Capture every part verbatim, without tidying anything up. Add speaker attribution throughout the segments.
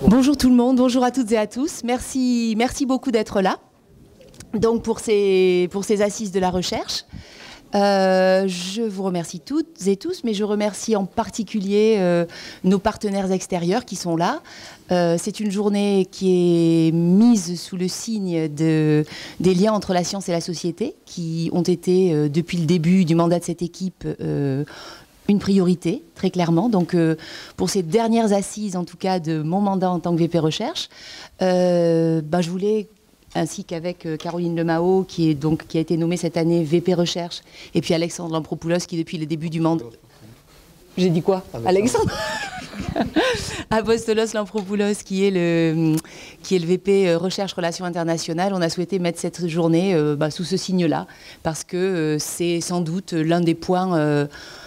Speaker 1: Bonjour tout le monde, bonjour à toutes et à tous. Merci, merci beaucoup d'être là donc pour ces, pour ces assises de la recherche. Euh, je vous remercie toutes et tous, mais je remercie en particulier euh, nos partenaires extérieurs qui sont là. Euh, c'est une journée qui est mise sous le signe de, des liens entre la science et la société, qui ont été, euh, depuis le début du mandat de cette équipe, euh, une priorité, très clairement. Donc, euh, pour ces dernières assises, en tout cas, de mon mandat en tant que V P Recherche, euh, ben, je voulais, ainsi qu'avec euh, Caroline Lemao, qui, est donc, qui a été nommée cette année V P Recherche, et puis Alexandre Lampropoulos, qui, depuis le début du mandat... J'ai dit quoi? Alexandre Apostolos Lampropoulos, qui est, le, qui est le V P Recherche Relations Internationales. On a souhaité mettre cette journée euh, bah, sous ce signe-là, parce que euh, c'est sans doute l'un des points... Euh,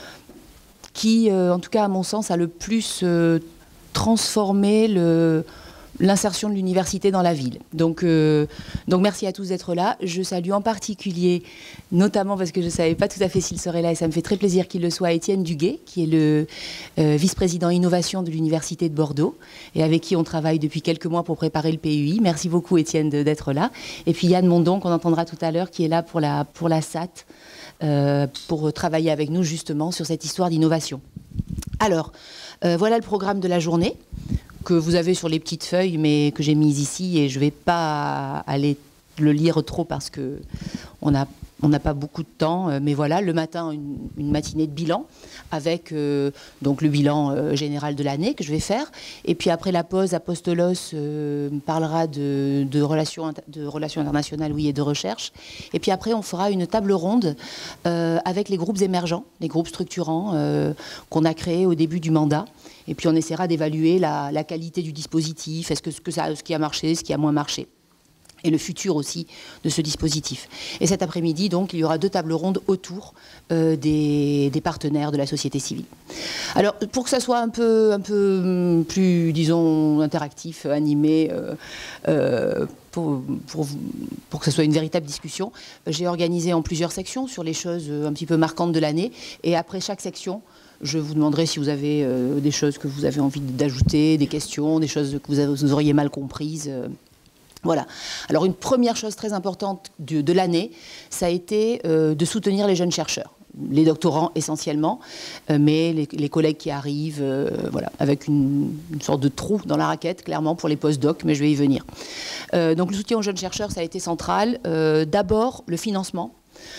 Speaker 1: qui, euh, en tout cas à mon sens, a le plus euh, transformé l'insertion de l'université dans la ville. Donc, euh, donc merci à tous d'être là. Je salue en particulier, notamment parce que je ne savais pas tout à fait s'il serait là, et ça me fait très plaisir qu'il le soit, Étienne Duguet, qui est le euh, vice-président innovation de l'Université de Bordeaux, et avec qui on travaille depuis quelques mois pour préparer le P U I. Merci beaucoup Étienne d'être là. Et puis Yann Mondon, qu'on entendra tout à l'heure, qui est là pour la, pour la S A T, Euh, pour travailler avec nous justement sur cette histoire d'innovation. Alors, euh, voilà le programme de la journée que vous avez sur les petites feuilles, mais que j'ai mis ici, et je ne vais pas aller le lire trop parce qu'on n'a on n'a pas beaucoup de temps, euh, mais voilà, le matin, une, une matinée de bilan avec euh, donc le bilan euh, général de l'année que je vais faire. Et puis après la pause, Apostolos euh, parlera de, de, relations, de relations internationales, oui, et de recherche. Et puis après, on fera une table ronde euh, avec les groupes émergents, les groupes structurants euh, qu'on a créés au début du mandat. Et puis on essaiera d'évaluer la, la qualité du dispositif, est-ce que, ce, que ça, ce qui a marché, ce qui a moins marché, et le futur aussi de ce dispositif. Et cet après-midi, donc, il y aura deux tables rondes autour euh, des, des partenaires de la société civile. Alors, pour que ça soit un peu, un peu plus, disons, interactif, animé, euh, euh, pour, pour, pour que ce soit une véritable discussion, j'ai organisé en plusieurs sections sur les choses un petit peu marquantes de l'année. Et après chaque section, je vous demanderai si vous avez euh, des choses que vous avez envie d'ajouter, des questions, des choses que vous, avez, vous auriez mal comprises. Euh, Voilà. Alors une première chose très importante de, de l'année, ça a été euh, de soutenir les jeunes chercheurs, les doctorants essentiellement, euh, mais les, les collègues qui arrivent, euh, voilà, avec une, une sorte de trou dans la raquette, clairement, pour les post-docs, mais je vais y venir. Euh, donc le soutien aux jeunes chercheurs, ça a été central. Euh, D'abord, le financement.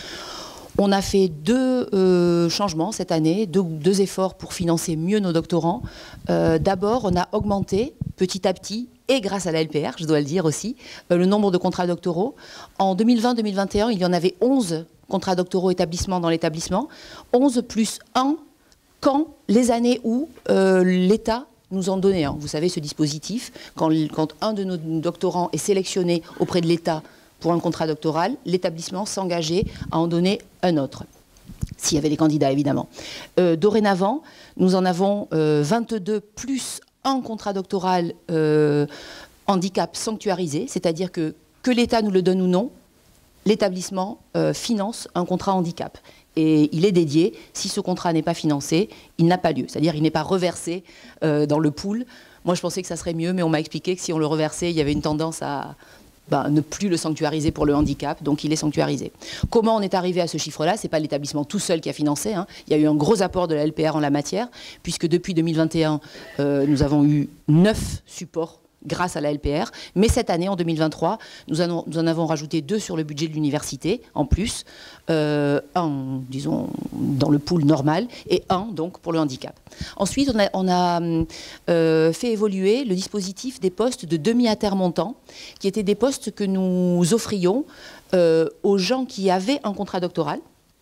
Speaker 1: On a fait deux euh, changements cette année, deux, deux efforts pour financer mieux nos doctorants. Euh, D'abord, on a augmenté petit à petit, et grâce à la L P R, je dois le dire aussi, euh, le nombre de contrats doctoraux. En deux mille vingt deux mille vingt et un, il y en avait onze contrats doctoraux établissements dans l'établissement, onze plus un quand les années où euh, l'État nous en donnait un. Vous savez, ce dispositif, quand, quand un de nos doctorants est sélectionné auprès de l'État pour un contrat doctoral, l'établissement s'engageait à en donner un autre, s'il y avait des candidats évidemment. Euh, dorénavant, nous en avons euh, vingt-deux plus un contrat doctoral euh, handicap sanctuarisé, c'est-à-dire que, que l'État nous le donne ou non, l'établissement euh, finance un contrat handicap. Et il est dédié, si ce contrat n'est pas financé, il n'a pas lieu, c'est-à-dire il n'est pas reversé euh, dans le pool. Moi je pensais que ça serait mieux, mais on m'a expliqué que si on le reversait, il y avait une tendance à... Ben, ne plus le sanctuariser pour le handicap, donc il est sanctuarisé. Comment on est arrivé à ce chiffre-là? Ce n'est pas l'établissement tout seul qui a financé, hein. Il y a eu un gros apport de la L P R en la matière, puisque depuis deux mille vingt et un, euh, nous avons eu neuf supports grâce à la L P R, mais cette année, en deux mille vingt-trois, nous en, nous en avons rajouté deux sur le budget de l'université, en plus, euh, un, disons, dans le pool normal, et un, donc, pour le handicap. Ensuite, on a, on a euh, fait évoluer le dispositif des postes de demi-intermontants, qui étaient des postes que nous offrions euh, aux gens qui avaient un contrat doctoral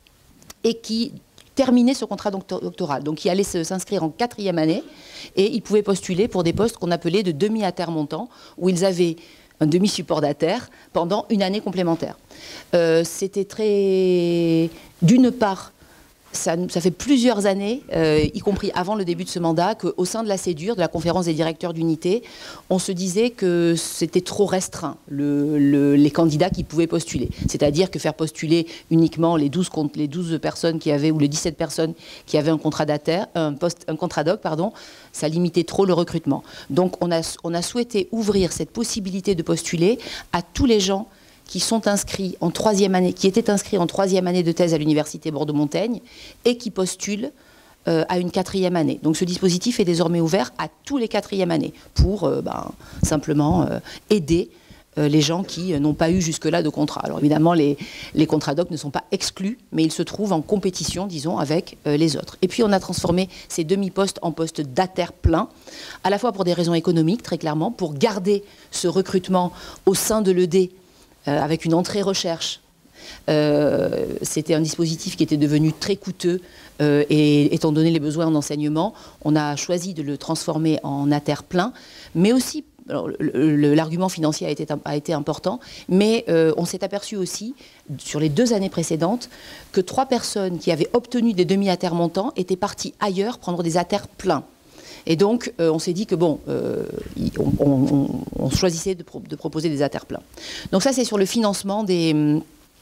Speaker 1: et qui terminer ce contrat doctoral. Donc, il allait s'inscrire en quatrième année et ils pouvaient postuler pour des postes qu'on appelait de demi-intermontants, où ils avaient un demi-suppordataire pendant une année complémentaire. Euh, C'était très, d'une part, Ça, ça fait plusieurs années, euh, y compris avant le début de ce mandat, qu'au sein de la CEDUR, de la conférence des directeurs d'unité, on se disait que c'était trop restreint, le, le, les candidats qui pouvaient postuler. C'est-à-dire que faire postuler uniquement les douze, les douze personnes qui avaient, ou les dix-sept personnes qui avaient un contrat d'alter, un, poste, un contrat doc, pardon, ça limitait trop le recrutement. Donc on a, on a souhaité ouvrir cette possibilité de postuler à tous les gens qui sont inscrits en troisième année, qui étaient inscrits en troisième année de thèse à l'université Bordeaux-Montaigne et qui postulent euh, à une quatrième année. Donc ce dispositif est désormais ouvert à tous les quatrièmes années pour euh, ben, simplement euh, aider euh, les gens qui euh, n'ont pas eu jusque-là de contrat. Alors évidemment, les, les contrats doc ne sont pas exclus, mais ils se trouvent en compétition, disons, avec euh, les autres. Et puis on a transformé ces demi-postes en postes d'alter plein, à la fois pour des raisons économiques, très clairement, pour garder ce recrutement au sein de l'E D Euh, avec une entrée recherche. Euh, C'était un dispositif qui était devenu très coûteux euh, et étant donné les besoins en enseignement, on a choisi de le transformer en alter plein, mais aussi, l'argument financier a été, a été important, mais euh, on s'est aperçu aussi, sur les deux années précédentes, que trois personnes qui avaient obtenu des demi-alter montants étaient parties ailleurs prendre des alter pleins. Et donc, euh, on s'est dit que, bon, euh, on, on, on choisissait de, pro de proposer des alter pleins. Donc ça, c'est sur le financement des...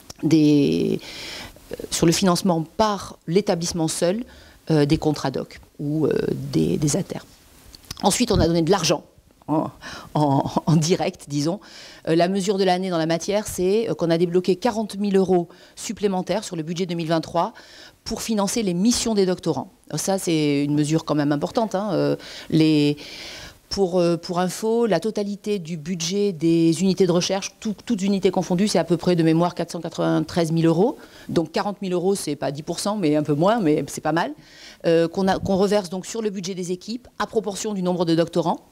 Speaker 1: des euh, sur le financement par l'établissement seul euh, des contrats doc ou euh, des, des alter. Ensuite, on a donné de l'argent en, en, en direct, disons. Euh, la mesure de l'année dans la matière, c'est euh, qu'on a débloqué quarante mille euros supplémentaires sur le budget deux mille vingt-trois pour financer les missions des doctorants. Alors ça, c'est une mesure quand même importante. Hein. Euh, les... Pour, euh, pour info, la totalité du budget des unités de recherche, tout, toutes unités confondues, c'est à peu près de mémoire quatre cent quatre-vingt-treize mille euros. Donc quarante mille euros, c'est pas dix pour cent, mais un peu moins, mais c'est pas mal. Euh, qu'on qu'on reverse donc sur le budget des équipes à proportion du nombre de doctorants.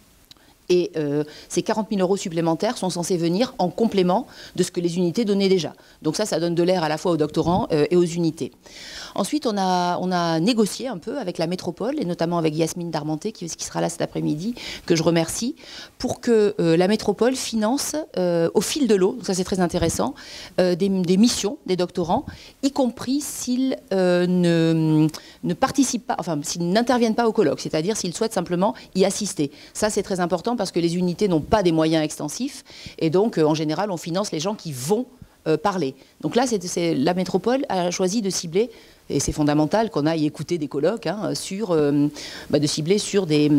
Speaker 1: Et euh, ces quarante mille euros supplémentaires sont censés venir en complément de ce que les unités donnaient déjà. Donc ça, ça donne de l'air à la fois aux doctorants euh, et aux unités. Ensuite, on a, on a négocié un peu avec la métropole, et notamment avec Yasmine Darmenté, qui, qui sera là cet après-midi, que je remercie, pour que euh, la métropole finance euh, au fil de l'eau, donc ça c'est très intéressant, euh, des, des missions des doctorants, y compris s'ils euh, ne, ne participent pas, enfin s'ils n'interviennent pas au colloque, c'est-à-dire s'ils souhaitent simplement y assister. Ça c'est très important parce que les unités n'ont pas des moyens extensifs et donc euh, en général on finance les gens qui vont euh, parler. Donc là c'est, c'est, la métropole a choisi de cibler, et c'est fondamental qu'on aille écouter des colloques, hein, sur, euh, bah, de cibler sur des,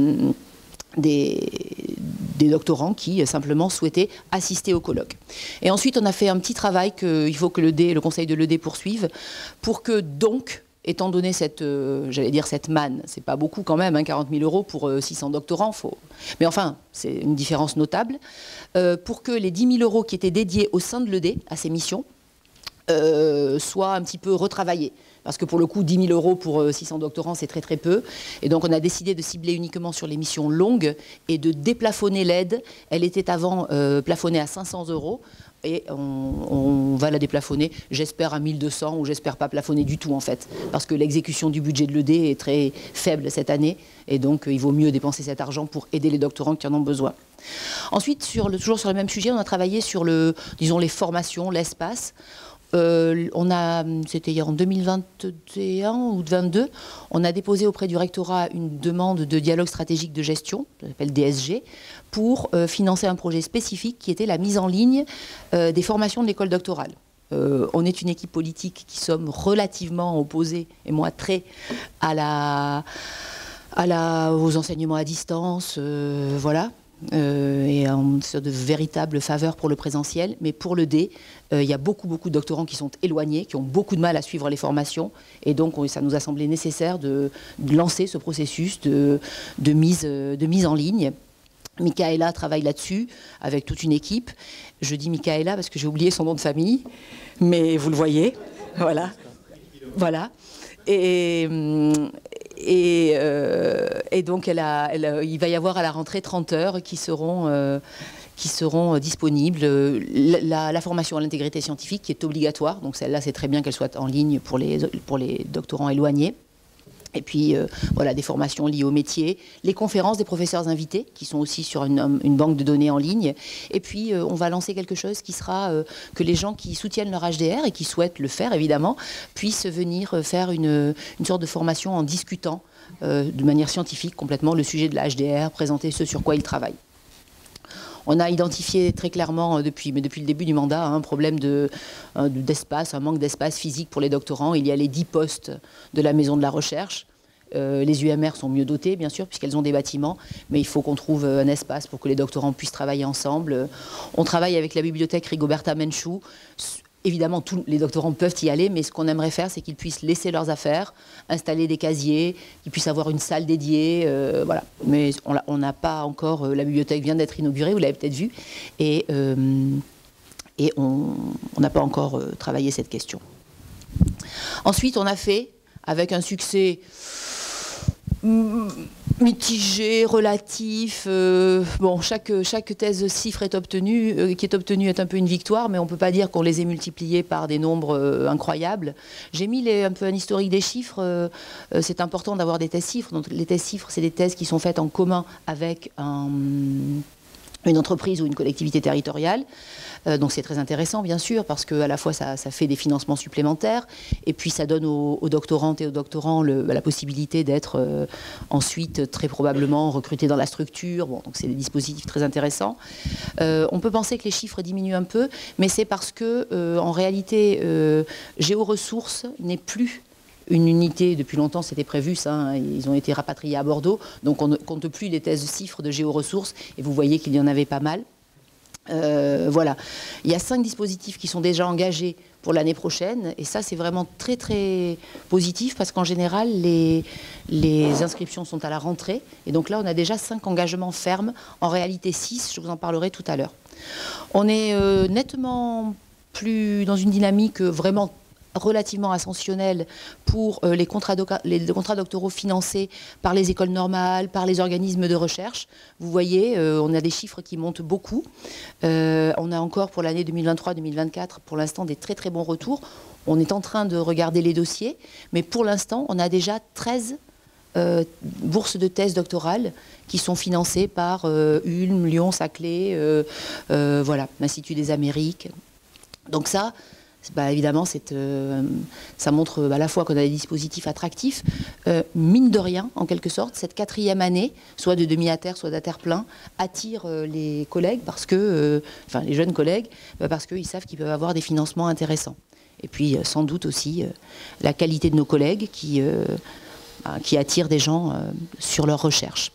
Speaker 1: des, des doctorants qui euh, simplement souhaitaient assister au colloque. Et ensuite on a fait un petit travail qu'il faut que le, D, le conseil de l'E D poursuive pour que donc, étant donné cette, euh, j'allais dire cette manne, c'est pas beaucoup quand même, hein, quarante mille euros pour euh, six cents doctorants, faut... mais enfin, c'est une différence notable, euh, pour que les dix mille euros qui étaient dédiés au sein de l'E D à ces missions euh, soient un petit peu retravaillés. Parce que pour le coup, dix mille euros pour euh, six cents doctorants, c'est très très peu. Et donc on a décidé de cibler uniquement sur les missions longues et de déplafonner l'aide. Elle était avant euh, plafonnée à cinq cents euros. Et on, on va la déplafonner, j'espère à mille deux cents, ou j'espère pas plafonner du tout en fait, parce que l'exécution du budget de l'E D est très faible cette année, et donc euh, il vaut mieux dépenser cet argent pour aider les doctorants qui en ont besoin. Ensuite, sur le, toujours sur le même sujet, on a travaillé sur le, disons, les formations, l'espace. Euh, on a, c'était en deux mille vingt et un ou deux mille vingt-deux, on a déposé auprès du rectorat une demande de dialogue stratégique de gestion, ça s'appelle D S G, pour euh, financer un projet spécifique qui était la mise en ligne euh, des formations de l'école doctorale. Euh, on est une équipe politique qui sommes relativement opposés, et moi très, à la, à la, aux enseignements à distance, euh, voilà. Euh, et en sorte de véritable faveur pour le présentiel, mais pour le D, il euh, y a beaucoup beaucoup de doctorants qui sont éloignés, qui ont beaucoup de mal à suivre les formations, et donc on, ça nous a semblé nécessaire de, de lancer ce processus de, de, mise, de mise en ligne. Michaela travaille là-dessus avec toute une équipe. Je dis Michaela parce que j'ai oublié son nom de famille, mais vous le voyez, voilà, voilà. Et, et, euh, et donc elle a, elle, il va y avoir à la rentrée trente heures qui seront, euh, qui seront disponibles. La, la, la formation à l'intégrité scientifique qui est obligatoire, donc celle-là c'est très bien qu'elle soit en ligne pour les, pour les doctorants éloignés. Et puis, euh, voilà, des formations liées au métier, les conférences des professeurs invités, qui sont aussi sur une, une banque de données en ligne. Et puis, euh, on va lancer quelque chose qui sera euh, que les gens qui soutiennent leur H D R et qui souhaitent le faire, évidemment, puissent venir faire une, une sorte de formation en discutant euh, de manière scientifique complètement le sujet de la H D R, présenter ce sur quoi ils travaillent. On a identifié très clairement depuis, mais depuis le début du mandat un problème de, d'espace, un manque d'espace physique pour les doctorants. Il y a les dix postes de la maison de la recherche. Euh, les U M R sont mieux dotées, bien sûr, puisqu'elles ont des bâtiments, mais il faut qu'on trouve un espace pour que les doctorants puissent travailler ensemble. On travaille avec la bibliothèque Rigoberta Menchú. Évidemment, tous les doctorants peuvent y aller, mais ce qu'on aimerait faire, c'est qu'ils puissent laisser leurs affaires, installer des casiers, qu'ils puissent avoir une salle dédiée, euh, voilà. Mais on n'a pas encore, euh, la bibliothèque vient d'être inaugurée, vous l'avez peut-être vu, et, euh, et on n'a pas encore euh, travaillé cette question. Ensuite, on a fait, avec un succès mitigé, relatif. Euh, bon, chaque, chaque thèse cifre est obtenue, euh, qui est obtenue est un peu une victoire, mais on ne peut pas dire qu'on les ait multipliés par des nombres euh, incroyables. J'ai mis les, un peu un historique des chiffres. Euh, euh, c'est important d'avoir des thèses cifres. Donc, les thèses cifres, c'est des thèses qui sont faites en commun avec un, une entreprise ou une collectivité territoriale. Euh, donc c'est très intéressant, bien sûr, parce qu'à la fois ça, ça fait des financements supplémentaires, et puis ça donne aux, aux doctorantes et aux doctorants le, la possibilité d'être euh, ensuite très probablement recrutés dans la structure. Bon, donc c'est des dispositifs très intéressants. Euh, on peut penser que les chiffres diminuent un peu, mais c'est parce que euh, en réalité, euh, Géoressources n'est plus une unité, depuis longtemps c'était prévu ça, hein, ils ont été rapatriés à Bordeaux, donc on ne compte plus les thèses cifres de Géoressources, et vous voyez qu'il y en avait pas mal. Euh, voilà, il y a cinq dispositifs qui sont déjà engagés pour l'année prochaine, et ça c'est vraiment très très positif, parce qu'en général les, les inscriptions sont à la rentrée, et donc là on a déjà cinq engagements fermes, en réalité six, je vous en parlerai tout à l'heure. On est euh, nettement plus dans une dynamique vraiment relativement ascensionnelle pour euh, les, contrats les contrats doctoraux financés par les écoles normales, par les organismes de recherche. Vous voyez, euh, on a des chiffres qui montent beaucoup. Euh, on a encore pour l'année deux mille vingt-trois deux mille vingt-quatre, pour l'instant, des très très bons retours. On est en train de regarder les dossiers, mais pour l'instant, on a déjà treize euh, bourses de thèse doctorale qui sont financées par euh, Ulm, Lyon, Saclay, euh, euh, voilà, l'Institut des Amériques. Donc ça, bah, évidemment, euh, ça montre à la fois qu'on a des dispositifs attractifs. Euh, mine de rien, en quelque sorte, cette quatrième année, soit de demi à terre, soit d'à terre plein, attire euh, les collègues, parce que, euh, enfin les jeunes collègues, bah, parce qu'ils savent qu'ils peuvent avoir des financements intéressants. Et puis, euh, sans doute aussi, euh, la qualité de nos collègues qui, euh, bah, qui attirent des gens euh, sur leurs recherches.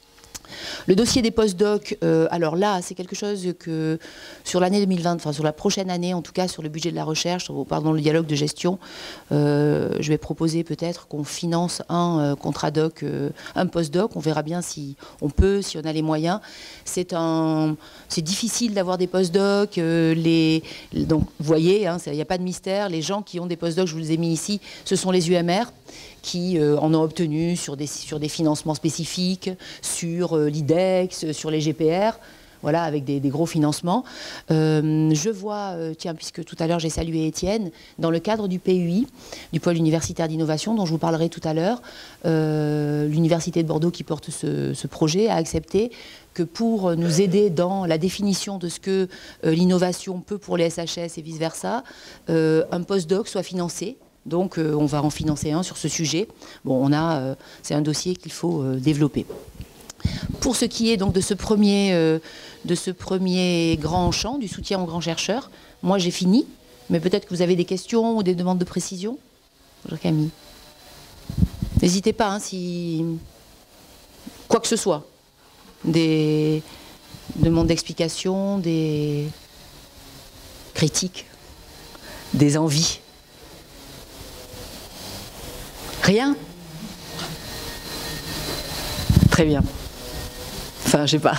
Speaker 1: Le dossier des post-docs, euh, alors là, c'est quelque chose que sur l'année deux mille vingt, enfin sur la prochaine année, en tout cas sur le budget de la recherche, pardon, le dialogue de gestion, euh, je vais proposer peut-être qu'on finance un euh, contrat doc, euh, un post-doc. On verra bien si on peut, si on a les moyens. C'est un, c'est difficile d'avoir des post-docs. Euh, les, donc, vous voyez, hein, il n'y a pas de mystère. Les gens qui ont des post-docs, je vous les ai mis ici, ce sont les U M R qui euh, en ont obtenu sur des, sur des financements spécifiques, sur euh, l'I D E X, sur les G P R, voilà, avec des, des gros financements. Euh, je vois, euh, tiens, puisque tout à l'heure j'ai salué Étienne, dans le cadre du P U I, du pôle universitaire d'innovation, dont je vous parlerai tout à l'heure, euh, l'Université de Bordeaux qui porte ce, ce projet a accepté que pour nous aider dans la définition de ce que euh, l'innovation peut pour les S H S et vice-versa, euh, un postdoc soit financé. Donc euh, on va en financer un sur ce sujet. Bon, on a, euh, c'est un dossier qu'il faut euh, développer. Pour ce qui est donc de ce premier, euh, de ce premier grand champ, du soutien aux grands chercheurs, moi j'ai fini, mais peut-être que vous avez des questions ou des demandes de précision. Camille. N'hésitez pas, hein, si quoi que ce soit, des demandes d'explication, des critiques, des envies. Rien? Très bien. Enfin, je sais pas.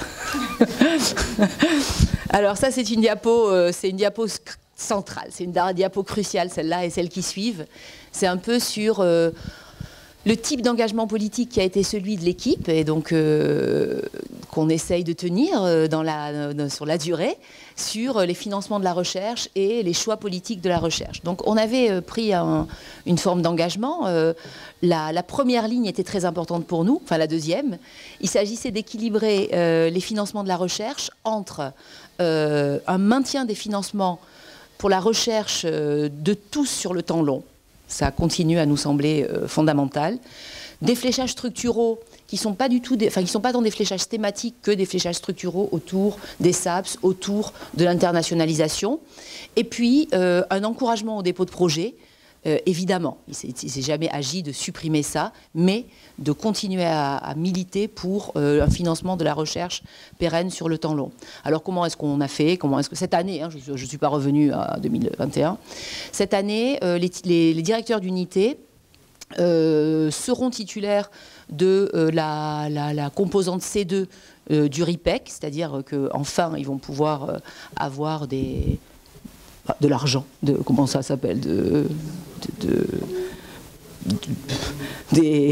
Speaker 1: Alors ça, c'est une diapo, euh, c'est une diapo centrale. C'est une diapo cruciale, celle-là et celles qui suivent. C'est un peu sur euh, le type d'engagement politique qui a été celui de l'équipe et donc euh, qu'on essaye de tenir euh, dans la, dans, sur la durée, sur les financements de la recherche et les choix politiques de la recherche. Donc on avait euh, pris un, une forme d'engagement. Euh, la, la première ligne était très importante pour nous, enfin la deuxième. Il s'agissait d'équilibrer euh, les financements de la recherche entre euh, un maintien des financements pour la recherche euh, de tous sur le temps long. Ça continue à nous sembler euh, fondamental. Des fléchages structuraux qui ne sont pas du tout, des, enfin, qui sont pas dans des fléchages thématiques que des fléchages structuraux autour des S A P S, autour de l'internationalisation. Et puis, euh, un encouragement au dépôt de projets, euh, évidemment. Il ne s'est jamais agi de supprimer ça, mais de continuer à, à militer pour euh, un financement de la recherche pérenne sur le temps long. Alors, comment est-ce qu'on a fait? Comment est-ce que cette année, hein, je ne suis pas revenue à deux mille vingt et un, cette année, euh, les, les, les directeurs d'unité euh, seront titulaires de euh, la, la, la composante C deux euh, du RIPEC, c'est-à-dire qu'enfin, ils vont pouvoir euh, avoir des, de l'argent, de, comment ça s'appelle, de, de, de, de, des...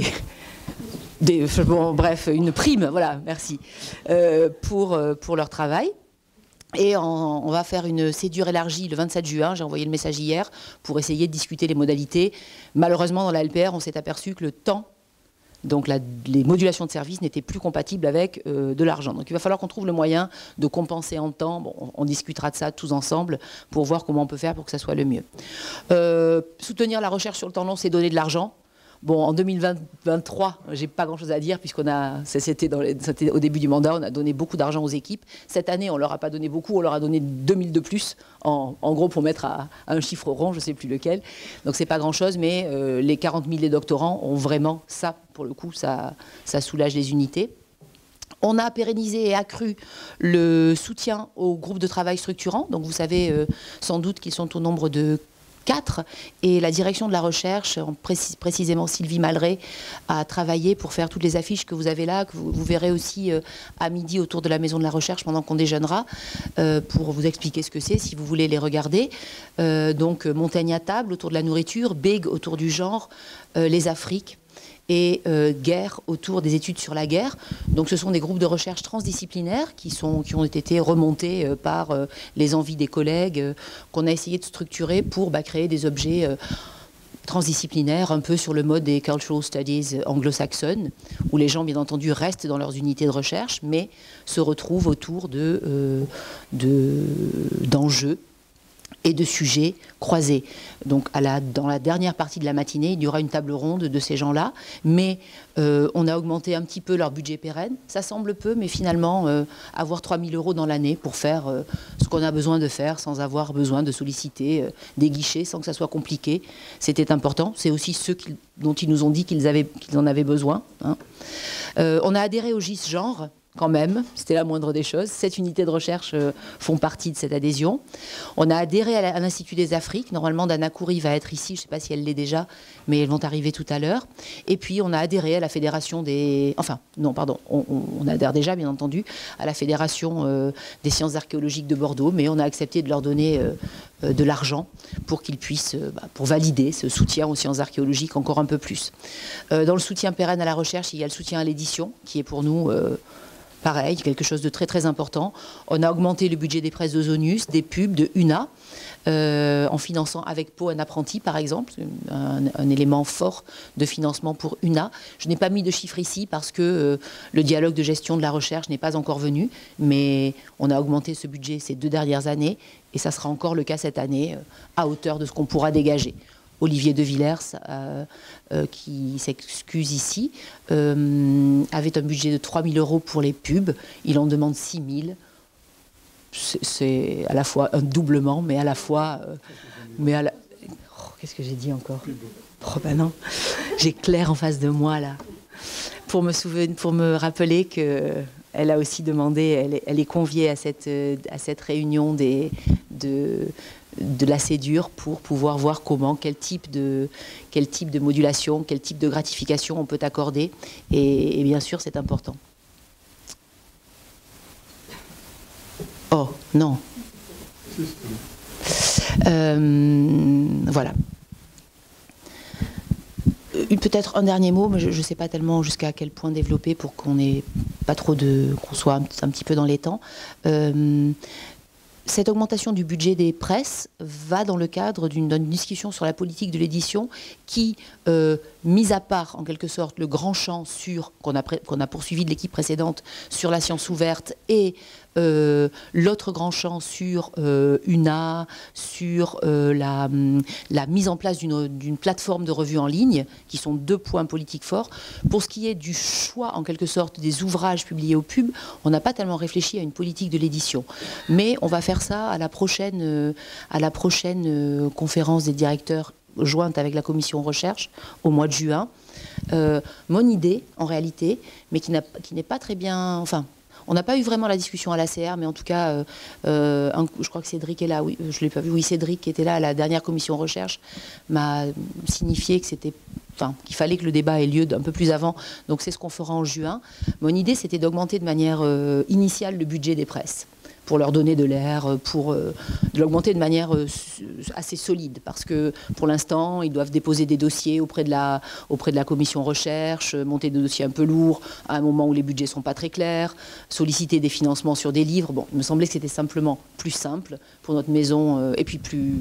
Speaker 1: Des, bon, bref, une prime, voilà, merci, euh, pour, pour leur travail. Et on, on va faire une cédure élargie le vingt-sept juin, j'ai envoyé le message hier, pour essayer de discuter les modalités. Malheureusement, dans la L P R, on s'est aperçu que le temps, donc la, les modulations de services n'étaient plus compatibles avec euh, de l'argent. Donc il va falloir qu'on trouve le moyen de compenser en temps. Bon, on, on discutera de ça tous ensemble pour voir comment on peut faire pour que ça soit le mieux. Euh, soutenir la recherche sur le temps long, c'est donner de l'argent. Bon, en deux mille vingt-trois, j'ai pas grand-chose à dire puisqu'on a, c'était au début du mandat, on a donné beaucoup d'argent aux équipes. Cette année, on leur a pas donné beaucoup, on leur a donné deux mille de plus, en, en gros pour mettre à, à un chiffre rond, je sais plus lequel. Donc c'est pas grand-chose, mais euh, les quarante mille des doctorants ont vraiment ça, pour le coup, ça, ça soulage les unités. On a pérennisé et accru le soutien aux groupes de travail structurants. Donc vous savez euh, sans doute qu'ils sont au nombre de quatre, et la direction de la recherche, précis, précisément Sylvie Malray, a travaillé pour faire toutes les affiches que vous avez là, que vous, vous verrez aussi euh, à midi autour de la maison de la recherche pendant qu'on déjeunera, euh, pour vous expliquer ce que c'est, si vous voulez les regarder. Euh, donc Montaigne à table autour de la nourriture, Big autour du genre, euh, les Afriques, et euh, guerre autour des études sur la guerre. Donc ce sont des groupes de recherche transdisciplinaires qui, sont, qui ont été remontés euh, par euh, les envies des collègues, euh, qu'on a essayé de structurer pour bah, créer des objets euh, transdisciplinaires, un peu sur le mode des cultural studies anglo-saxonnes, où les gens, bien entendu, restent dans leurs unités de recherche, mais se retrouvent autour de, euh, de, d'enjeux et de sujets croisés. Donc à la, dans la dernière partie de la matinée, il y aura une table ronde de ces gens-là, mais euh, on a augmenté un petit peu leur budget pérenne. Ça semble peu, mais finalement, euh, avoir trois mille euros dans l'année pour faire euh, ce qu'on a besoin de faire, sans avoir besoin de solliciter euh, des guichets, sans que ça soit compliqué, c'était important. C'est aussi ceux qui, dont ils nous ont dit qu'ils avaient, qu'ils en avaient besoin. Hein. Euh, on a adhéré au G I S Genre, quand même, c'était la moindre des choses. Sept unités de recherche euh, font partie de cette adhésion. On a adhéré à l'Institut des Afriques. Normalement, Dana Khoury va être ici. Je ne sais pas si elle l'est déjà, mais elles vont arriver tout à l'heure. Et puis, on a adhéré à la Fédération des... Enfin, non, pardon. On, on adhère déjà, bien entendu, à la Fédération euh, des sciences archéologiques de Bordeaux, mais on a accepté de leur donner euh, euh, de l'argent pour qu'ils puissent, euh, bah, pour valider ce soutien aux sciences archéologiques encore un peu plus. Euh, dans le soutien pérenne à la recherche, il y a le soutien à l'édition, qui est pour nous... Euh, pareil, quelque chose de très très important. On a augmenté le budget des presses d'Ozonius, des pubs, de U N A, euh, en finançant avec Pau un apprenti, par exemple, un, un élément fort de financement pour U N A. Je n'ai pas mis de chiffres ici parce que euh, le dialogue de gestion de la recherche n'est pas encore venu, mais on a augmenté ce budget ces deux dernières années, et ça sera encore le cas cette année, euh, à hauteur de ce qu'on pourra dégager. Olivier De Villers, euh, euh, qui s'excuse ici, euh, avait un budget de trois mille euros pour les pubs. Il en demande six mille. C'est à la fois un doublement, mais à la fois... Euh, mais à la... oh, qu'est-ce que j'ai dit encore? Oh ben non, j'ai Claire en face de moi, là. Pour me, souvenir, pour me rappeler qu'elle a aussi demandé, elle est, elle est conviée à cette, à cette réunion des... de, de la cédure pour pouvoir voir comment, quel type de, quel type de modulation, quel type de gratification on peut accorder. Et, et bien sûr, c'est important. Oh, non. Euh, voilà. Peut-être un dernier mot, mais je ne sais pas tellement jusqu'à quel point développer pour qu'on ait pas trop de, qu'on soit un, un petit peu dans les temps. Euh, Cette augmentation du budget des presses va dans le cadre d'une discussion sur la politique de l'édition qui, euh, mis à part en quelque sorte le grand champ sur qu'on a, qu'on a poursuivi de l'équipe précédente sur la science ouverte et euh, l'autre grand champ sur euh, U N A, sur euh, la, la mise en place d'une plateforme de revue en ligne, qui sont deux points politiques forts. Pour ce qui est du choix en quelque sorte des ouvrages publiés au pub, on n'a pas tellement réfléchi à une politique de l'édition. Mais on va faire ça à la prochaine, euh, à la prochaine euh, conférence des directeurs jointe avec la commission recherche au mois de juin. Euh, mon idée, en réalité, mais qui n'est pas très bien... Enfin, on n'a pas eu vraiment la discussion à l'A C R, mais en tout cas, euh, euh, un, je crois que Cédric est là, oui, je ne l'ai pas vu, oui, Cédric qui était là à la dernière commission recherche m'a signifié que c'était... Enfin, qu'il fallait que le débat ait lieu un peu plus avant, donc c'est ce qu'on fera en juin. Mon idée, c'était d'augmenter de manière euh, initiale le budget des presses, pour leur donner de l'air, pour euh, de l'augmenter de manière euh, assez solide, parce que pour l'instant, ils doivent déposer des dossiers auprès de la, auprès de la commission recherche, monter des dossiers un peu lourds, à un moment où les budgets ne sont pas très clairs, solliciter des financements sur des livres. Bon, il me semblait que c'était simplement plus simple pour notre maison, euh, et puis plus...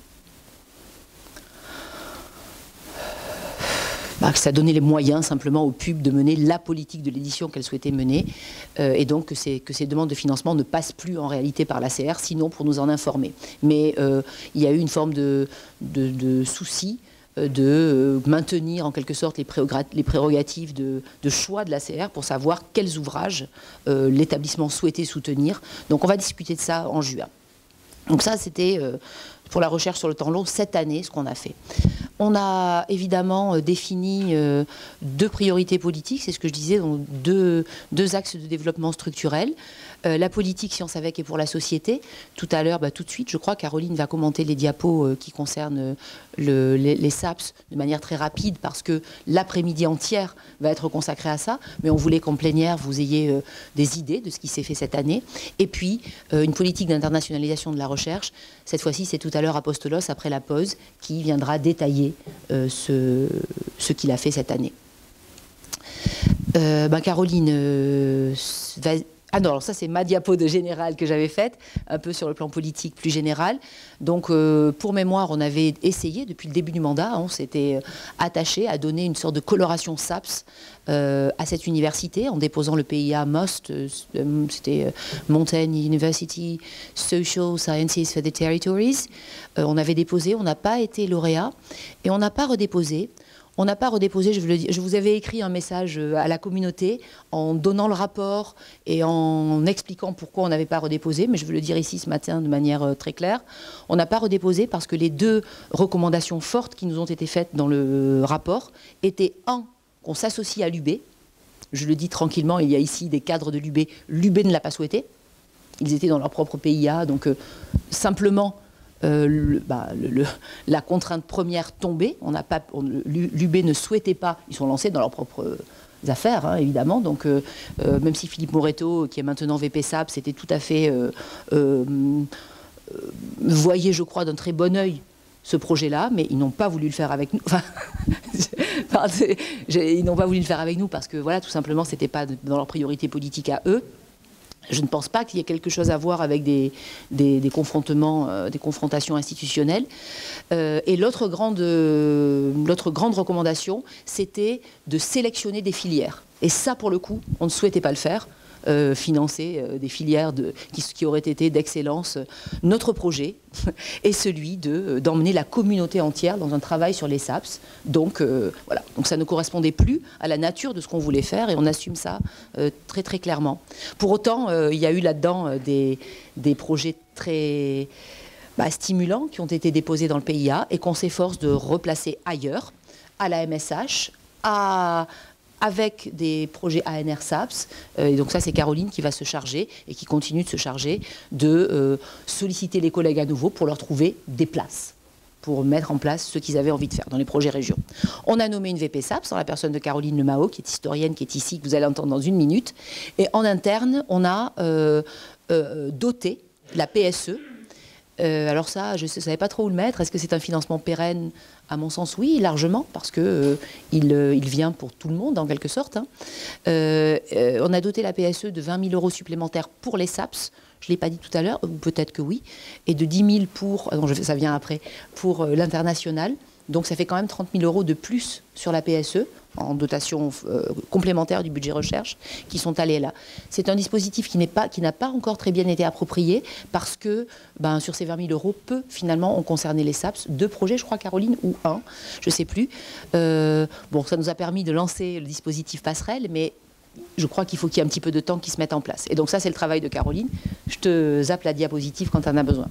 Speaker 1: Bah, que ça donnait les moyens simplement aux pubs de mener la politique de l'édition qu'elles souhaitaient mener, euh, et donc que ces, que ces demandes de financement ne passent plus en réalité par l'A C R, sinon pour nous en informer. Mais euh, il y a eu une forme de, de, de souci de euh, maintenir en quelque sorte les, les prérogatives de, de choix de l'A C R pour savoir quels ouvrages euh, l'établissement souhaitait soutenir. Donc on va discuter de ça en juin. Donc ça, c'était euh, pour la recherche sur le temps long, cette année, ce qu'on a fait. On a évidemment euh, défini euh, deux priorités politiques, c'est ce que je disais, donc deux, deux axes de développement structurel. Euh, la politique science avec et pour la société. Tout à l'heure, bah, tout de suite, je crois, Caroline va commenter les diapos euh, qui concernent euh, le, les, les S A P S de manière très rapide, parce que l'après-midi entière va être consacrée à ça. Mais on voulait qu'en plénière, vous ayez euh, des idées de ce qui s'est fait cette année. Et puis, euh, une politique d'internationalisation de la recherche. Cette fois-ci, c'est tout à l'heure Apostolos, après la pause, qui viendra détailler euh, ce, ce qu'il a fait cette année. Euh, ben Caroline euh, va... Ah non, alors ça c'est ma diapo de général que j'avais faite, un peu sur le plan politique plus général. Donc euh, pour mémoire, on avait essayé, depuis le début du mandat, on s'était attaché à donner une sorte de coloration S A P S euh, à cette université, en déposant le P I A MOST, euh, c'était euh, Mountain University Social Sciences for the Territories. Euh, on avait déposé, on n'a pas été lauréat, et on n'a pas redéposé. On n'a pas redéposé, je, veux le dire, je vous avais écrit un message à la communauté en donnant le rapport et en expliquant pourquoi on n'avait pas redéposé, mais je veux le dire ici ce matin de manière très claire. On n'a pas redéposé parce que les deux recommandations fortes qui nous ont été faites dans le rapport étaient, un, qu'on s'associe à l'U B. Je le dis tranquillement, il y a ici des cadres de l'U B. L'U B ne l'a pas souhaité. Ils étaient dans leur propre P I A, donc euh, simplement... Euh, le, bah, le, le, la contrainte première tombée, l'U B ne souhaitait pas, ils sont lancés dans leurs propres affaires, hein, évidemment, donc euh, euh, même si Philippe Moretto, qui est maintenant V P S A P, c'était tout à fait, euh, euh, euh, voyait, je crois, d'un très bon œil ce projet-là, mais ils n'ont pas voulu le faire avec nous. Enfin, ils n'ont pas voulu le faire avec nous parce que, voilà, tout simplement, c'était pas dans leur priorité politique à eux. Je ne pense pas qu'il y ait quelque chose à voir avec des, des, des confrontements, euh, des confrontations institutionnelles. Euh, et l'autre grande, euh, l'autre grande recommandation, c'était de sélectionner des filières. Et ça, pour le coup, on ne souhaitait pas le faire. Euh, financer euh, des filières de, qui, qui auraient été d'excellence. Notre projet est celui de, d'emmener la communauté entière dans un travail sur les S A P S. Donc, euh, voilà. Donc ça ne correspondait plus à la nature de ce qu'on voulait faire et on assume ça euh, très très clairement. Pour autant, euh, il y a eu là-dedans euh, des, des projets très bah, stimulants qui ont été déposés dans le P I A et qu'on s'efforce de replacer ailleurs, à la M S H, à... avec des projets A N R S A P S, euh, et donc ça c'est Caroline qui va se charger et qui continue de se charger de euh, solliciter les collègues à nouveau pour leur trouver des places, pour mettre en place ce qu'ils avaient envie de faire dans les projets régions. On a nommé une V P S A P S, dans la personne de Caroline Lemao, qui est historienne, qui est ici, que vous allez entendre dans une minute, et en interne, on a euh, euh, doté la P S E Euh, alors ça, je ne savais pas trop où le mettre. Est-ce que c'est un financement pérenne? À mon sens, oui, largement, parce qu'il euh, euh, il vient pour tout le monde, en quelque sorte. Hein. Euh, euh, on a doté la P S E de vingt mille euros supplémentaires pour les SAPS. Je ne l'ai pas dit tout à l'heure, ou peut-être que oui. Et de dix mille pour, non, je, ça vient après, pour euh, l'international. Donc ça fait quand même trente mille euros de plus sur la P S E, en dotation euh, complémentaire du budget recherche, qui sont allés là. C'est un dispositif qui n'est pas, qui n'a pas encore très bien été approprié, parce que ben, sur ces vingt mille euros, peu finalement ont concerné les SAPS. Deux projets, je crois, Caroline, ou un, je ne sais plus. Euh, bon, ça nous a permis de lancer le dispositif passerelle, mais je crois qu'il faut qu'il y ait un petit peu de temps qui se mette en place. Et donc ça, c'est le travail de Caroline. Je te zappe la diapositive quand tu en as besoin.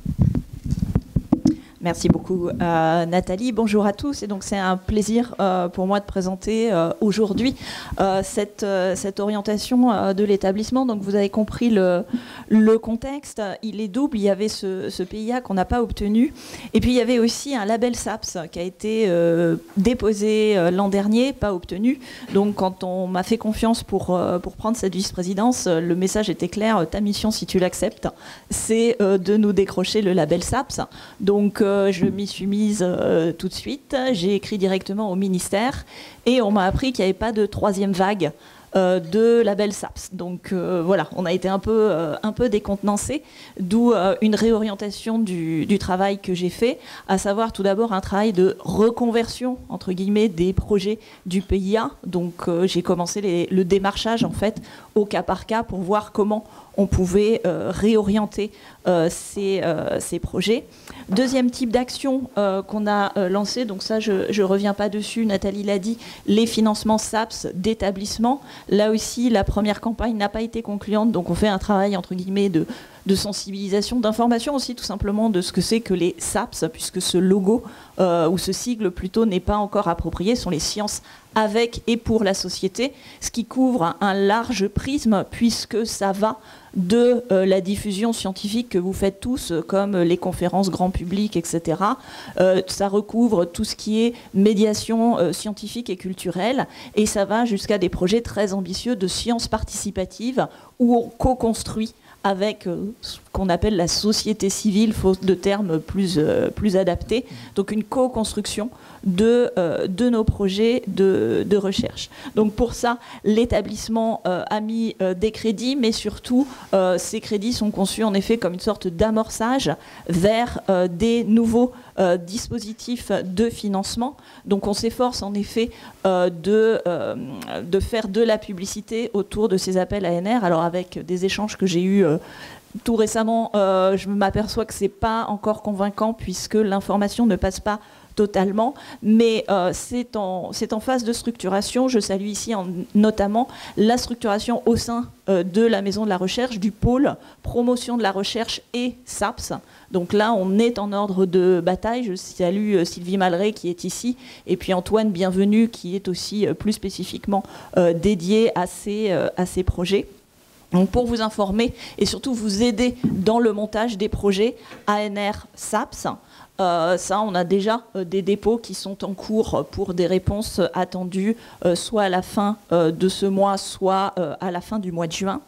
Speaker 2: Merci beaucoup, euh, Nathalie. Bonjour à tous. Et donc, c'est un plaisir euh, pour moi de présenter euh, aujourd'hui euh, cette, euh, cette orientation euh, de l'établissement. Donc, vous avez compris le, le contexte. Il est double. Il y avait ce, ce P I A qu'on n'a pas obtenu. Et puis, il y avait aussi un label SAPS qui a été euh, déposé euh, l'an dernier, pas obtenu. Donc, quand on m'a fait confiance pour, euh, pour prendre cette vice-présidence, le message était clair. Ta mission, si tu l'acceptes, c'est euh, de nous décrocher le label SAPS. Donc, euh, je m'y suis mise euh, tout de suite. J'ai écrit directement au ministère et on m'a appris qu'il n'y avait pas de troisième vague euh, de label SAPS. Donc euh, voilà, on a été un peu, euh, un peu décontenancés, d'où euh, une réorientation du, du travail que j'ai fait, à savoir tout d'abord un travail de reconversion, entre guillemets, des projets du P I A. Donc euh, j'ai commencé les, le démarchage en fait au cas par cas pour voir comment on pouvait euh, réorienter euh, ces, euh, ces projets. Deuxième type d'action euh, qu'on a euh, lancé, donc ça je ne reviens pas dessus, Nathalie l'a dit, les financements SAPS d'établissement. Là aussi, la première campagne n'a pas été concluante, donc on fait un travail entre guillemets de, de sensibilisation, d'information aussi tout simplement de ce que c'est que les SAPS, puisque ce logo euh, ou ce sigle plutôt n'est pas encore approprié, ce sont les sciences avec et pour la société, ce qui couvre un large prisme puisque ça va de euh, la diffusion scientifique que vous faites tous, euh, comme les conférences grand public, et cetera. Euh, ça recouvre tout ce qui est médiation euh, scientifique et culturelle, et ça va jusqu'à des projets très ambitieux de sciences participatives où on co-construit avec euh, ce qu'on appelle la société civile, faute de termes plus, euh, plus adaptés. Donc une co-construction de, euh, de nos projets de, de recherche. Donc pour ça, l'établissement euh, a mis euh, des crédits, mais surtout, euh, ces crédits sont conçus en effet comme une sorte d'amorçage vers euh, des nouveaux euh, dispositifs de financement. Donc on s'efforce en effet euh, de, euh, de faire de la publicité autour de ces appels A N R. Alors avec des échanges que j'ai eus euh, tout récemment, euh, je m'aperçois que ce n'est pas encore convaincant puisque l'information ne passe pas totalement, mais euh, c'est en, c'est en phase de structuration. Je salue ici en, notamment la structuration au sein euh, de la Maison de la Recherche, du pôle promotion de la recherche et SAPS. Donc là, on est en ordre de bataille. Je salue euh, Sylvie Malray qui est ici, et puis Antoine Bienvenu qui est aussi euh, plus spécifiquement euh, dédié à ces, euh, à ces projets. Donc pour vous informer et surtout vous aider dans le montage des projets A N R SAPS. Euh, ça, on a déjà euh, des dépôts qui sont en cours pour des réponses attendues euh, soit à la fin euh, de ce mois, soit euh, à la fin du mois de juin.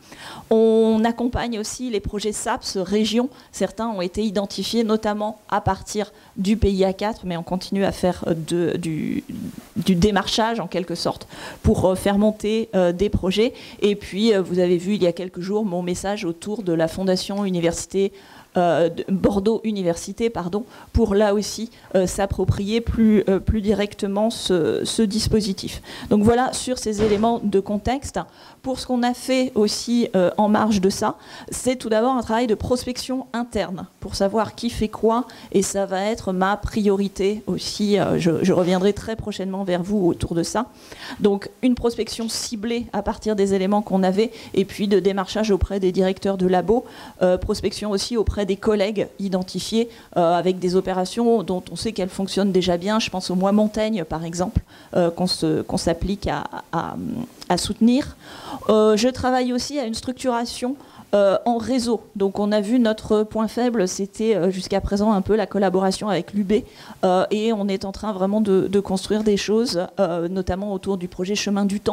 Speaker 2: On accompagne aussi les projets SAPS région. Certains ont été identifiés notamment à partir du P I A quatre, mais on continue à faire de, du, du démarchage en quelque sorte pour euh, faire monter euh, des projets. Et puis, euh, vous avez vu il y a quelques jours mon message autour de la Fondation Université Euh, Bordeaux Université, pardon, pour là aussi euh, s'approprier plus, euh, plus directement ce, ce dispositif. Donc voilà sur ces éléments de contexte. Pour ce qu'on a fait aussi euh, en marge de ça, c'est tout d'abord un travail de prospection interne pour savoir qui fait quoi, et ça va être ma priorité aussi. Euh, je, je reviendrai très prochainement vers vous autour de ça. Donc une prospection ciblée à partir des éléments qu'on avait, et puis de démarchage auprès des directeurs de labo, euh, prospection aussi auprès des collègues identifiés euh, avec des opérations dont on sait qu'elles fonctionnent déjà bien. Je pense au Mois Montaigne, par exemple, euh, qu'on se, qu'on s'applique à, à, à soutenir. Euh, je travaille aussi à une structuration euh, en réseau. Donc on a vu notre point faible, c'était euh, jusqu'à présent un peu la collaboration avec l'U B, euh, et on est en train vraiment de, de construire des choses, euh, notamment autour du projet Chemin du Temps,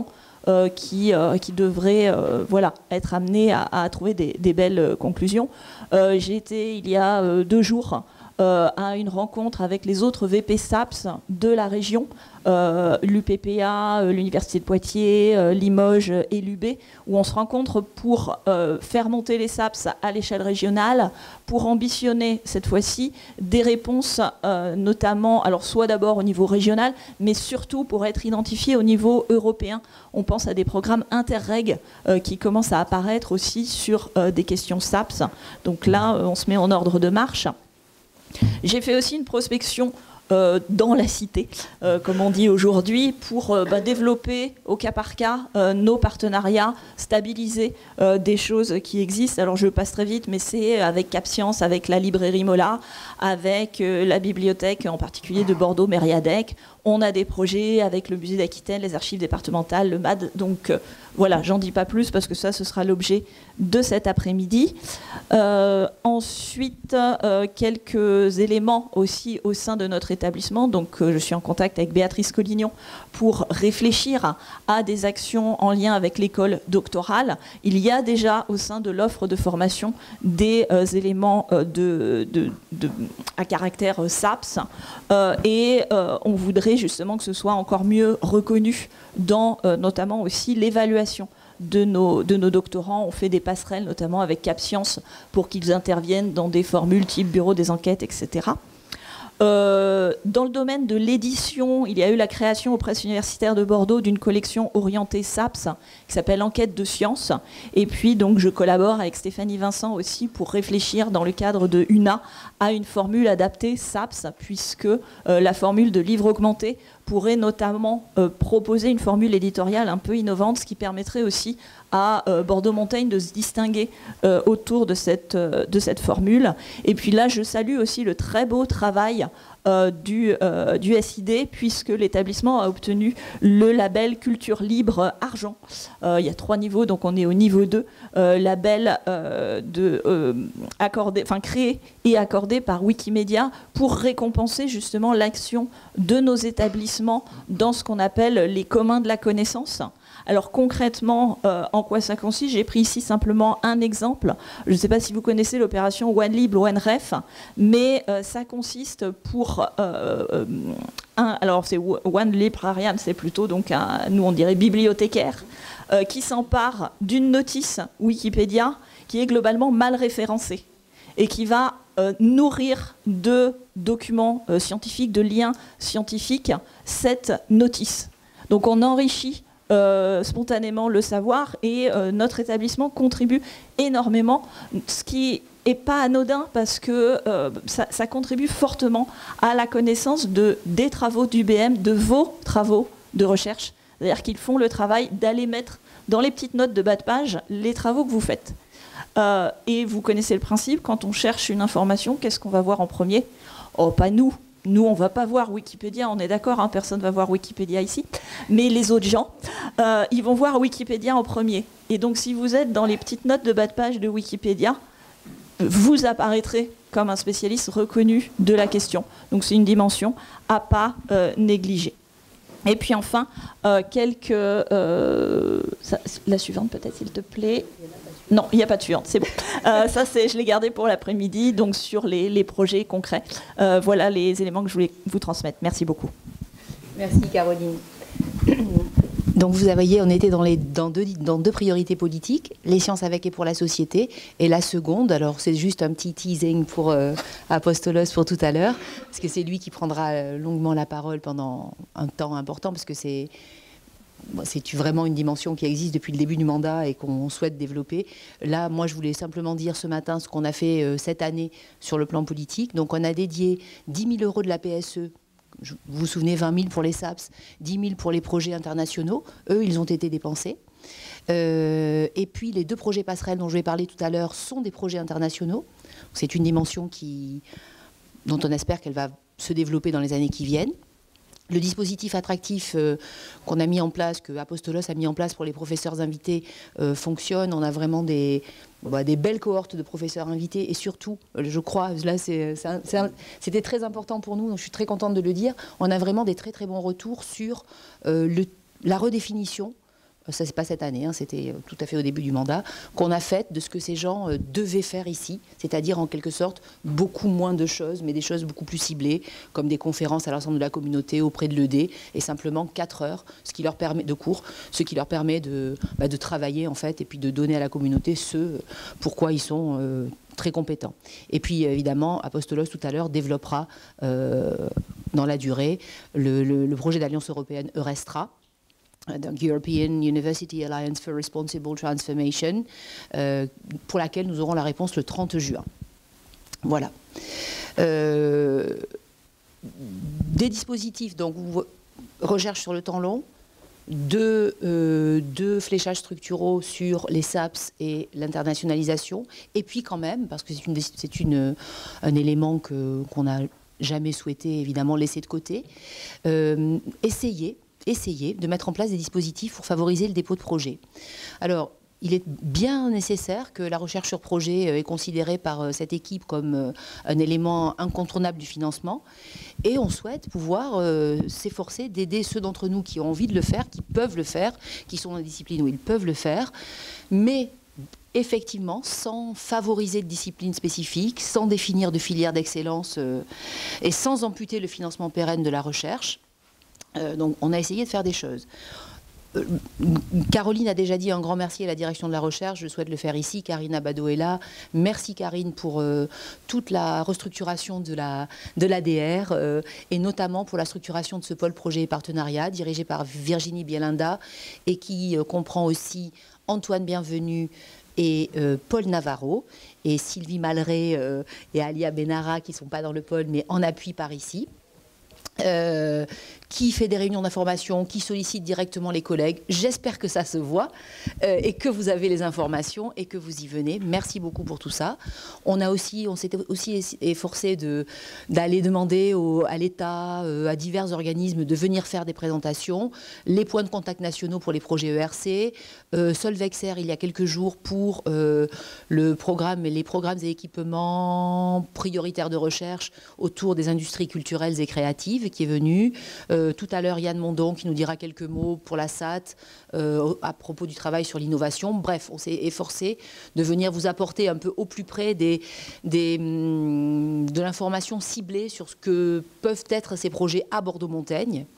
Speaker 2: euh, qui, euh, qui devraient euh, voilà, être amenés à, à trouver des, des belles conclusions. Euh, j'ai été il y a euh, deux jours euh, à une rencontre avec les autres V P SAPS de la région, euh, l'U P P A, euh, l'Université de Poitiers, euh, Limoges et l'U B, où on se rencontre pour euh, faire monter les SAPS à l'échelle régionale, pour ambitionner cette fois-ci des réponses, euh, notamment, alors soit d'abord au niveau régional, mais surtout pour être identifiées au niveau européen. On pense à des programmes interreg euh, qui commencent à apparaître aussi sur euh, des questions SAPS. Donc là, euh, on se met en ordre de marche. J'ai fait aussi une prospection Euh, dans la cité, euh, comme on dit aujourd'hui, pour euh, bah, développer au cas par cas euh, nos partenariats, stabiliser euh, des choses qui existent. Alors je passe très vite, mais c'est avec CapScience, avec la librairie Mola, avec euh, la bibliothèque, en particulier de Bordeaux-Mériadec. On a des projets avec le musée d'Aquitaine, les archives départementales, le M A D. Donc euh, voilà, j'en dis pas plus parce que ça, ce sera l'objet de cet après-midi. Euh, ensuite, euh, quelques éléments aussi au sein de notre établissement. Donc euh, je suis en contact avec Béatrice Collignon pour réfléchir à des actions en lien avec l'école doctorale. Il y a déjà au sein de l'offre de formation des euh, éléments euh, de, de, de, à caractère euh, SAPS euh, et euh, on voudrait justement que ce soit encore mieux reconnu dans euh, notamment aussi l'évaluation de nos, de nos doctorants. On fait des passerelles notamment avec CapScience pour qu'ils interviennent dans des formules type bureau des enquêtes, et cetera. Euh, dans le domaine de l'édition, il y a eu la création aux presses universitaires de Bordeaux d'une collection orientée SAPS qui s'appelle Enquête de sciences. Et puis donc je collabore avec Stéphanie Vincent aussi pour réfléchir dans le cadre de U N A à une formule adaptée SAPS, puisque euh, la formule de livre augmenté pourrait notamment euh, proposer une formule éditoriale un peu innovante, ce qui permettrait aussi à euh, Bordeaux-Montaigne de se distinguer euh, autour de cette, euh, de cette formule. Et puis là, je salue aussi le très beau travail euh, du, euh, du S I D, puisque l'établissement a obtenu le label Culture Libre Argent. Euh, il y a trois niveaux, donc on est au niveau deux, euh, label euh, de, euh, accordé, enfin, créé et accordé par Wikimedia pour récompenser justement l'action de nos établissements dans ce qu'on appelle les communs de la connaissance. Alors concrètement, euh, en quoi ça consiste? J'ai pris ici simplement un exemple. Je ne sais pas si vous connaissez l'opération OneLib, OneRef, mais euh, ça consiste pour euh, un, alors c'est OneLibrarian, c'est plutôt donc un, nous on dirait bibliothécaire, euh, qui s'empare d'une notice Wikipédia qui est globalement mal référencée et qui va euh, nourrir de documents euh, scientifiques, de liens scientifiques, cette notice. Donc on enrichit Euh, spontanément le savoir et euh, notre établissement contribue énormément, ce qui n'est pas anodin parce que euh, ça, ça contribue fortement à la connaissance de, des travaux d'U B M, de vos travaux de recherche. C'est-à-dire qu'ils font le travail d'aller mettre dans les petites notes de bas de page les travaux que vous faites. Euh, et vous connaissez le principe, quand on cherche une information, qu'est-ce qu'on va voir en premier? Oh, pas nous. Nous, on ne va pas voir Wikipédia, on est d'accord, hein, personne ne va voir Wikipédia ici. Mais les autres gens, euh, ils vont voir Wikipédia en premier. Et donc, si vous êtes dans les petites notes de bas de page de Wikipédia, vous apparaîtrez comme un spécialiste reconnu de la question. Donc, c'est une dimension à ne pas euh, négliger. Et puis enfin, euh, quelques... Euh, ça, la suivante peut-être, s'il te plaît. Non, il n'y a pas de suivante, c'est bon. Euh, ça, c'est, je l'ai gardé pour l'après-midi, donc sur les, les projets concrets. Euh, voilà les éléments que je voulais vous transmettre. Merci beaucoup.
Speaker 1: Merci Caroline. Donc vous voyez, on était dans, les, dans, deux, dans deux priorités politiques, les sciences avec et pour la société, et la seconde, alors c'est juste un petit teasing pour euh, Apostolos pour tout à l'heure, parce que c'est lui qui prendra euh, longuement la parole pendant un temps important, parce que c'est... c'est vraiment une dimension qui existe depuis le début du mandat et qu'on souhaite développer. Là, moi, je voulais simplement dire ce matin ce qu'on a fait euh, cette année sur le plan politique. Donc, on a dédié dix mille euros de la P S E. Vous vous souvenez, vingt mille pour les SAPS, dix mille pour les projets internationaux. Eux, ils ont été dépensés. Euh, et puis, les deux projets passerelles dont je vais parler tout à l'heure sont des projets internationaux. C'est une dimension qui, dont on espère qu'elle va se développer dans les années qui viennent. Le dispositif attractif euh, qu'on a mis en place, que Apostolos a mis en place pour les professeurs invités, euh, fonctionne. On a vraiment des, bah, des belles cohortes de professeurs invités et surtout, je crois, là c'est, c'est un, c'est un, c'était très important pour nous, donc je suis très contente de le dire, on a vraiment des très très bons retours sur euh, le, la redéfinition ça c'est pas cette année, hein, c'était tout à fait au début du mandat, qu'on a fait de ce que ces gens euh, devaient faire ici, c'est-à-dire en quelque sorte beaucoup moins de choses, mais des choses beaucoup plus ciblées, comme des conférences à l'ensemble de la communauté auprès de l'E D, et simplement quatre heures, ce qui leur permet de cours, ce qui leur permet de, bah, de travailler en fait, et puis de donner à la communauté ce pourquoi ils sont euh, très compétents. Et puis évidemment, Apostolos tout à l'heure développera euh, dans la durée le, le, le projet d'Alliance européenne Eurestra, donc European University Alliance for Responsible Transformation, euh, pour laquelle nous aurons la réponse le trente juin. Voilà. Euh, des dispositifs, donc recherche sur le temps long, deux, euh, deux fléchages structuraux sur les S A P S et l'internationalisation, et puis quand même, parce que c'est une, c'est une, un élément que, qu'on n'a jamais souhaité évidemment laisser de côté, euh, essayer essayer de mettre en place des dispositifs pour favoriser le dépôt de projets. Alors, il est bien nécessaire que la recherche sur projet est considérée par cette équipe comme un élément incontournable du financement, et on souhaite pouvoir euh, s'efforcer d'aider ceux d'entre nous qui ont envie de le faire, qui peuvent le faire, qui sont dans des disciplines où ils peuvent le faire, mais effectivement, sans favoriser de discipline spécifique, sans définir de filière d'excellence euh, et sans amputer le financement pérenne de la recherche. Euh, donc on a essayé de faire des choses. Euh, Caroline a déjà dit un grand merci à la direction de la recherche, je souhaite le faire ici, Karine Abado est là. Merci Karine pour euh, toute la restructuration de la, de l'A D R euh, et notamment pour la structuration de ce pôle projet et partenariat dirigé par Virginie Bielinda et qui euh, comprend aussi Antoine Bienvenu et euh, Paul Navarro et Sylvie Malray euh, et Alia Benara qui ne sont pas dans le pôle mais en appui par ici. Euh, qui fait des réunions d'information, qui sollicite directement les collègues. J'espère que ça se voit euh, et que vous avez les informations et que vous y venez. Merci beaucoup pour tout ça. On a aussi, on s'était aussi efforcé de, d'aller demander au, à l'État, euh, à divers organismes de venir faire des présentations, les points de contact nationaux pour les projets E R C, euh, Solvexer il y a quelques jours pour euh, le programme, les programmes et équipements prioritaires de recherche autour des industries culturelles et créatives qui est venu. Euh, tout à l'heure, Yann Mondon qui nous dira quelques mots pour la S A T euh, à propos du travail sur l'innovation. Bref, on s'est efforcé de venir vous apporter un peu au plus près des, des, de l'information ciblée sur ce que peuvent être ces projets à Bordeaux-Montaigne.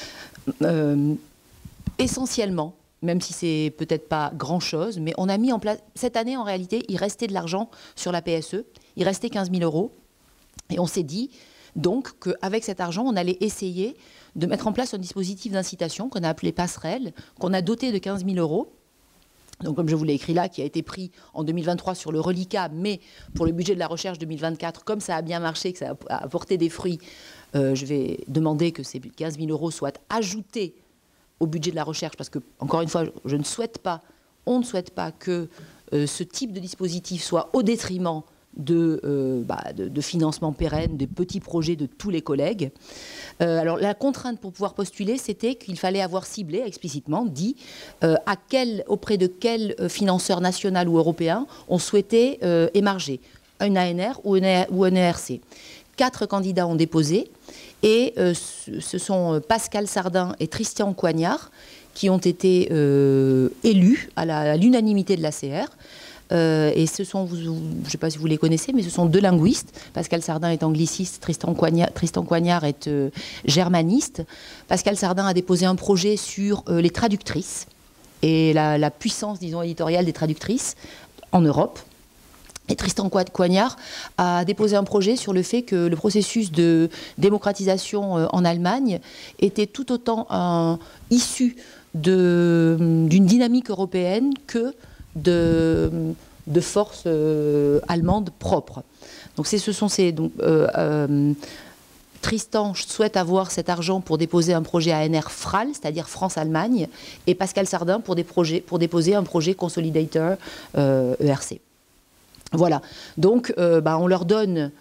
Speaker 1: Euh, essentiellement, même si c'est peut-être pas grand-chose, mais on a mis en place... Cette année, en réalité, il restait de l'argent sur la P S E. Il restait quinze mille euros. Et on s'est dit... Donc, qu'avec cet argent, on allait essayer de mettre en place un dispositif d'incitation qu'on a appelé Passerelle, qu'on a doté de quinze mille euros. Donc, comme je vous l'ai écrit là, qui a été pris en deux mille vingt-trois sur le reliquat, mais pour le budget de la recherche deux mille vingt-quatre, comme ça a bien marché, que ça a apporté des fruits, euh, je vais demander que ces quinze mille euros soient ajoutés au budget de la recherche, parce que, encore une fois, je ne souhaite pas, on ne souhaite pas que euh, ce type de dispositif soit au détriment De, euh, bah, de, de financement pérenne, de petits projets de tous les collègues. Euh, alors la contrainte pour pouvoir postuler, c'était qu'il fallait avoir ciblé explicitement, dit euh, à quel, auprès de quel financeur national ou européen on souhaitait euh, émarger, un A N R ou un, ou un E R C. Quatre candidats ont déposé et euh, ce sont Pascal Sardin et Tristan Coignard qui ont été euh, élus à, la, à l'unanimité de l'A C R. Euh, et ce sont, vous, je ne sais pas si vous les connaissez, mais ce sont deux linguistes. Pascal Sardin est angliciste, Tristan Coignard, Tristan Coignard est euh, germaniste. Pascal Sardin a déposé un projet sur euh, les traductrices et la, la puissance, disons, éditoriale des traductrices en Europe. Et Tristan Coignard a déposé un projet sur le fait que le processus de démocratisation euh, en Allemagne était tout autant un, issu de, d'une dynamique européenne que de, de forces euh, allemandes propres. Donc c'est, ce sont ces... Donc, euh, euh, Tristan souhaite avoir cet argent pour déposer un projet A N R F R A L, c'est-à-dire France-Allemagne, et Pascal Sardin pour, des projets, pour déposer un projet Consolidator euh, E R C. Voilà. Donc euh, bah, on leur donne...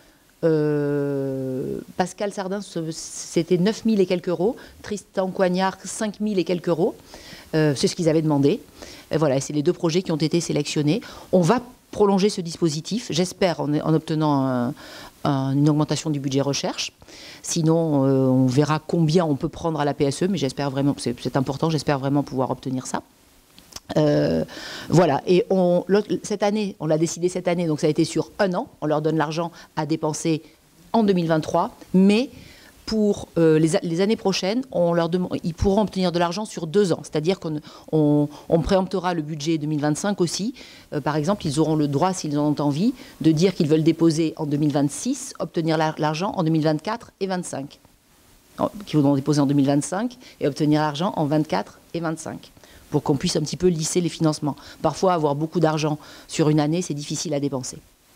Speaker 1: Euh, Pascal Sardin, c'était neuf mille et quelques euros. Tristan Coignard, cinq mille et quelques euros. Euh, c'est ce qu'ils avaient demandé. Et voilà, c'est les deux projets qui ont été sélectionnés. On va prolonger ce dispositif, j'espère, en, en obtenant un, un, une augmentation du budget recherche. Sinon, euh, on verra combien on peut prendre à la P S E, mais j'espère vraiment, c'est, c'est important, j'espère vraiment pouvoir obtenir ça. Euh, voilà, et on, cette année, on l'a décidé cette année, donc ça a été sur un an, on leur donne l'argent à dépenser en deux mille vingt-trois, mais pour euh, les, les années prochaines, on leur demande, ils pourront obtenir de l'argent sur deux ans, c'est-à-dire qu'on on, on préemptera le budget deux mille vingt-cinq aussi. Euh, par exemple, ils auront le droit, s'ils en ont envie, de dire qu'ils veulent déposer en deux mille vingt-six, obtenir l'argent en deux mille vingt-quatre et vingt-cinq, qu'ils voudront déposer en deux mille vingt-cinq et obtenir l'argent en vingt-quatre et vingt-cinq. Pour qu'on puisse un petit peu lisser les financements. Parfois, avoir beaucoup d'argent sur une année, c'est difficile à dépenser.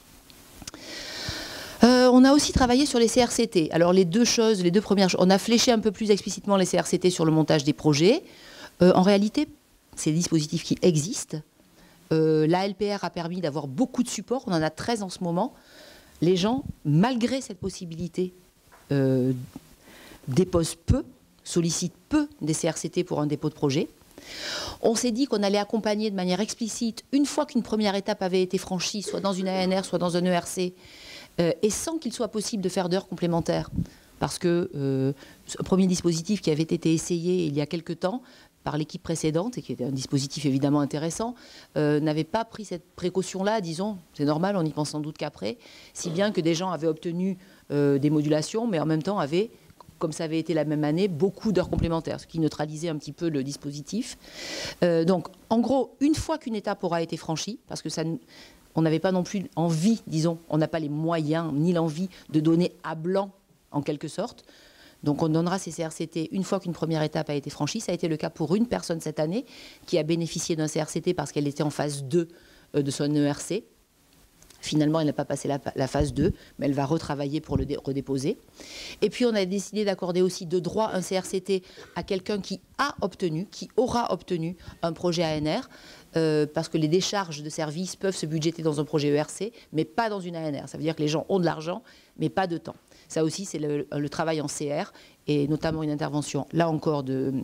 Speaker 1: Euh, on a aussi travaillé sur les C R C T. Alors, les deux choses, les deux premières choses, on a fléché un peu plus explicitement les C R C T sur le montage des projets. Euh, en réalité, c'est des dispositifs qui existent. Euh, L'A L P R a permis d'avoir beaucoup de supports. On en a treize en ce moment. Les gens, malgré cette possibilité, euh, déposent peu, sollicitent peu des C R C T pour un dépôt de projet. On s'est dit qu'on allait accompagner de manière explicite, une fois qu'une première étape avait été franchie, soit dans une A N R, soit dans un E R C, euh, et sans qu'il soit possible de faire d'heures complémentaires. Parce que euh, ce premier dispositif qui avait été essayé il y a quelque temps par l'équipe précédente, et qui était un dispositif évidemment intéressant, euh, n'avait pas pris cette précaution-là, disons, c'est normal, on n'y pense sans doute qu'après, si bien que des gens avaient obtenu euh, des modulations, mais en même temps avaient, comme ça avait été la même année, beaucoup d'heures complémentaires, ce qui neutralisait un petit peu le dispositif. Euh, donc, en gros, une fois qu'une étape aura été franchie, parce que ça, on n'avait pas non plus envie, disons, on n'a pas les moyens ni l'envie de donner à blanc, en quelque sorte. Donc, on donnera ces C R C T une fois qu'une première étape a été franchie. Ça a été le cas pour une personne cette année qui a bénéficié d'un C R C T parce qu'elle était en phase deux de son E R C. Finalement, elle n'a pas passé la, la phase deux, mais elle va retravailler pour le redéposer. Et puis, on a décidé d'accorder aussi de droit un C R C T à quelqu'un qui a obtenu, qui aura obtenu un projet A N R, euh, parce que les décharges de services peuvent se budgéter dans un projet E R C, mais pas dans une A N R. Ça veut dire que les gens ont de l'argent, mais pas de temps. Ça aussi, c'est le, le travail en C R, et notamment une intervention, là encore, de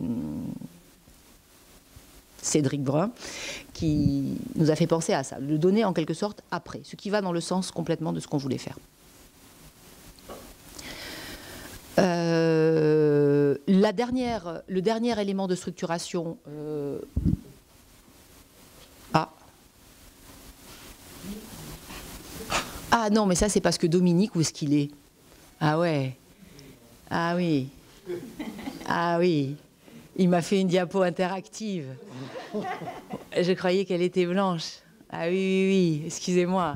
Speaker 1: Cédric Brun, qui nous a fait penser à ça, le donner en quelque sorte après, ce qui va dans le sens complètement de ce qu'on voulait faire. Euh, la dernière, le dernier élément de structuration... Euh, ah. ah non, mais ça c'est parce que Dominique, où est-ce qu'il est? Ah ouais. Ah oui. Ah oui. Il m'a fait une diapo interactive. Je croyais qu'elle était blanche. Ah oui, oui, oui, excusez-moi.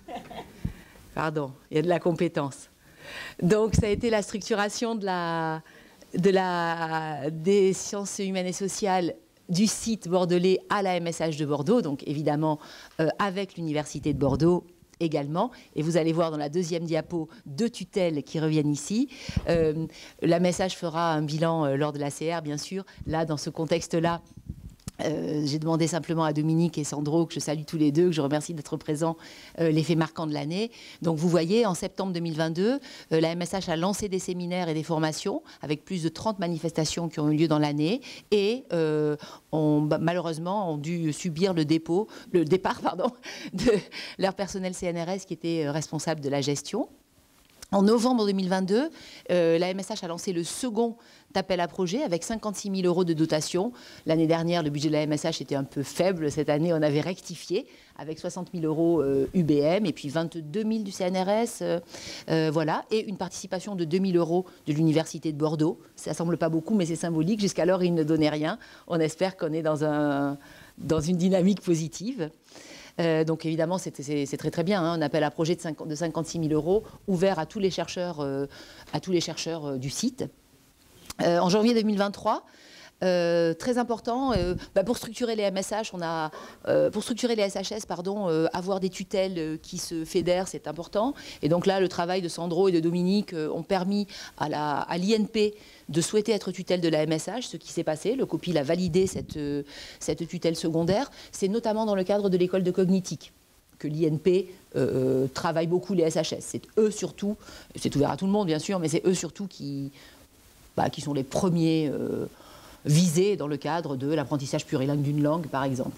Speaker 1: Pardon, il y a de la compétence. Donc, ça a été la structuration de la, de la, des sciences humaines et sociales du site bordelais à la M S H de Bordeaux, donc évidemment euh, avec l'Université de Bordeaux également. Et vous allez voir dans la deuxième diapo deux tutelles qui reviennent ici. Euh, la M S H fera un bilan euh, lors de la C R, bien sûr. Là, dans ce contexte-là, Euh, j'ai demandé simplement à Dominique et Sandro, que je salue tous les deux, que je remercie d'être présents, euh, les faits marquants de l'année. Donc vous voyez, en septembre deux mille vingt-deux, euh, la M S H a lancé des séminaires et des formations avec plus de trente manifestations qui ont eu lieu dans l'année et euh, ont, bah, malheureusement ont dû subir le, dépôt, le départ pardon, de leur personnel C N R S qui était responsable de la gestion. En novembre deux mille vingt-deux, euh, la M S H a lancé le second appel à projet avec cinquante-six mille euros de dotation. L'année dernière, le budget de la M S H était un peu faible. Cette année, on avait rectifié avec soixante mille euros euh, U B M et puis vingt-deux mille du C N R S. Euh, euh, voilà. Et une participation de deux mille euros de l'Université de Bordeaux. Ça ne semble pas beaucoup, mais c'est symbolique. Jusqu'alors, ils ne donnaient rien. On espère qu'on est dans, un, dans une dynamique positive. Euh, donc évidemment, c'est très très bien, hein, un appel à projet de, de cinquante-six mille euros ouvert à tous les chercheurs, euh, à tous les chercheurs euh, du site. Euh, en janvier deux mille vingt-trois, euh, très important, euh, bah pour structurer les M S H, on a, euh, pour structurer les S H S, pardon, euh, avoir des tutelles euh, qui se fédèrent, c'est important. Et donc là, le travail de Sandro et de Dominique euh, ont permis à l'I N P de souhaiter être tutelle de la M S H, ce qui s'est passé. Le COPIL a validé cette, euh, cette tutelle secondaire. C'est notamment dans le cadre de l'école de cognitique que l'I N P euh, travaille beaucoup les S H S. C'est eux surtout, c'est ouvert à tout le monde bien sûr, mais c'est eux surtout qui... Bah, qui sont les premiers euh, visés dans le cadre de l'apprentissage plurilingue d'une langue, par exemple.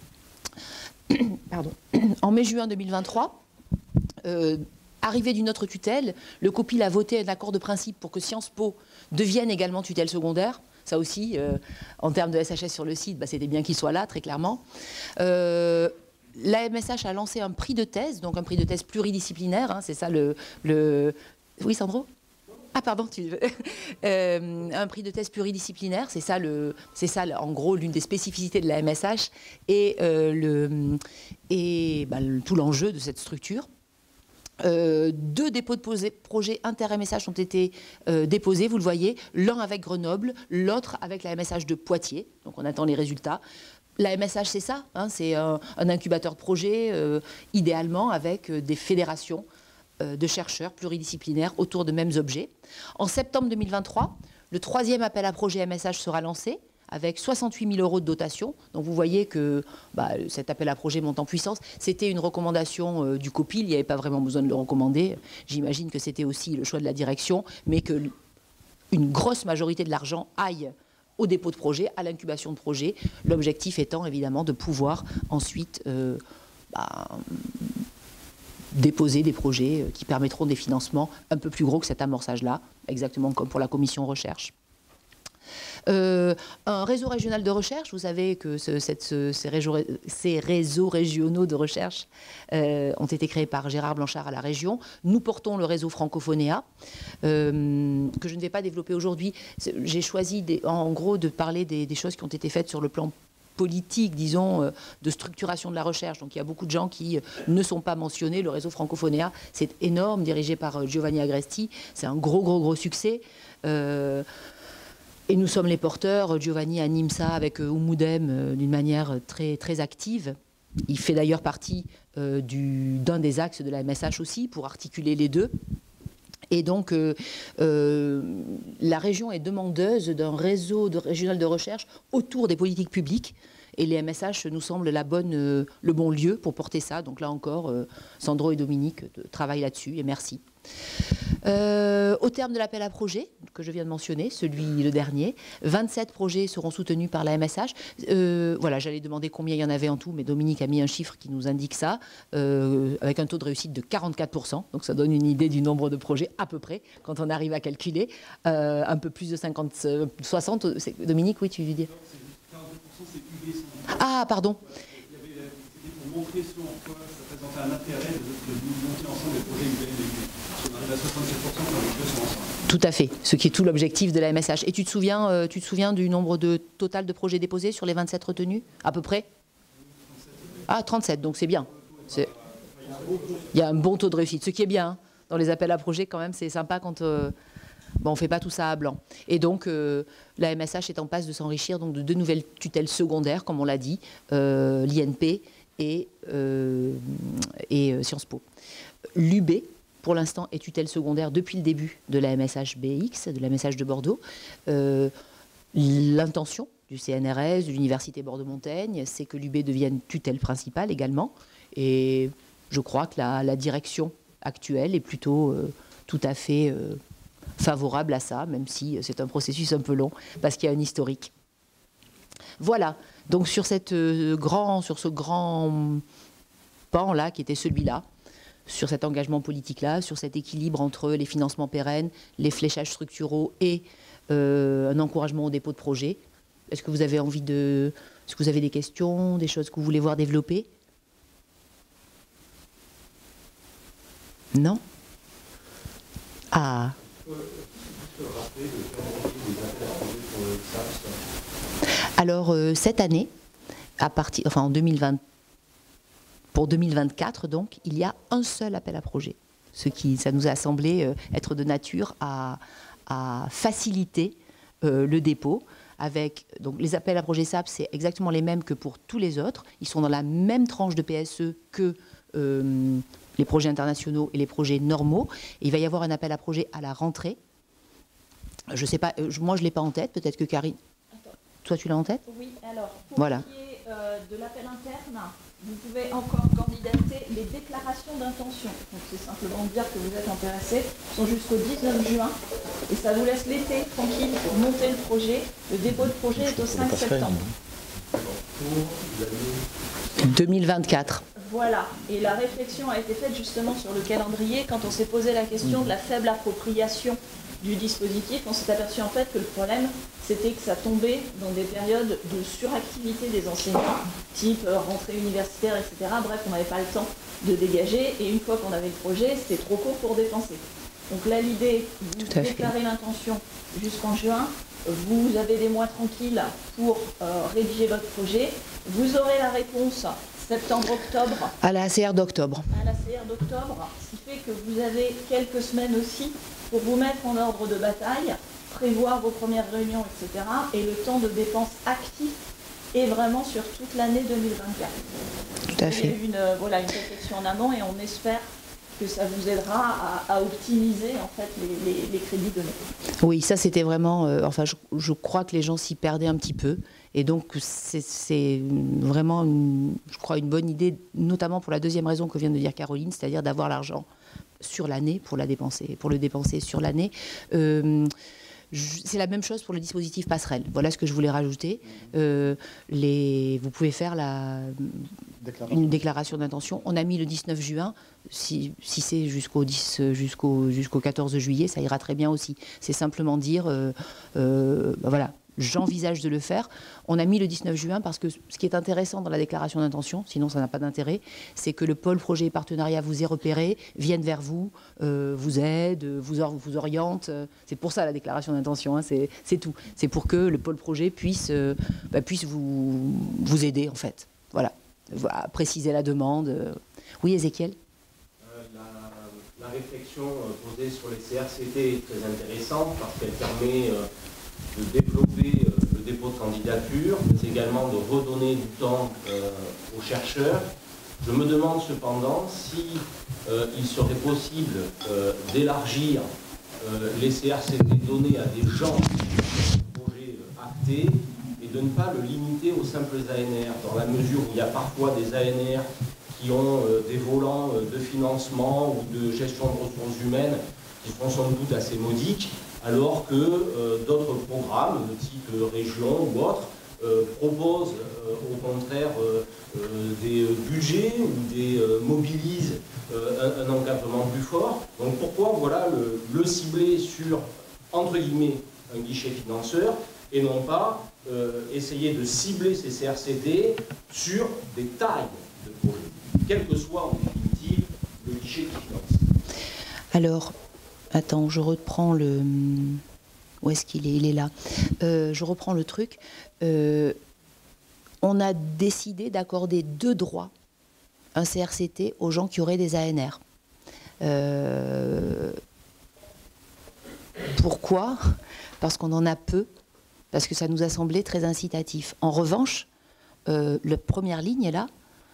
Speaker 1: Pardon. En mai-juin deux mille vingt-trois, euh, arrivée d'une autre tutelle, le COPIL a voté un accord de principe pour que Sciences Po devienne également tutelle secondaire. Ça aussi, euh, en termes de S H S sur le site, bah, c'était bien qu'il soit là, très clairement. Euh, L'A M S H a lancé un prix de thèse, donc un prix de thèse pluridisciplinaire, hein, c'est ça le, le... Oui, Sandro ? Ah pardon, tu... euh, un prix de thèse pluridisciplinaire, c'est ça, le, c'est ça en gros l'une des spécificités de la M S H et, euh, le, et bah, le, tout l'enjeu de cette structure. Euh, deux dépôts de projets inter-M S H ont été euh, déposés, vous le voyez, l'un avec Grenoble, l'autre avec la M S H de Poitiers, donc on attend les résultats. La M S H, c'est ça, hein, c'est un, un incubateur de projet, euh, idéalement avec euh, des fédérations de chercheurs pluridisciplinaires autour de mêmes objets. En septembre deux mille vingt-trois, le troisième appel à projet M S H sera lancé avec soixante-huit mille euros de dotation. Donc vous voyez que bah, cet appel à projet monte en puissance. C'était une recommandation euh, du COPIL, il n'y avait pas vraiment besoin de le recommander. J'imagine que c'était aussi le choix de la direction, mais qu'une grosse majorité de l'argent aille au dépôt de projet, à l'incubation de projet. L'objectif étant évidemment de pouvoir ensuite... Euh, bah, déposer des projets qui permettront des financements un peu plus gros que cet amorçage-là, exactement comme pour la commission recherche. Euh, un réseau régional de recherche, vous savez que ce, cette, ce, ces, réseaux, ces réseaux régionaux de recherche euh, ont été créés par Gérard Blanchard à la région. Nous portons le réseau Francophonéa, euh, que je ne vais pas développer aujourd'hui. J'ai choisi des, en gros de parler des, des choses qui ont été faites sur le plan politique, disons, de structuration de la recherche. Donc il y a beaucoup de gens qui ne sont pas mentionnés. Le réseau Francophonéa, c'est énorme, dirigé par Giovanni Agresti. C'est un gros, gros, gros succès. Euh, et nous sommes les porteurs. Giovanni anime ça avec Oumoudem euh, d'une manière très, très active. Il fait d'ailleurs partie euh, du, d'un des axes de la M S H aussi, pour articuler les deux. Et donc, euh, euh, la région est demandeuse d'un réseau de, régional de recherche autour des politiques publiques. Et les M S H nous semblent la bonne, euh, le bon lieu pour porter ça. Donc là encore, euh, Sandro et Dominique euh, travaillent là-dessus, et merci. Euh, au terme de l'appel à projet que je viens de mentionner, celui le dernier, vingt-sept projets seront soutenus par la M S H. Euh, voilà, j'allais demander combien il y en avait en tout, mais Dominique a mis un chiffre qui nous indique ça, euh, avec un taux de réussite de quarante-quatre pour cent. Donc ça donne une idée du nombre de projets à peu près, quand on arrive à calculer. Euh, un peu plus de cinquante, soixante. Dominique, oui, tu veux dire ? Ah, pardon.
Speaker 3: C'était pour montrer ce en quoi ça présentait un intérêt de, de monter ensemble les projets U B M. On arrive à soixante-sept pour cent quand les deux sont ensemble.
Speaker 1: Tout à fait, ce qui est tout l'objectif de la M S H. Et tu te souviens, euh, tu te souviens du nombre de, total de projets déposés sur les vingt-sept retenus, à peu près ? Ah, trente-sept, donc c'est bien. C'est... Il y a un bon taux de réussite, ce qui est bien. Hein. Dans les appels à projets, quand même, c'est sympa quand... Euh... Bon, on ne fait pas tout ça à blanc. Et donc, euh, la M S H est en passe de s'enrichir donc, de deux nouvelles tutelles secondaires, comme on l'a dit, euh, l'I N P et, euh, et euh, Sciences Po. L'U B, pour l'instant, est tutelle secondaire depuis le début de la M S H B X, de la M S H de Bordeaux. Euh, l'intention du C N R S, de l'Université Bordeaux-Montaigne, c'est que l'U B devienne tutelle principale également. Et je crois que la, la direction actuelle est plutôt euh, tout à fait... Euh, favorable à ça, même si c'est un processus un peu long, parce qu'il y a un historique. Voilà, donc sur, cette, euh, grand, sur ce grand pan-là, qui était celui-là, sur cet engagement politique-là, sur cet équilibre entre les financements pérennes, les fléchages structuraux et euh, un encouragement au dépôt de projet. Est-ce que vous avez envie de... Est-ce que vous avez des questions, des choses que vous voulez voir développer ? Non ? Ah. Alors euh, cette année, à partir, enfin en deux mille vingt, pour deux mille vingt-quatre donc, il y a un seul appel à projet, ce qui, ça nous a semblé euh, être de nature à, à faciliter euh, le dépôt. Avec donc les appels à projet S A P, c'est exactement les mêmes que pour tous les autres. Ils sont dans la même tranche de P S E que euh, les projets internationaux et les projets normaux. Et il va y avoir un appel à projet à la rentrée. Je ne sais pas, moi je ne l'ai pas en tête, peut-être que Karine... Attends. Toi tu l'as en tête ?
Speaker 2: Oui, alors, pour
Speaker 1: voilà.
Speaker 2: ce qui est euh, de l'appel interne, vous pouvez encore candidater les déclarations d'intention. Donc c'est simplement dire que vous êtes intéressé. Ils sont jusqu'au dix-neuf juin. Et ça vous laisse l'été tranquille pour monter le projet. Le dépôt de projet est au cinq septembre.
Speaker 1: deux mille vingt-quatre.
Speaker 2: Voilà, et la réflexion a été faite justement sur le calendrier quand on s'est posé la question de la faible appropriation du dispositif, on s'est aperçu en fait que le problème, c'était que ça tombait dans des périodes de suractivité des enseignants, type euh, rentrée universitaire, et cetera. Bref, on n'avait pas le temps de dégager, et une fois qu'on avait le projet, c'était trop court pour dépenser. Donc là, l'idée, vous déclarez l'intention jusqu'en juin, vous avez des mois tranquilles pour euh, rédiger votre projet, vous aurez la réponse septembre-octobre.
Speaker 1: À la A C R d'octobre.
Speaker 2: À la C R d'octobre, ce qui fait que vous avez quelques semaines aussi pour vous mettre en ordre de bataille, prévoir vos premières réunions, et cetera. Et le temps de dépenses actif est vraiment sur toute l'année deux mille vingt-quatre.
Speaker 1: Tout à fait.
Speaker 2: Il y a eu une, euh, voilà, une réflexion en amont et on espère que ça vous aidera à, à optimiser en fait les, les, les crédits donnés.
Speaker 1: Oui, ça c'était vraiment, euh, enfin je, je crois que les gens s'y perdaient un petit peu et donc c'est vraiment, une, je crois, une bonne idée, notamment pour la deuxième raison que vient de dire Caroline, c'est-à-dire d'avoir l'argent sur l'année pour la dépenser, pour le dépenser sur l'année. Euh, C'est la même chose pour le dispositif passerelle. Voilà ce que je voulais rajouter. Euh, les, vous pouvez faire la, déclaration. une déclaration d'intention. On a mis le dix-neuf juin. Si, si c'est jusqu'au jusqu'au jusqu'au quatorze juillet, ça ira très bien aussi. C'est simplement dire, euh, euh, ben voilà, j'envisage de le faire. On a mis le dix-neuf juin parce que ce qui est intéressant dans la déclaration d'intention, sinon ça n'a pas d'intérêt, c'est que le pôle projet et partenariat vous est repéré, vienne vers vous, euh, vous aide, vous, or, vous oriente. C'est pour ça la déclaration d'intention, hein, c'est tout. C'est pour que le pôle projet puisse, euh, bah, puisse vous, vous aider en fait. Voilà, voilà, préciser la demande. Oui, Ézéchiel ?
Speaker 4: euh, la, la réflexion posée sur les C R C T est très intéressante parce qu'elle permet euh, de développer euh, le dépôt de candidature, mais également de redonner du temps euh, aux chercheurs. Je me demande cependant si euh, il serait possible euh, d'élargir euh, les C R C T donnés à des gens qui ont des projets euh, actés et de ne pas le limiter aux simples A N R, dans la mesure où il y a parfois des A N R qui ont euh, des volants euh, de financement ou de gestion de ressources humaines qui sont sans doute assez modiques, alors que euh, d'autres programmes de type euh, région ou autres euh, proposent euh, au contraire euh, euh, des budgets ou des euh, mobilisent euh, un, un encadrement plus fort. Donc pourquoi voilà, le, le cibler sur, entre guillemets, un guichet financeur et non pas euh, essayer de cibler ces C R C T sur des tailles de projets, quel que soit en définitive le guichet qui finance.
Speaker 1: Alors, attends, je reprends le... Où est-ce qu'il est? Il est là. Euh, je reprends le truc. Euh, on a décidé d'accorder deux droits, un C R C T, aux gens qui auraient des A N R. Euh, pourquoi? Parce qu'on en a peu, parce que ça nous a semblé très incitatif. En revanche, euh, la première ligne est là.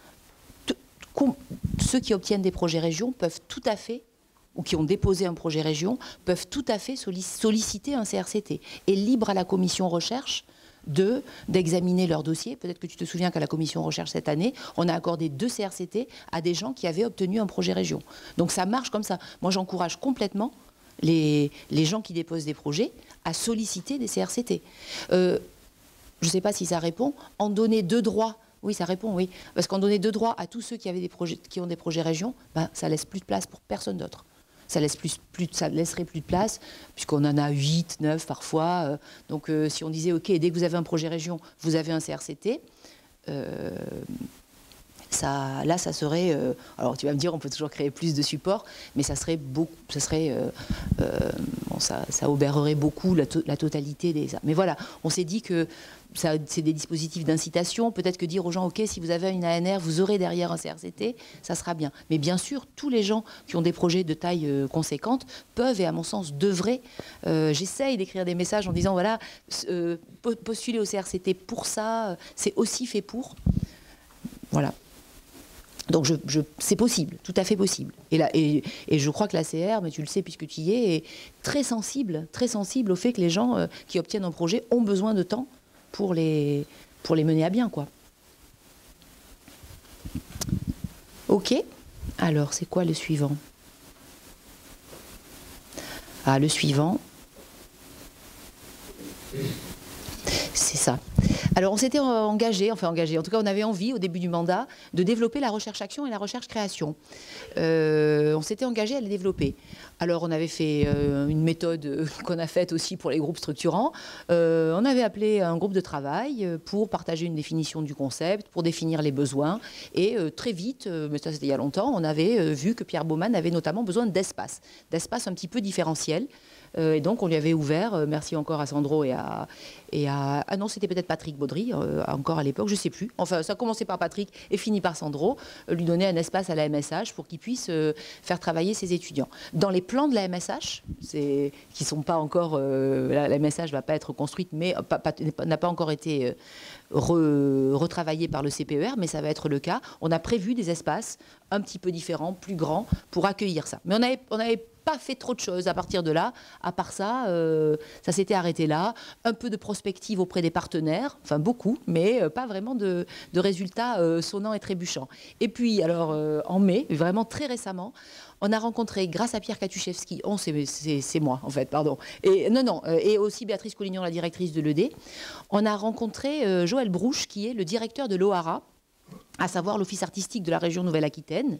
Speaker 1: Ceux qui obtiennent des projets région peuvent tout à fait, ou qui ont déposé un projet région, peuvent tout à fait solliciter un C R C T. Et libre à la commission recherche de d'examiner leur dossier. Peut-être que tu te souviens qu'à la commission recherche cette année, on a accordé deux C R C T à des gens qui avaient obtenu un projet région. Donc ça marche comme ça. Moi, j'encourage complètement les, les gens qui déposent des projets à solliciter des C R C T. Euh, je ne sais pas si ça répond. En donner deux droits. Oui, ça répond, oui. Parce qu'en donner deux droits à tous ceux qui, avaient des projets, qui ont des projets région, ben, ça laisse plus de place pour personne d'autre. Ça, laisse plus, plus, ça laisserait plus de place, puisqu'on en a huit, neuf parfois. Euh, donc euh, si on disait, OK, dès que vous avez un projet région, vous avez un C R C T, euh, ça, là, ça serait... Euh, alors tu vas me dire, on peut toujours créer plus de supports, mais ça serait beaucoup... Ça, serait, euh, euh, bon, ça, ça obérerait beaucoup la, to la totalité des... Mais voilà, on s'est dit que c'est des dispositifs d'incitation. Peut-être que dire aux gens, OK, si vous avez une A N R, vous aurez derrière un C R C T, ça sera bien. Mais bien sûr, tous les gens qui ont des projets de taille euh, conséquente peuvent, et à mon sens, devraient. Euh, J'essaye d'écrire des messages en disant, voilà, euh, postuler au C R C T pour ça, c'est aussi fait pour. Voilà. Donc je, je, c'est possible, tout à fait possible. Et, là, et, et je crois que la C R, mais tu le sais puisque tu y es, est très sensible, très sensible au fait que les gens euh, qui obtiennent un projet ont besoin de temps pour les, pour les mener à bien, quoi. OK. Alors, c'est quoi le suivant? Ah, le suivant, c'est ça. Alors on s'était engagé, enfin engagé, en tout cas on avait envie au début du mandat de développer la recherche-action et la recherche-création. Euh, on s'était engagé à les développer. Alors on avait fait euh, une méthode qu'on a faite aussi pour les groupes structurants. Euh, on avait appelé un groupe de travail pour partager une définition du concept, pour définir les besoins. Et euh, très vite, euh, mais ça c'était il y a longtemps, on avait euh, vu que Pierre Baumann avait notamment besoin d'espace, d'espace un petit peu différentiel. Euh, et donc on lui avait ouvert, euh, merci encore à Sandro et à... Et à, ah non, c'était peut-être Patrick Baudry, euh, encore à l'époque, je ne sais plus. Enfin, ça a commencé par Patrick et fini par Sandro, euh, lui donner un espace à la M S H pour qu'il puisse euh, faire travailler ses étudiants. Dans les plans de la M S H, qui ne sont pas encore... Euh, la, la M S H ne va pas être construite, mais n'a pas encore été euh, re, retravaillée par le C P E R, mais ça va être le cas. On a prévu des espaces un petit peu différents, plus grands, pour accueillir ça. Mais on avait... On avait pas fait trop de choses à partir de là. À part ça, euh, ça s'était arrêté là. Un peu de prospective auprès des partenaires, enfin beaucoup, mais euh, pas vraiment de, de résultats euh, sonnants et trébuchants. Et puis, alors, euh, en mai, vraiment très récemment, on a rencontré, grâce à Pierre Katuszewski, on c'est moi en fait, pardon, et non, non, euh, et aussi Béatrice Collignon, la directrice de l'E D, on a rencontré euh, Joël Brouche, qui est le directeur de l'O A R A, à savoir l'Office artistique de la région Nouvelle-Aquitaine,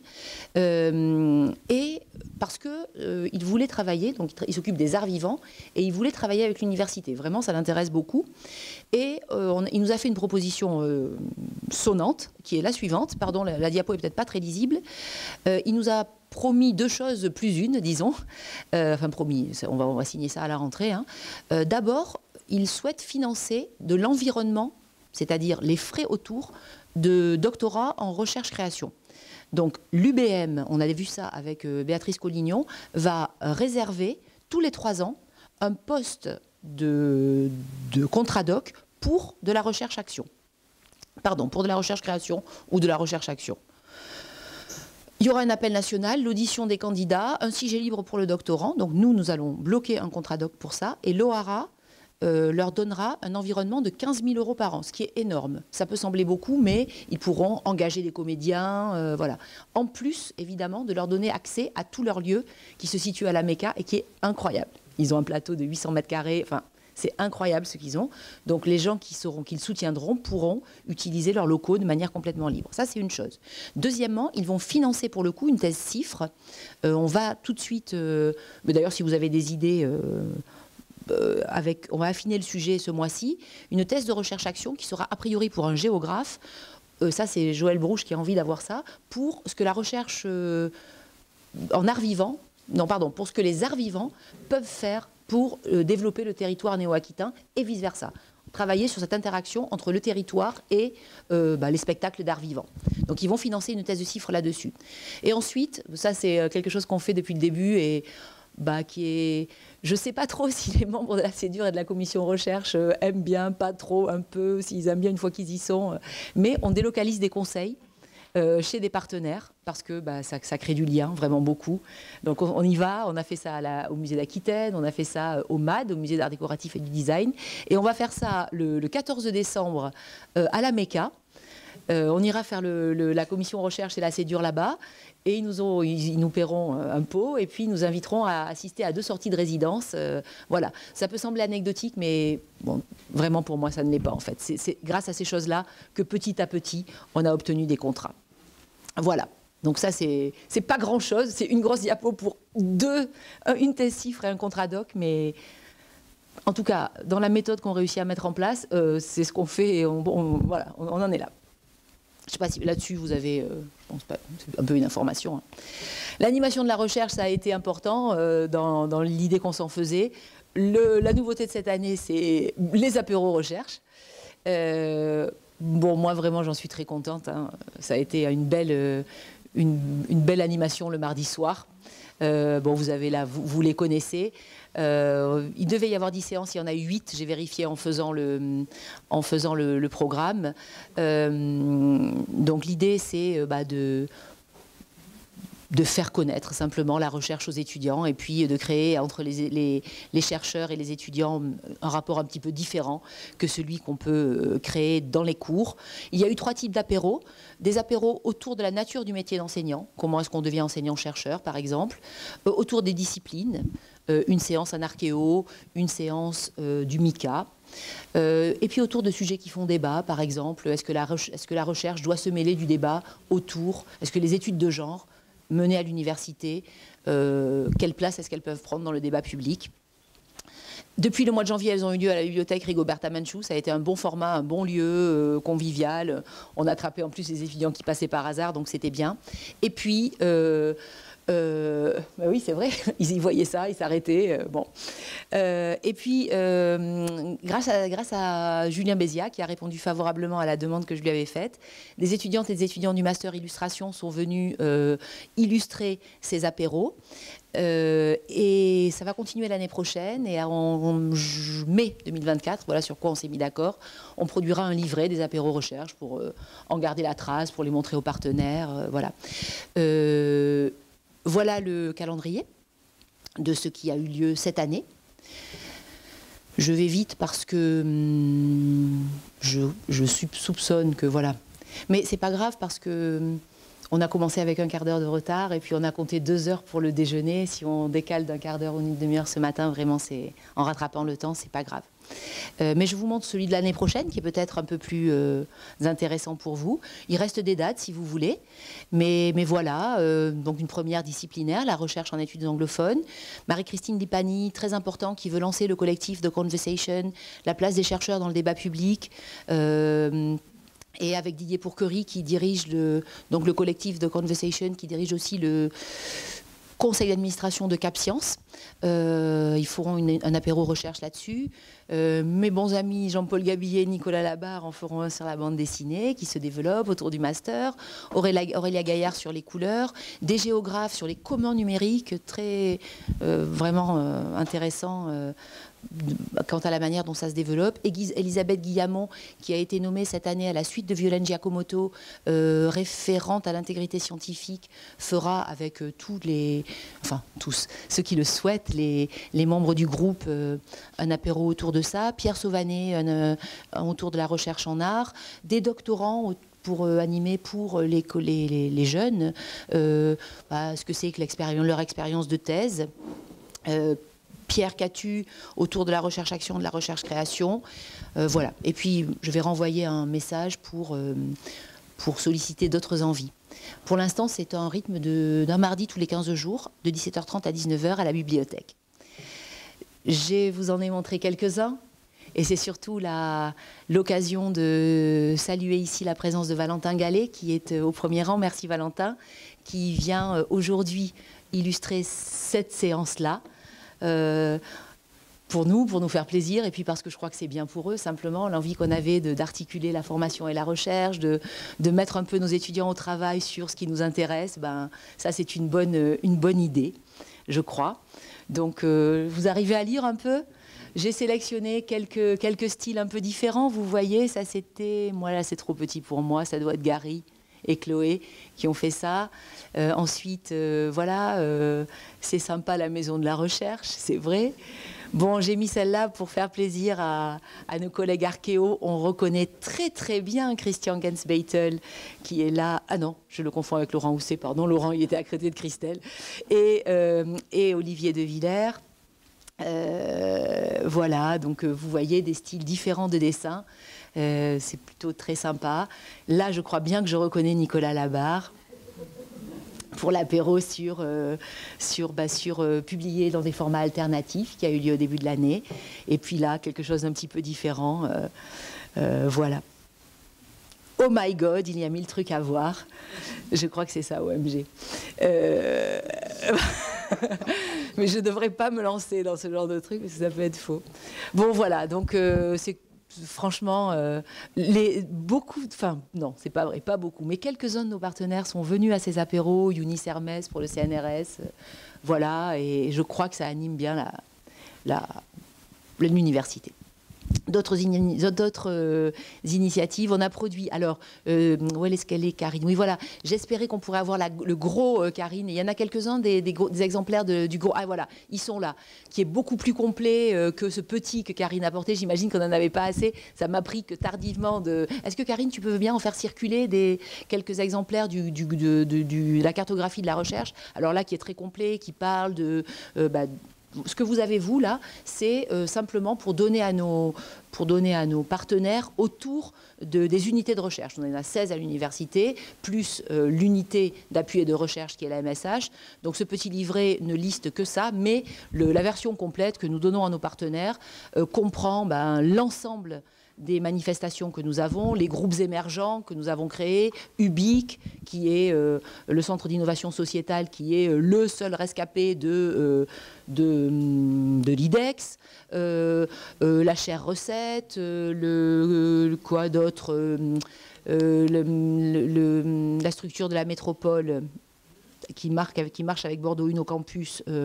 Speaker 1: euh, et parce qu'il euh, voulait travailler, donc il s'occupe des arts vivants, et il voulait travailler avec l'université. Vraiment, ça l'intéresse beaucoup. Et euh, on, il nous a fait une proposition euh, sonnante, qui est la suivante. Pardon, la, la diapo est peut-être pas très lisible. Euh, il nous a promis deux choses plus une, disons. Euh, enfin, promis, on va, on va signer ça à la rentrée. Hein. Euh, D'abord, il souhaite financer de l'environnement, c'est-à-dire les frais autour de doctorat en recherche-création. Donc l'U B M, on avait vu ça avec euh, Béatrice Collignon, va réserver tous les trois ans un poste de, de contrat doc pour de la recherche-action. Pardon, pour de la recherche-création ou de la recherche-action. Il y aura un appel national, l'audition des candidats, un sujet libre pour le doctorant. Donc nous, nous allons bloquer un contrat doc pour ça. Et l'O A R A Euh, leur donnera un environnement de quinze mille euros par an, ce qui est énorme. Ça peut sembler beaucoup, mais ils pourront engager des comédiens, euh, voilà. En plus, évidemment, de leur donner accès à tous leurs lieux qui se situent à la Mecca et qui est incroyable. Ils ont un plateau de huit cents mètres carrés, enfin, c'est incroyable ce qu'ils ont. Donc les gens qui sauront, qu'ils soutiendront pourront utiliser leurs locaux de manière complètement libre. Ça, c'est une chose. Deuxièmement, ils vont financer pour le coup une thèse CIFRE. Euh, on va tout de suite... Euh, mais d'ailleurs, si vous avez des idées... Euh, Euh, avec, on va affiner le sujet ce mois-ci, une thèse de recherche-action qui sera a priori pour un géographe, euh, ça c'est Joël Brouche qui a envie d'avoir ça, pour ce que la recherche euh, en art vivant, non pardon, pour ce que les arts vivants peuvent faire pour euh, développer le territoire néo-aquitain et vice-versa. Travailler sur cette interaction entre le territoire et euh, bah, les spectacles d'art vivant. Donc ils vont financer une thèse de CIFRE là-dessus. Et ensuite, ça c'est quelque chose qu'on fait depuis le début et bah, qui est... Je ne sais pas trop si les membres de la CEDUR et de la commission recherche euh, aiment bien, pas trop, un peu, s'ils aiment bien une fois qu'ils y sont. Euh, mais on délocalise des conseils euh, chez des partenaires parce que bah, ça, ça crée du lien, vraiment beaucoup. Donc on, on y va, on a fait ça à la, au musée d'Aquitaine, on a fait ça au M A D, au musée d'art décoratif et du design. Et on va faire ça le, le quatorze décembre euh, à la Mecca. Euh, on ira faire le, le, la commission recherche et la CEDUR là-bas et ils nous, ont, ils, ils nous paieront un pot et puis ils nous inviteront à assister à deux sorties de résidence. Euh, voilà, ça peut sembler anecdotique, mais bon, vraiment pour moi ça ne l'est pas en fait. C'est grâce à ces choses-là que petit à petit on a obtenu des contrats. Voilà. Donc ça c'est c'est pas grand-chose, c'est une grosse diapo pour deux, une thèse CIFRE et un contrat doc, mais en tout cas dans la méthode qu'on réussit à mettre en place, euh, c'est ce qu'on fait et on, on, voilà, on, on en est là. Je ne sais pas si là-dessus vous avez, euh, je pense pas, c'est un peu une information. Hein. L'animation de la recherche, ça a été important euh, dans, dans l'idée qu'on s'en faisait. Le, la nouveauté de cette année, c'est les apéros recherche. Euh, bon, moi vraiment, j'en suis très contente. Hein. Ça a été une belle, euh, une, une belle animation le mardi soir. Euh, bon, vous avez là, vous, vous les connaissez. Euh, il devait y avoir dix séances, il y en a eu huit. J'ai vérifié en faisant le, en faisant le, le programme. Euh, donc l'idée, c'est bah, de de faire connaître simplement la recherche aux étudiants et puis de créer entre les, les, les chercheurs et les étudiants un rapport un petit peu différent que celui qu'on peut créer dans les cours. Il y a eu trois types d'apéros. Des apéros autour de la nature du métier d'enseignant. Comment est-ce qu'on devient enseignant-chercheur, par exemple. Euh, autour des disciplines. euh, une séance en archéo, une séance euh, du MICA. Euh, et puis autour de sujets qui font débat, par exemple, est-ce que, la est-ce que la recherche doit se mêler du débat autour, est-ce que les études de genre menées à l'université, euh, quelle place est-ce qu'elles peuvent prendre dans le débat public? Depuis le mois de janvier, elles ont eu lieu à la bibliothèque Rigoberta Menchú. Ça a été un bon format, un bon lieu euh, convivial. On a attrapé en plus les étudiants qui passaient par hasard, donc c'était bien. Et puis... Euh, Euh, bah oui, c'est vrai, ils y voyaient ça, ils s'arrêtaient. Euh, bon. Euh, et puis, euh, grâce, à, grâce à Julien Bézia, qui a répondu favorablement à la demande que je lui avais faite, des étudiantes et des étudiants du Master Illustration sont venus euh, illustrer ces apéros. Euh, et ça va continuer l'année prochaine. Et en, en mai deux mille vingt-quatre, voilà sur quoi on s'est mis d'accord, on produira un livret des apéros recherche pour euh, en garder la trace, pour les montrer aux partenaires. Euh, voilà. Euh, Voilà le calendrier de ce qui a eu lieu cette année. Je vais vite parce que hum, je, je soupçonne que voilà. Mais c'est pas grave parce que hum, on a commencé avec un quart d'heure de retard et puis on a compté deux heures pour le déjeuner. Si on décale d'un quart d'heure ou une demi-heure ce matin, vraiment, c'est en rattrapant le temps, c'est pas grave. Euh, mais je vous montre celui de l'année prochaine qui est peut-être un peu plus euh, intéressant pour vous. Il reste des dates si vous voulez, mais, mais voilà, euh, donc une première disciplinaire, la recherche en études anglophones. Marie-Christine Lipani, très important, qui veut lancer le collectif The Conversation, la place des chercheurs dans le débat public. Euh, et avec Didier Pourquerie qui dirige le, donc le collectif The Conversation, qui dirige aussi le conseil d'administration de Cap Science. Euh, ils feront une, un apéro recherche là-dessus. Euh, mes bons amis Jean-Paul Gabillet et Nicolas Labarre en feront un sur la bande dessinée qui se développe autour du master. Aurélia, Aurélia Gaillard sur les couleurs. Des géographes sur les communs numériques, très euh, vraiment euh, intéressant euh, quant à la manière dont ça se développe. Et Elisabeth Guillamon, qui a été nommée cette année à la suite de Violaine Giacomotto, euh, référente à l'intégrité scientifique, fera avec euh, tous les, enfin tous, ceux qui le souhaitent, les, les membres du groupe, euh, un apéro autour de ça. Pierre Sauvanet, un, euh, un autour de la recherche en art. Des doctorants pour euh, animer pour les, les, les jeunes euh, bah, ce que c'est que l'expérience, leur expérience de thèse. Euh, Pierre Catu autour de la recherche-action, de la recherche-création. Euh, voilà. Et puis, je vais renvoyer un message pour, euh, pour solliciter d'autres envies. Pour l'instant, c'est un rythme de, d'un mardi tous les quinze jours, de dix-sept heures trente à dix-neuf heures à la bibliothèque. Je vous en ai montré quelques-uns. Et c'est surtout la, l'occasion de saluer ici la présence de Valentin Gallet, qui est au premier rang. Merci Valentin, qui vient aujourd'hui illustrer cette séance-là. Euh, pour nous, pour nous faire plaisir, et puis parce que je crois que c'est bien pour eux, simplement, l'envie qu'on avait de, d'articuler la formation et la recherche, de, de mettre un peu nos étudiants au travail sur ce qui nous intéresse, ben, ça c'est une bonne, une bonne idée, je crois. Donc, euh, vous arrivez à lire un peu ? J'ai sélectionné quelques, quelques styles un peu différents, vous voyez, ça c'était, moi là c'est trop petit pour moi, ça doit être Gary et Chloé qui ont fait ça. Euh, ensuite, euh, voilà, euh, c'est sympa la maison de la recherche, c'est vrai. Bon, j'ai mis celle-là pour faire plaisir à, à nos collègues archéo. On reconnaît très très bien Christian Gensbeitel qui est là. Ah non, je le confonds avec Laurent Housset, pardon. Laurent, il était à côté de Christelle. Et, euh, et Olivier de Villers. Euh, voilà, donc euh, vous voyez des styles différents de dessin. Euh, c'est plutôt très sympa. Là, je crois bien que je reconnais Nicolas Labarre pour l'apéro sur, euh, sur, bah, sur euh, publié dans des formats alternatifs qui a eu lieu au début de l'année. Et puis là, quelque chose d'un petit peu différent. Euh, euh, voilà. Oh my God, il y a mille trucs à voir. Je crois que c'est ça, O M G. Euh... Mais je ne devrais pas me lancer dans ce genre de truc parce que ça peut être faux. Bon, voilà, donc euh, c'est franchement, euh, les, beaucoup, enfin non, c'est pas vrai, pas beaucoup, mais quelques-uns de nos partenaires sont venus à ces apéros, Younis Hermès pour le C N R S, euh, voilà, et je crois que ça anime bien la, la, l'université. D'autres, in, d'autres euh, initiatives, on a produit, alors, euh, où est-ce qu'elle est, Karine ? Oui, voilà, j'espérais qu'on pourrait avoir la, le gros euh, Karine, il y en a quelques-uns des, des, gros, des exemplaires de, du gros, ah voilà, ils sont là, qui est beaucoup plus complet euh, que ce petit que Karine a porté, j'imagine qu'on n'en avait pas assez, ça m'a pris que tardivement de... Est-ce que Karine, tu peux bien en faire circuler des, quelques exemplaires du, du, de, de, du, de la cartographie de la recherche, alors là, qui est très complet, qui parle de... Euh, bah, ce que vous avez, vous, là, c'est euh, simplement pour donner, à nos, pour donner à nos partenaires autour de, des unités de recherche. On en a seize à l'université, plus euh, l'unité d'appui et de recherche qui est la M S H. Donc ce petit livret ne liste que ça, mais le, la version complète que nous donnons à nos partenaires euh, comprend ben, l'ensemble des manifestations que nous avons, les groupes émergents que nous avons créés, U B I C, qui est euh, le centre d'innovation sociétale, qui est euh, le seul rescapé de, euh, de, de l'I D E X, euh, euh, la chaire recette, euh, le, le quoi d'autre, euh, euh, le, le, la structure de la métropole qui, marque, qui marche avec Bordeaux Uno Campus. Euh,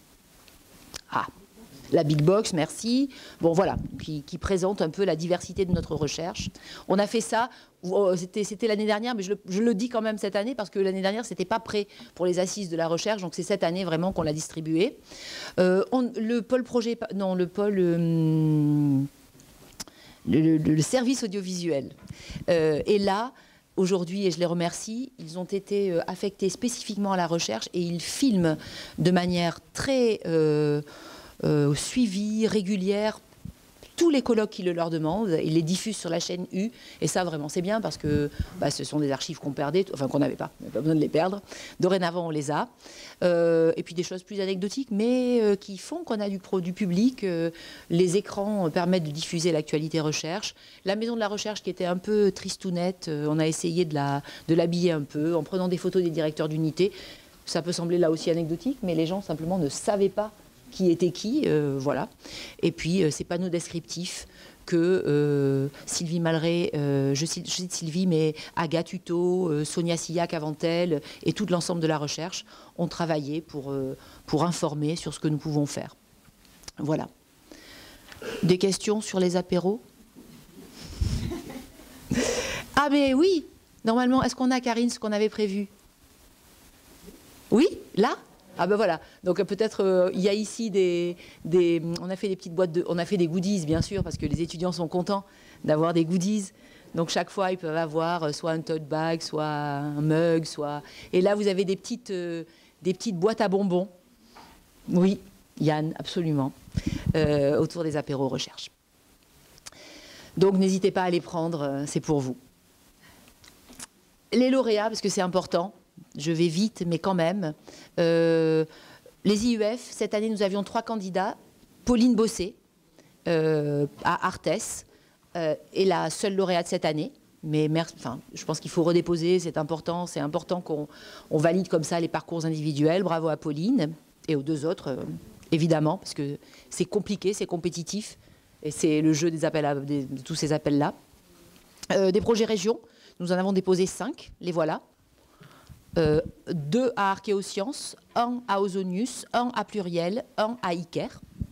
Speaker 1: ah La Big Box, merci. Bon, voilà, qui, qui présente un peu la diversité de notre recherche. On a fait ça, oh, c'était l'année dernière, mais je le, je le dis quand même cette année, parce que l'année dernière, c'était pas prêt pour les assises de la recherche, donc c'est cette année vraiment qu'on l'a distribué. Euh, on, le pôle projet, non, le pôle... Euh, le, le, le service audiovisuel euh, est là, aujourd'hui, et je les remercie, ils ont été euh, affectés spécifiquement à la recherche, et ils filment de manière très... Euh, Euh, suivi, régulière, tous les colloques qui le leur demandent, ils les diffusent sur la chaîne U, et ça vraiment c'est bien parce que bah, ce sont des archives qu'on perdait, enfin qu'on n'avait pas, on n'avait pas besoin de les perdre. Dorénavant on les a, euh, et puis des choses plus anecdotiques, mais euh, qui font qu'on a du, pro, du public. Euh, les écrans permettent de diffuser l'actualité recherche. La maison de la recherche qui était un peu tristounette, euh, on a essayé de la, de l'habiller un peu en prenant des photos des directeurs d'unité. Ça peut sembler là aussi anecdotique, mais les gens simplement ne savaient pas qui était qui, euh, voilà. Et puis, euh, ces panneaux descriptifs que euh, Sylvie Malray, euh, je, cite, je cite Sylvie, mais Agathe Hutto, euh, Sonia Sillac avant elle, et tout l'ensemble de la recherche ont travaillé pour, euh, pour informer sur ce que nous pouvons faire. Voilà. Des questions sur les apéros? Ah, mais oui, normalement, est-ce qu'on a, Karine, ce qu'on avait prévu? Oui, là? Ah ben voilà, donc peut-être euh, il y a ici des, des... On a fait des petites boîtes de... On a fait des goodies, bien sûr, parce que les étudiants sont contents d'avoir des goodies. Donc chaque fois, ils peuvent avoir soit un tote bag, soit un mug, soit... Et là, vous avez des petites, euh, des petites boîtes à bonbons. Oui, Yann, absolument, euh, autour des apéros recherche. Donc n'hésitez pas à les prendre, euh, c'est pour vous. Les lauréats, parce que c'est important. Je vais vite, mais quand même. Euh, les I U F, cette année, nous avions trois candidats. Pauline Bossé, euh, à Arthès, euh, est la seule lauréate cette année. Mais merci, enfin, je pense qu'il faut redéposer, c'est important. C'est important qu'on on valide comme ça les parcours individuels. Bravo à Pauline et aux deux autres, euh, évidemment, parce que c'est compliqué, c'est compétitif. Et c'est le jeu des appels à, des, de tous ces appels-là. Euh, des projets régions, nous en avons déposé cinq, les voilà. Euh, deux à Archéosciences, un à Ozonius, un à Pluriel, un à Iker.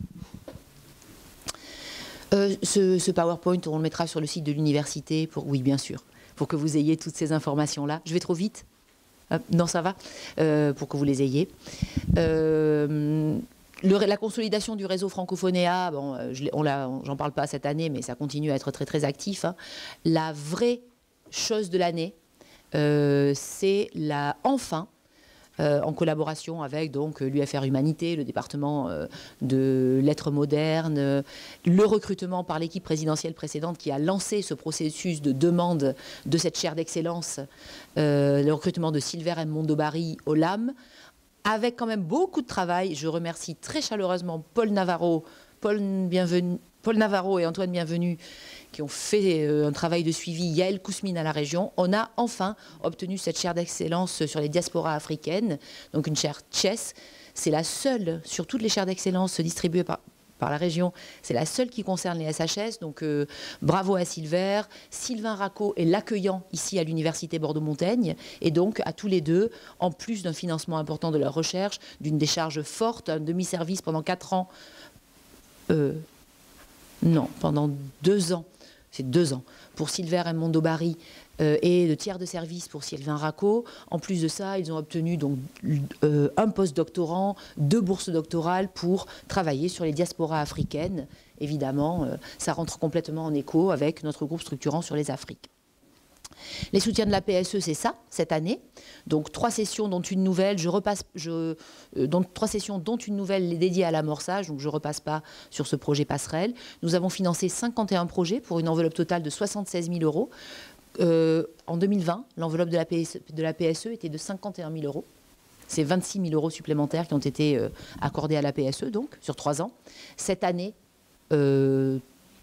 Speaker 1: Euh, ce, ce PowerPoint, on le mettra sur le site de l'université, pour, oui bien sûr, pour que vous ayez toutes ces informations-là. Je vais trop vite? euh, Non, ça va, euh, pour que vous les ayez. Euh, le, la consolidation du réseau Francophonéa, bon, j'en parle pas cette année, mais ça continue à être très très actif. Hein. La vraie chose de l'année, Euh, c'est la, enfin, euh, en collaboration avec donc l'U F R Humanité, le département euh, de lettres modernes, euh, le recrutement par l'équipe présidentielle précédente qui a lancé ce processus de demande de cette chaire d'excellence, euh, le recrutement de Silver M. Mondobari au L A M, avec quand même beaucoup de travail. Je remercie très chaleureusement Paul Navarro, Paul, bienvenu, Paul Navarro et Antoine Bienvenu, qui ont fait euh, un travail de suivi, Yael Kousmine à la région. On a enfin obtenu cette chaire d'excellence sur les diasporas africaines, donc une chaire Chess. C'est la seule, sur toutes les chaires d'excellence distribuées par, par la région, c'est la seule qui concerne les S H S, donc euh, bravo à Silver. Sylvain Racco est l'accueillant ici à l'université Bordeaux-Montaigne, et donc à tous les deux, en plus d'un financement important de leur recherche, d'une décharge forte, un demi-service pendant quatre ans, euh, non, pendant deux ans, c'est deux ans, pour Silver M. Mondobari euh, et de tiers de service pour Sylvain Racco. En plus de ça, ils ont obtenu donc, euh, un post-doctorant, deux bourses doctorales pour travailler sur les diasporas africaines. Évidemment, euh, ça rentre complètement en écho avec notre groupe structurant sur les Afriques. Les soutiens de la P S E, c'est ça, cette année. Donc trois sessions dont une nouvelle, je repasse, je, euh, donc, trois sessions dont une nouvelle dédiée à l'amorçage, donc je ne repasse pas sur ce projet passerelle. Nous avons financé cinquante et un projets pour une enveloppe totale de soixante-seize mille euros. Euh, en deux mille vingt, l'enveloppe de la P S E, de la P S E était de cinquante et un mille euros. C'est vingt-six mille euros supplémentaires qui ont été euh, accordés à la P S E, donc, sur trois ans. Cette année, euh,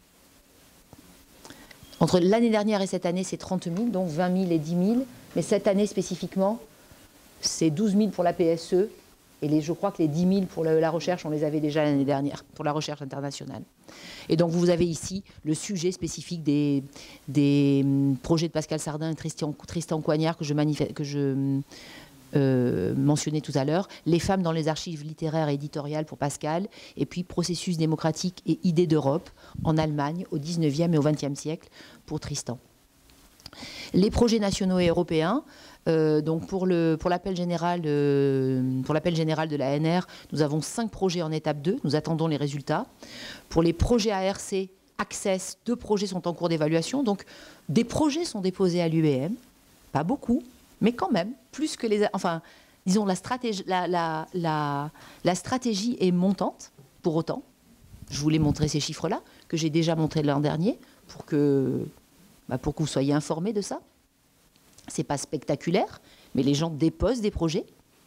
Speaker 1: entre l'année dernière et cette année, c'est trente mille, donc vingt mille et dix mille. Mais cette année spécifiquement, c'est douze mille pour la P S E. Et les, je crois que les dix mille pour la, la recherche, on les avait déjà l'année dernière, pour la recherche internationale. Et donc, vous avez ici le sujet spécifique des, des projets de Pascal Sardin et Tristan, Tristan Coignard que je, que je euh, mentionnais tout à l'heure. Les femmes dans les archives littéraires et éditoriales pour Pascal. Et puis, processus démocratique et idées d'Europe en Allemagne au dix-neuvième et au vingtième siècle pour Tristan. Les projets nationaux et européens. Euh, donc pour le pour l'appel général euh, pour l'appel général de la A N R, nous avons cinq projets en étape deux. Nous attendons les résultats. Pour les projets A R C Access, deux projets sont en cours d'évaluation. Donc des projets sont déposés à l'U B M, pas beaucoup, mais quand même plus que les. Enfin, disons la stratégie la la la, la stratégie est montante. Pour autant, je voulais montrer ces chiffres-là que j'ai déjà montrés l'an dernier pour que bah, pour que vous soyez informés de ça. C'est pas spectaculaire, mais les gens déposent des projets.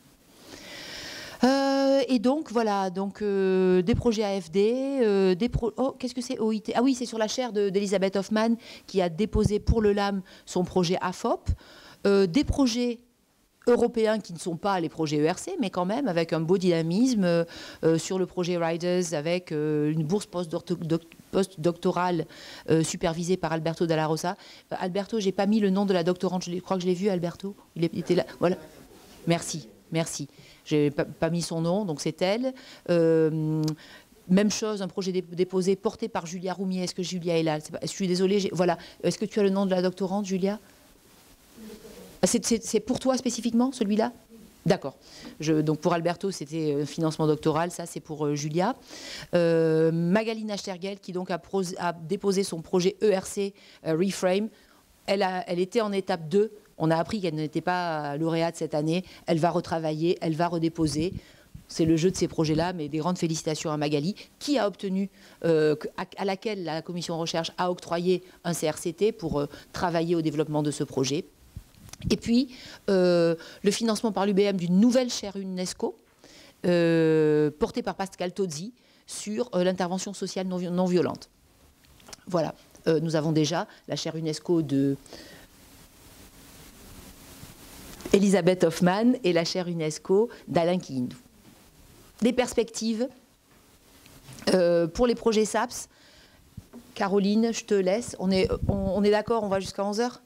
Speaker 1: Euh, et donc, voilà, donc, euh, des projets A F D, euh, des pro oh, qu'est-ce que c'est O I T? Ah oui, c'est sur la chaire d'Elisabeth Hoffmann qui a déposé pour le L A M son projet A F O P. Euh, des projets européens qui ne sont pas les projets E R C, mais quand même avec un beau dynamisme euh, sur le projet Riders, avec euh, une bourse post-doctorale euh, supervisée par Alberto Dalla Rosa. Euh, Alberto, j'ai pas mis le nom de la doctorante, je crois que je l'ai vu, Alberto. Il était là. Voilà. Merci, merci. J'ai pas, pas mis son nom, donc c'est elle. Euh, Même chose, un projet déposé, porté par Julia Roumier. Est-ce que Julia est là? Je suis désolée. Voilà. Est-ce que tu as le nom de la doctorante, Julia? C'est pour toi spécifiquement, celui-là? D'accord. Donc pour Alberto, c'était un financement doctoral. Ça, c'est pour euh, Julia. Euh, Magali Nachtergel, qui donc a, a déposé son projet E R C euh, Reframe. Elle, a, elle était en étape deux. On a appris qu'elle n'était pas lauréate cette année. Elle va retravailler, elle va redéposer. C'est le jeu de ces projets-là, mais des grandes félicitations à Magali, qui a obtenu, euh, à, à laquelle la commission recherche a octroyé un C R C T pour euh, travailler au développement de ce projet. Et puis, euh, le financement par l'U B M d'une nouvelle chaire UNESCO, euh, portée par Pascal Tozzi, sur euh, l'intervention sociale non, non violente. Voilà. Euh, nous avons déjà la chaire UNESCO de Elisabeth Hoffmann et la chaire UNESCO d'Alain Kihindou. Des perspectives euh, pour les projets S A P S. Caroline, je te laisse. On est, on, on est d'accord, on va jusqu'à onze heures?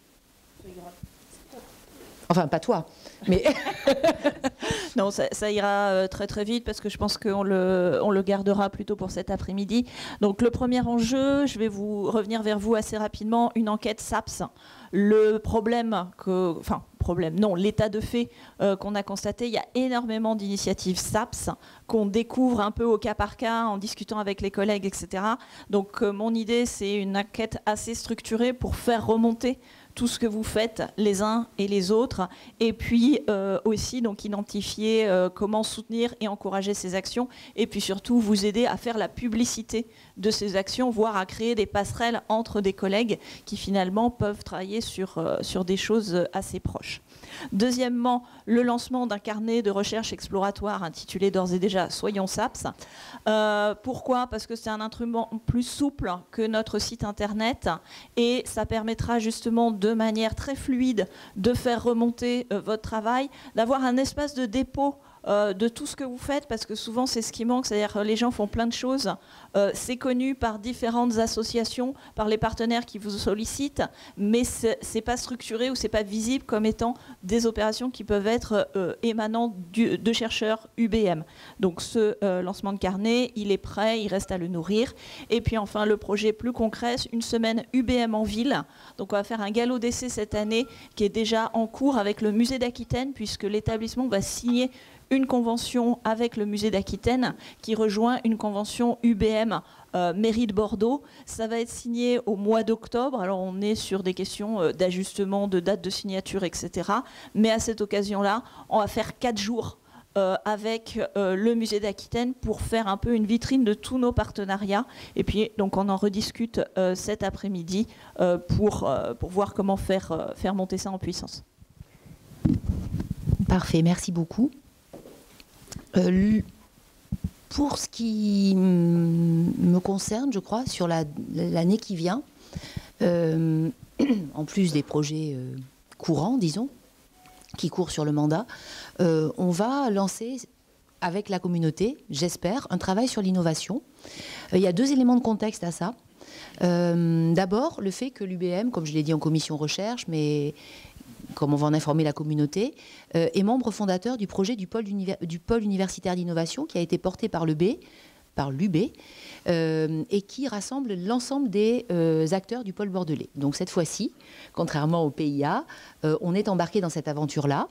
Speaker 1: Enfin, pas toi, mais...
Speaker 2: Non, ça, ça ira euh, très très vite parce que je pense qu'on le, on le gardera plutôt pour cet après-midi. Donc le premier enjeu, je vais vous revenir vers vous assez rapidement, une enquête S A P S. Le problème, que, enfin problème, non, l'état de fait euh, qu'on a constaté, il y a énormément d'initiatives S A P S qu'on découvre un peu au cas par cas en discutant avec les collègues, et cetera. Donc euh, mon idée, c'est une enquête assez structurée pour faire remonter tout ce que vous faites les uns et les autres, et puis euh, aussi donc identifier euh, comment soutenir et encourager ces actions, et puis surtout vous aider à faire la publicité de ces actions, voire à créer des passerelles entre des collègues qui finalement peuvent travailler sur, euh, sur des choses assez proches. Deuxièmement, le lancement d'un carnet de recherche exploratoire intitulé d'ores et déjà « Soyons S A P S ». Euh, pourquoi? Parce que c'est un instrument plus souple que notre site internet et ça permettra justement de manière très fluide de faire remonter euh, votre travail, d'avoir un espace de dépôt Euh, de tout ce que vous faites, parce que souvent c'est ce qui manque, c'est-à-dire que les gens font plein de choses, euh, c'est connu par différentes associations, par les partenaires qui vous sollicitent, mais c'est pas structuré ou c'est pas visible comme étant des opérations qui peuvent être euh, émanant du, de chercheurs U B M. Donc ce euh, lancement de carnet, il est prêt, il reste à le nourrir. Et puis enfin le projet plus concret, une semaine U B M en ville. Donc on va faire un galop d'essai cette année qui est déjà en cours avec le musée d'Aquitaine, puisque l'établissement va signer une convention avec le musée d'Aquitaine qui rejoint une convention U B M euh, mairie de Bordeaux. Ça va être signé au mois d'octobre. Alors on est sur des questions euh, d'ajustement, de date de signature, et cetera. Mais à cette occasion-là, on va faire quatre jours Euh, avec euh, le musée d'Aquitaine pour faire un peu une vitrine de tous nos partenariats. Et puis, donc, on en rediscute euh, cet après-midi euh, pour, euh, pour voir comment faire, euh, faire monter ça en puissance.
Speaker 1: Parfait, merci beaucoup. Euh, pour ce qui me concerne, je crois, sur la, l'année qui vient, euh, en plus des projets euh, courants, disons, qui court sur le mandat, euh, on va lancer avec la communauté, j'espère, un travail sur l'innovation. Euh, il y a deux éléments de contexte à ça. Euh, d'abord, le fait que l'U B M, comme je l'ai dit en commission recherche, mais comme on va en informer la communauté, euh, est membre fondateur du projet du pôle, du pôle universitaire d'innovation qui a été porté par le B, par l'U B, euh, et qui rassemble l'ensemble des euh, acteurs du pôle bordelais. Donc cette fois-ci, contrairement au P I A, euh, on est embarqué dans cette aventure-là.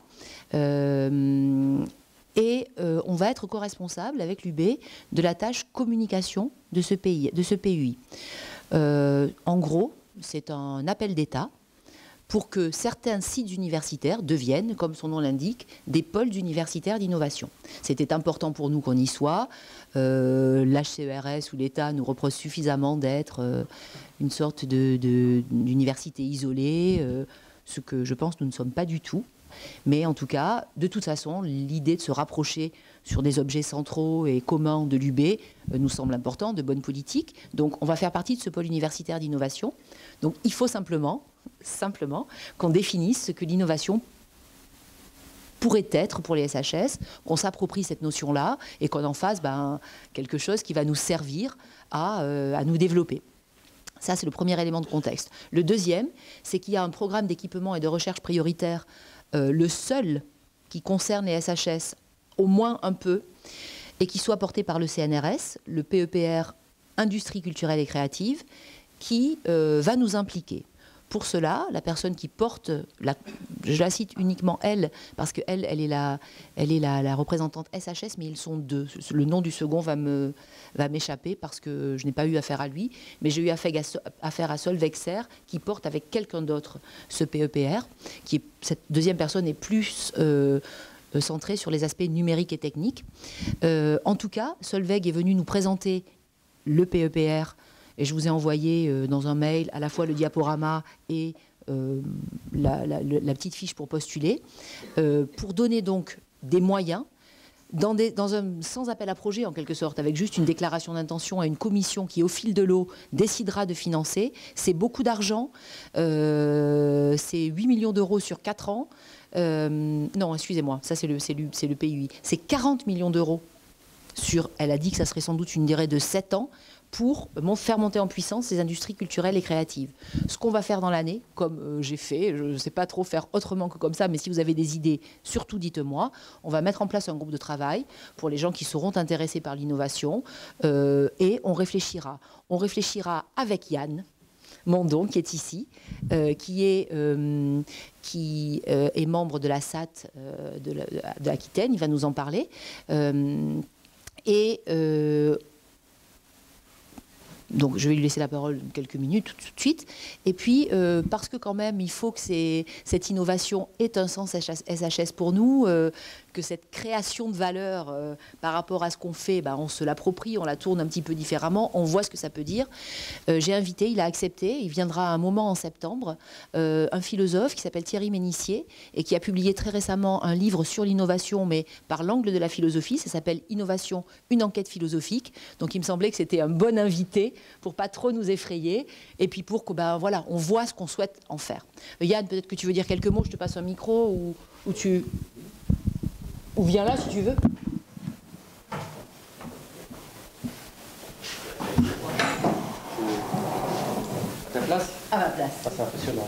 Speaker 1: Euh, et euh, on va être co-responsable avec l'U B de la tâche communication de ce, pays, de ce P U I. Euh, en gros, c'est un appel d'État pour que certains sites universitaires deviennent, comme son nom l'indique, des pôles universitaires d'innovation. C'était important pour nous qu'on y soit. Euh, L'H C E R S ou l'État nous reproche suffisamment d'être euh, une sorte de, de, d'université isolée, euh, ce que je pense nous ne sommes pas du tout. Mais en tout cas, de toute façon, l'idée de se rapprocher sur des objets centraux et communs de l'U B euh, nous semble important, de bonne politique. Donc on va faire partie de ce pôle universitaire d'innovation. Donc il faut simplement, simplement qu'on définisse ce que l'innovation pourrait être pour les S H S, qu'on s'approprie cette notion-là et qu'on en fasse ben, quelque chose qui va nous servir à, euh, à nous développer. Ça, c'est le premier élément de contexte. Le deuxième, c'est qu'il y a un programme d'équipement et de recherche prioritaire, euh, le seul qui concerne les S H S, au moins un peu, et qui soit porté par le C N R S, le P E P R Industrie culturelle et créative, qui euh, va nous impliquer. Pour cela, la personne qui porte, la, je la cite uniquement elle, parce qu'elle, elle est, la, elle est la, la représentante S H S, mais ils sont deux. Le nom du second va, me, va m'échapper parce que je n'ai pas eu affaire à lui, mais j'ai eu affaire à Solveig Serre, qui porte avec quelqu'un d'autre ce P E P R, qui est, cette deuxième personne est plus euh, centrée sur les aspects numériques et techniques. Euh, en tout cas, Solveig est venue nous présenter le P E P R. Et je vous ai envoyé euh, dans un mail à la fois le diaporama et euh, la, la, la petite fiche pour postuler, euh, pour donner donc des moyens, dans, des, dans un, sans appel à projet en quelque sorte, avec juste une déclaration d'intention à une commission qui au fil de l'eau décidera de financer. C'est beaucoup d'argent, euh, c'est huit millions d'euros sur quatre ans. Euh, non, excusez-moi, ça c'est le, c'est le, c'est le P U I. C'est quarante millions d'euros sur, elle a dit que ça serait sans doute une durée de sept ans, pour faire monter en puissance ces industries culturelles et créatives. Ce qu'on va faire dans l'année, comme euh, j'ai fait, je ne sais pas trop faire autrement que comme ça, mais si vous avez des idées, surtout dites-moi. On va mettre en place un groupe de travail pour les gens qui seront intéressés par l'innovation euh, et on réfléchira. On réfléchira avec Yann Mondon, qui est ici, euh, qui, est, euh, qui euh, est membre de la S A T euh, de, la, de Aquitaine, il va nous en parler. Euh, et... Euh, Donc je vais lui laisser la parole quelques minutes tout, tout de suite. Et puis, euh, parce que quand même, il faut que ces, cette innovation ait un sens S H S pour nous, euh, que cette création de valeur euh, par rapport à ce qu'on fait, bah, on se l'approprie, on la tourne un petit peu différemment, on voit ce que ça peut dire. Euh, j'ai invité, il a accepté, il viendra à un moment en septembre, euh, un philosophe qui s'appelle Thierry Ménissier et qui a publié très récemment un livre sur l'innovation, mais par l'angle de la philosophie. Ça s'appelle Innovation, une enquête philosophique. Donc il me semblait que c'était un bon invité pour pas trop nous effrayer et puis pour que ben, voilà, on voit ce qu'on souhaite en faire. Euh, Yann, peut-être que tu veux dire quelques mots, je te passe un micro ou, ou tu... Ou viens là si tu veux.
Speaker 4: À ta place ?
Speaker 1: À ma place.
Speaker 4: Ah, c'est impressionnant.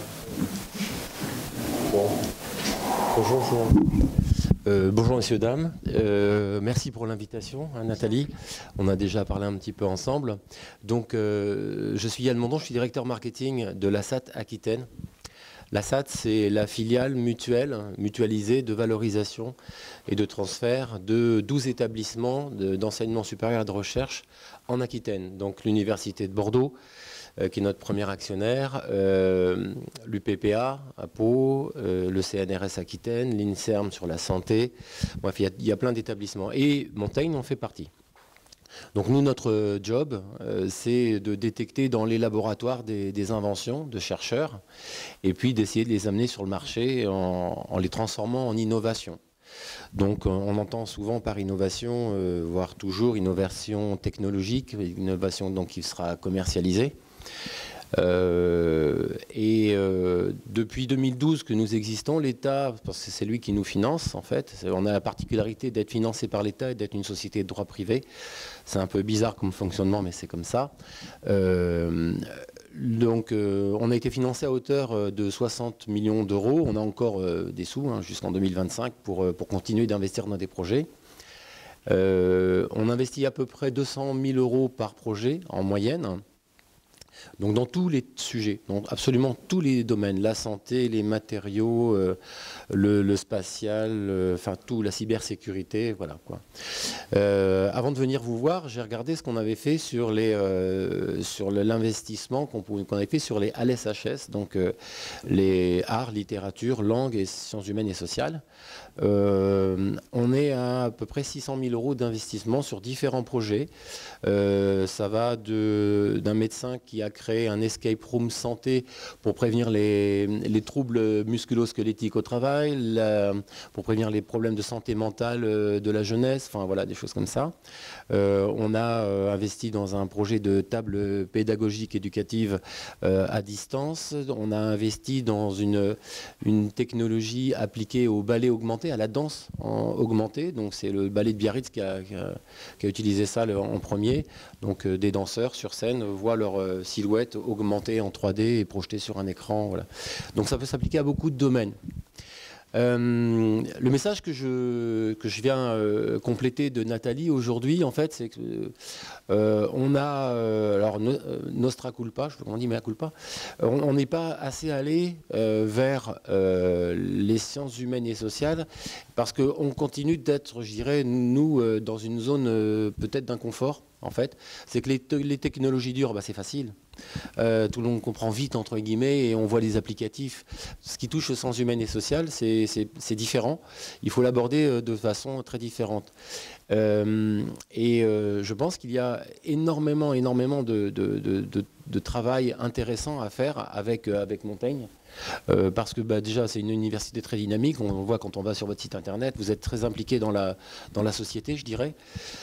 Speaker 4: Bon. Bonjour, bonjour. Euh, bonjour messieurs, dames. Euh, merci pour l'invitation, hein, Nathalie. On a déjà parlé un petit peu ensemble. Donc, euh, je suis Yann Mondon, je suis directeur marketing de l'A S A T Aquitaine.
Speaker 5: La S A T, c'est la filiale mutuelle, mutualisée de valorisation et de transfert de douze établissements d'enseignement supérieur et de recherche en Aquitaine. Donc l'Université de Bordeaux, euh, qui est notre premier actionnaire, euh, l'U P P A à Pau, euh, le C N R S Aquitaine, l'INSERM sur la santé. Bref, il y, y a plein d'établissements. Et Montaigne en fait partie. Donc nous, notre job, euh, c'est de détecter dans les laboratoires des, des inventions de chercheurs et puis d'essayer de les amener sur le marché en, en les transformant en innovation. Donc on entend souvent par innovation, euh, voire toujours innovation technologique, innovation donc qui sera commercialisée. Euh, et euh, depuis deux mille douze que nous existons, l'État, parce que c'est lui qui nous finance en fait, on a la particularité d'être financé par l'État et d'être une société de droit privé. C'est un peu bizarre comme fonctionnement, mais c'est comme ça. Euh, donc euh, on a été financé à hauteur de soixante millions d'euros. On a encore euh, des sous hein, jusqu'en deux mille vingt-cinq pour, pour continuer d'investir dans des projets. Euh, on investit à peu près deux cent mille euros par projet en moyenne. Donc dans tous les sujets, donc absolument tous les domaines, la santé, les matériaux, euh, le, le spatial, euh, enfin tout, la cybersécurité, voilà quoi. Euh, avant de venir vous voir, j'ai regardé ce qu'on avait fait sur les euh, sur l'investissement qu'on qu'on avait fait sur les A L E S H S, donc euh, les arts, littérature, langue et sciences humaines et sociales. Euh, on est à à peu près six cent mille euros d'investissement sur différents projets. Euh, ça va de d'un médecin qui a créé un escape room santé pour prévenir les, les troubles musculo-squelettiques au travail, la, pour prévenir les problèmes de santé mentale de la jeunesse, enfin voilà, des choses comme ça. Euh, on a euh, investi dans un projet de table pédagogique éducative euh, à distance. On a investi dans une, une technologie appliquée au ballet augmenté, à la danse en, augmentée. Donc c'est le ballet de Biarritz qui a, qui a, qui a utilisé ça le, en premier. Donc euh, des danseurs sur scène voient leur euh, silhouette augmentée en trois D et projetée sur un écran. Voilà. Donc ça peut s'appliquer à beaucoup de domaines. Euh, le message que je, que je viens euh, compléter de Nathalie aujourd'hui, en fait, c'est que euh, on a, euh, alors no, nostra culpa, je sais pas comment on dit, mea culpa, on n'est pas assez allé euh, vers euh, les sciences humaines et sociales parce qu'on continue d'être, je dirais, nous, euh, dans une zone euh, peut-être d'inconfort. En fait, c'est que les, te les technologies dures, bah, c'est facile. Euh, tout le monde comprend vite, entre guillemets, et on voit les applicatifs. Ce qui touche aux sciences humaines et sociales, c'est différent. Il faut l'aborder de façon très différente. Euh, et euh, je pense qu'il y a énormément, énormément de, de, de, de, de travail intéressant à faire avec, euh, avec Montaigne. Euh, parce que bah, déjà c'est une université très dynamique, on voit quand on va sur votre site internet, vous êtes très impliqué dans la, dans la société, je dirais.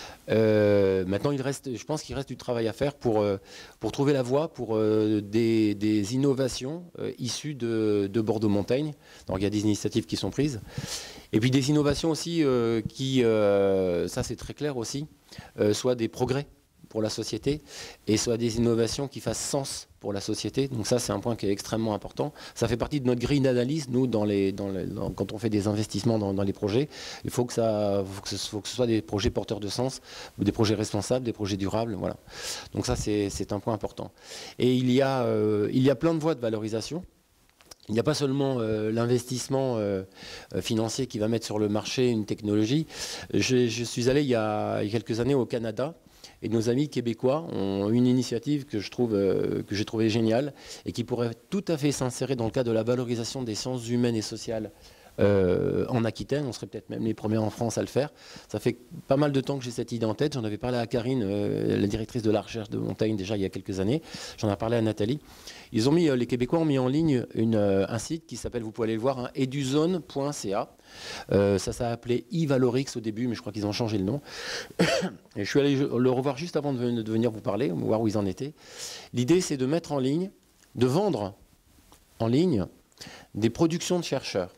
Speaker 5: Euh, maintenant il reste, je pense qu'il reste du travail à faire pour, euh, pour trouver la voie pour euh, des, des innovations euh, issues de, de Bordeaux-Montaigne. Donc il y a des initiatives qui sont prises. Et puis des innovations aussi euh, qui, euh, ça c'est très clair aussi, euh, soit des progrès pour la société et soit des innovations qui fassent sens pour la société. Donc ça, c'est un point qui est extrêmement important. Ça fait partie de notre grille d'analyse, nous, dans les, dans les, dans, quand on fait des investissements dans, dans les projets. Il faut que, ça, faut, que ce, faut que ce soit des projets porteurs de sens, des projets responsables, des projets durables. Voilà. Donc ça, c'est un point important. Et il y, a, euh, il y a plein de voies de valorisation. Il n'y a pas seulement euh, l'investissement euh, financier qui va mettre sur le marché une technologie. Je, je suis allé il y, a, il y a quelques années au Canada. Et nos amis québécois ont une initiative que je trouve, euh, que j'ai trouvée géniale et qui pourrait tout à fait s'insérer dans le cadre de la valorisation des sciences humaines et sociales euh, en Aquitaine. On serait peut-être même les premiers en France à le faire. Ça fait pas mal de temps que j'ai cette idée en tête. J'en avais parlé à Karine, euh, la directrice de la recherche de Montaigne, déjà il y a quelques années. J'en ai parlé à Nathalie. Ils ont mis, euh, les Québécois ont mis en ligne une, euh, un site qui s'appelle, vous pouvez aller le voir, hein, eduzone point c a. Euh, ça s'est appelé e-Valorix au début, mais je crois qu'ils ont changé le nom. Et je suis allé le revoir juste avant de venir vous parler, voir où ils en étaient. L'idée, c'est de mettre en ligne, de vendre en ligne des productions de chercheurs.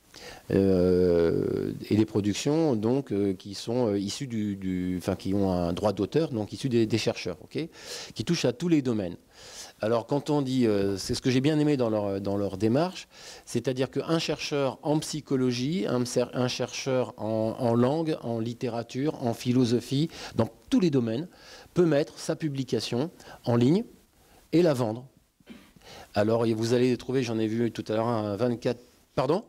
Speaker 5: Euh, et des productions donc euh, qui sont euh, issues du, du, enfin qui ont un droit d'auteur, donc issues des, des chercheurs, ok, qui touchent à tous les domaines. Alors quand on dit, euh, c'est ce que j'ai bien aimé dans leur, dans leur démarche, c'est-à-dire qu'un chercheur en psychologie, un, un chercheur en, en langue, en littérature, en philosophie, dans tous les domaines, peut mettre sa publication en ligne et la vendre. Alors, vous allez trouver, j'en ai vu tout à l'heure un vingt-quatre... Pardon?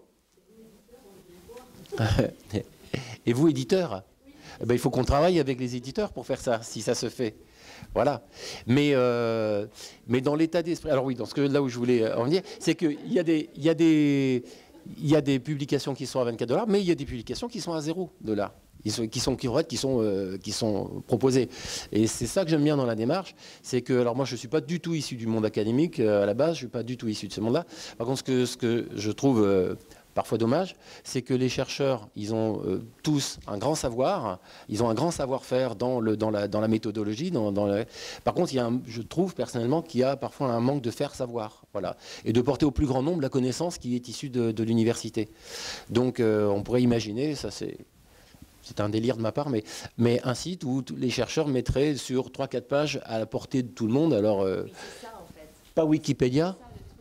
Speaker 5: Et vous, éditeur? Eh ben, il faut qu'on travaille avec les éditeurs pour faire ça, si ça se fait. Voilà. Mais, euh, mais dans l'état d'esprit... Alors oui, dans ce que, là où je voulais en venir, c'est qu'il y a des... Il y a des Il y a des publications qui sont à vingt-quatre dollars, mais il y a des publications qui sont à zéro dollars, qui sont, qui sont, qui sont, euh, qui sont proposées. Et c'est ça que j'aime bien dans la démarche, c'est que, alors moi je ne suis pas du tout issu du monde académique euh, à la base, je ne suis pas du tout issu de ce monde-là. Par contre, ce que, ce que je trouve euh, parfois dommage, c'est que les chercheurs, ils ont euh, tous un grand savoir, ils ont un grand savoir-faire dans, le, dans, la, dans la méthodologie. Dans, dans la... Par contre, il y a un, je trouve personnellement qu'il y a parfois un manque de faire savoir, voilà, et de porter au plus grand nombre la connaissance qui est issue de, de l'université. Donc, euh, on pourrait imaginer, ça c'est... C'est un délire de ma part, mais, mais un site où les chercheurs mettraient sur trois quatre pages à la portée de tout le monde. Alors, euh, ça, en fait. Pas Wikipédia.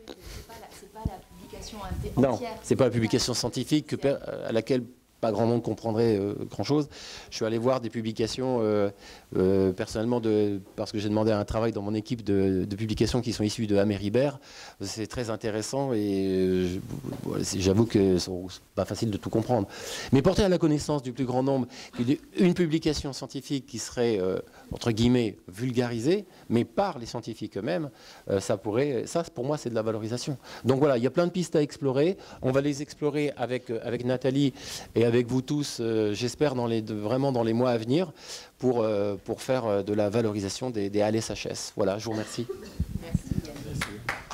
Speaker 5: Non, c'est pas la publication scientifique que, à laquelle pas grand monde comprendrait euh, grand-chose. Je suis allé voir des publications euh, euh, personnellement, de, parce que j'ai demandé un travail dans mon équipe de, de publications qui sont issues de Améribert. C'est très intéressant et j'avoue que c'est pas facile de tout comprendre. Mais porter à la connaissance du plus grand nombre une publication scientifique qui serait, euh, entre guillemets, vulgarisée, mais par les scientifiques eux-mêmes, euh, ça pourrait, ça pour moi c'est de la valorisation. Donc voilà, il y a plein de pistes à explorer. On va les explorer avec, avec Nathalie et avec avec vous tous, euh, j'espère, dans les, de, vraiment dans les mois à venir, pour, euh, pour faire euh, de la valorisation des, des A L S H S. Voilà, je vous remercie. Merci. Merci.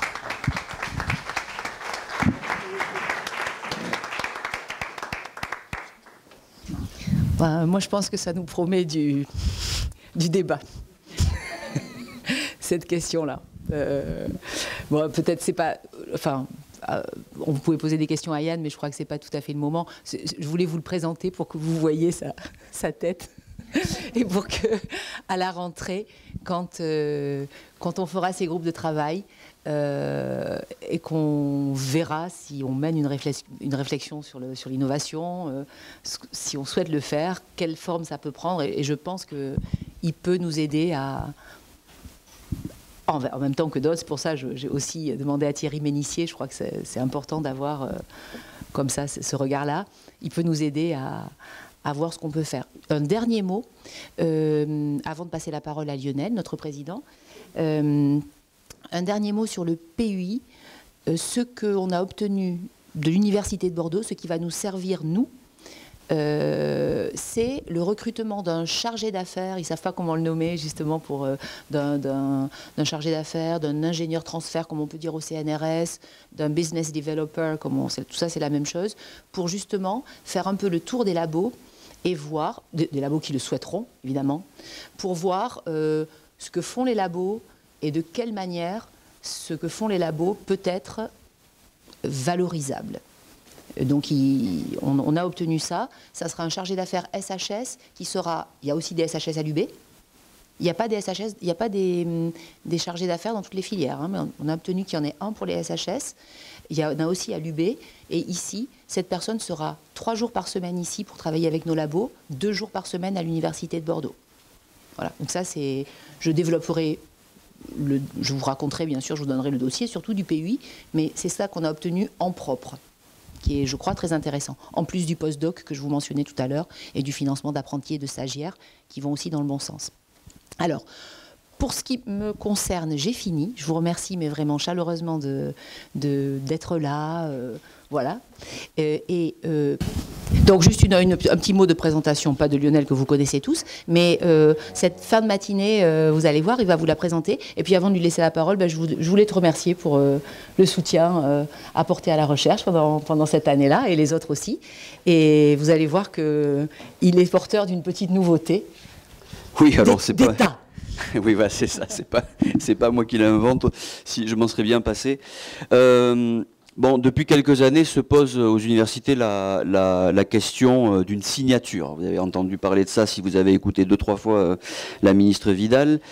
Speaker 1: Ben, moi, je pense que ça nous promet du, du débat, cette question-là. Euh, bon, peut-être c'est pas... Enfin, Euh, on pouvait poser des questions à Yann, mais je crois que ce n'est pas tout à fait le moment. Je voulais vous le présenter pour que vous voyiez sa, sa tête et pour que, à la rentrée, quand, euh, quand on fera ces groupes de travail euh, et qu'on verra si on mène une réflexion, une réflexion sur le, sur l'innovation, euh, si on souhaite le faire, quelle forme ça peut prendre. Et, et je pense qu'il peut nous aider à... En même temps que d'autres, c'est pour ça que j'ai aussi demandé à Thierry Ménissier, je crois que c'est important d'avoir euh, comme ça ce regard-là. Il peut nous aider à, à voir ce qu'on peut faire. Un dernier mot, euh, avant de passer la parole à Lionel, notre président. Euh, un dernier mot sur le P U I, euh, ce qu'on a obtenu de l'Université de Bordeaux, ce qui va nous servir, nous, Euh, c'est le recrutement d'un chargé d'affaires, ils ne savent pas comment le nommer justement, pour euh, d'un chargé d'affaires, d'un ingénieur transfert comme on peut dire au C N R S, d'un business developer, comme on sait, tout ça c'est la même chose, pour justement faire un peu le tour des labos et voir, des, des labos qui le souhaiteront évidemment, pour voir euh, ce que font les labos et de quelle manière ce que font les labos peut être valorisable. Donc il, on, on a obtenu ça. Ça sera un chargé d'affaires S H S qui sera... Il y a aussi des S H S à l'U B. Il n'y a pas des S H S, il n'y a pas des, des chargés d'affaires dans toutes les filières. Hein, mais on, on a obtenu qu'il y en ait un pour les S H S. Il y en a aussi à l'U B. Et ici, cette personne sera trois jours par semaine ici pour travailler avec nos labos, deux jours par semaine à l'Université de Bordeaux. Voilà. Donc ça, c'est... Je développerai... Le, je vous raconterai, bien sûr, je vous donnerai le dossier, surtout du P U I. Mais c'est ça qu'on a obtenu en propre, qui est, je crois, très intéressant, en plus du postdoc que je vous mentionnais tout à l'heure et du financement d'apprentis et de stagiaires qui vont aussi dans le bon sens. Alors, pour ce qui me concerne, j'ai fini. Je vous remercie, mais vraiment chaleureusement de, de, d'être là. Euh, voilà. Euh, et euh, donc, juste une, une, un petit mot de présentation, pas de Lionel que vous connaissez tous, mais euh, cette fin de matinée, euh, vous allez voir, il va vous la présenter. Et puis, avant de lui laisser la parole, ben, je, vous, je voulais te remercier pour euh, le soutien euh, apporté à la recherche pendant, pendant cette année-là, et les autres aussi. Et vous allez voir qu'il est porteur d'une petite nouveauté.
Speaker 6: Oui, alors c'est pas...
Speaker 1: d'État.
Speaker 6: Oui, bah, c'est ça, c'est pas, c'est pas moi qui l'invente, si je m'en serais bien passé. Euh, bon, depuis quelques années se pose aux universités la, la, la question d'une signature. Vous avez entendu parler de ça si vous avez écouté deux, trois fois euh, la ministre Vidal.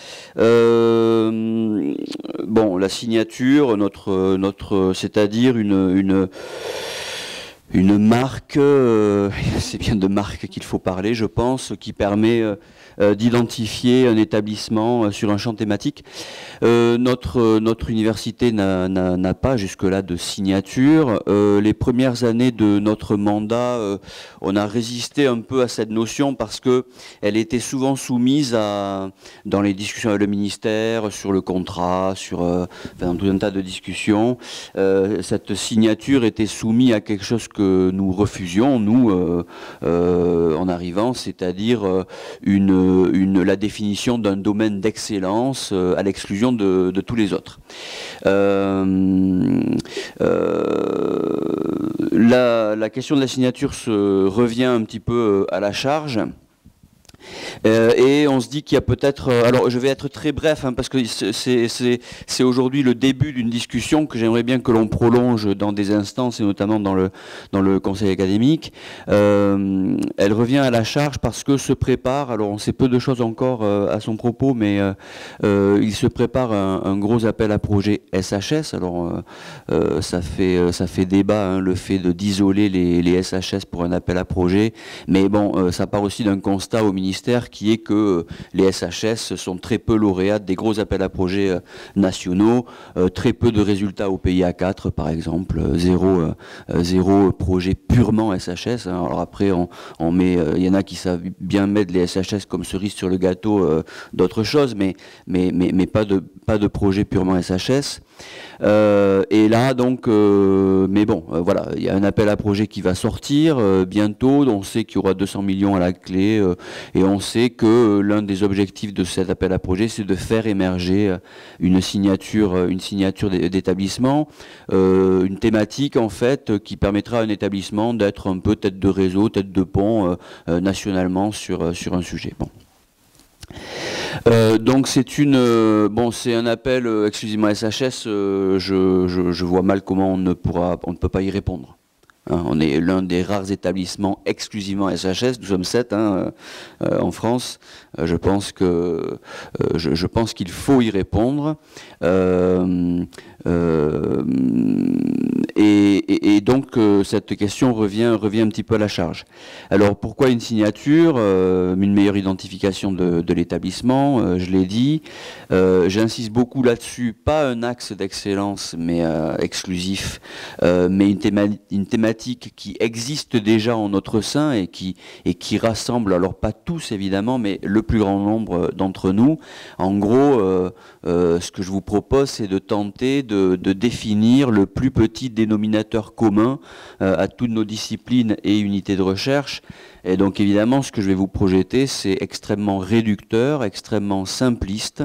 Speaker 6: Euh, bon, la signature, notre, notre, c'est-à-dire une... une une marque, euh, c'est bien de marque qu'il faut parler, je pense, qui permet euh, euh, d'identifier un établissement euh, sur un champ thématique. Euh, notre, euh, notre université n'a pas jusque-là de signature. Euh, les premières années de notre mandat, euh, on a résisté un peu à cette notion parce que elle était souvent soumise à, dans les discussions avec le ministère, sur le contrat, sur euh, enfin, tout un tas de discussions. Euh, cette signature était soumise à quelque chose que nous refusions, nous, euh, euh, en arrivant, c'est-à-dire euh, une Une, la définition d'un domaine d'excellence euh, à l'exclusion de, de tous les autres. Euh, euh, la, la question de la signature se revient un petit peu à la charge. Euh, et on se dit qu'il y a peut-être... Euh, alors je vais être très bref hein, parce que c'est aujourd'hui le début d'une discussion que j'aimerais bien que l'on prolonge dans des instances et notamment dans le, dans le conseil académique. Euh, elle revient à la charge parce que se prépare, alors on sait peu de choses encore euh, à son propos, mais euh, euh, il se prépare un, un gros appel à projet S H S. Alors euh, euh, ça, fait, ça fait débat hein, le fait d'isoler les, les S H S pour un appel à projet, mais bon, euh, ça part aussi d'un constat au ministère qui est que les S H S sont très peu lauréates des gros appels à projets euh, nationaux, euh, très peu de résultats au P I A quatre par exemple, euh, zéro, euh, zéro projet purement S H S. Hein. Alors après, on, on met, il euh, y en a qui savent bien mettre les S H S comme cerise sur le gâteau euh, d'autres choses, mais, mais, mais, mais pas de, pas de projet purement S H S. Euh, et là donc, euh, mais bon, euh, voilà, il y a un appel à projet qui va sortir euh, bientôt. On sait qu'il y aura deux cents millions à la clé, euh, et on sait que euh, l'un des objectifs de cet appel à projet, c'est de faire émerger euh, une signature, une signature d'établissement, euh, une thématique en fait qui permettra à un établissement d'être un peu tête de réseau, tête de pont euh, euh, nationalement sur sur un sujet. Bon. Euh, donc c'est une euh, bon c'est un appel euh, exclusivement S H S. Euh, je, je, je vois mal comment on ne pourra on ne peut pas y répondre. Hein, on est l'un des rares établissements exclusivement S H S. Nous sommes sept hein, euh, en France. Euh, je pense que euh, je, je pense qu'il faut y répondre. Euh, euh, et, et, et donc euh, cette question revient revient un petit peu à la charge. Alors pourquoi une signature, euh, une meilleure identification de, de l'établissement, euh, je l'ai dit. Euh, J'insiste beaucoup là-dessus. Pas un axe d'excellence, mais euh, exclusif, euh, mais une, théma une thématique qui existe déjà en notre sein et qui et qui rassemble, alors pas tous évidemment, mais le plus grand nombre d'entre nous. En gros, euh, euh, ce que je vous propose, c'est de tenter de, de définir le plus petit dénominateur commun euh, à toutes nos disciplines et unités de recherche. Et donc évidemment, ce que je vais vous projeter, c'est extrêmement réducteur, extrêmement simpliste.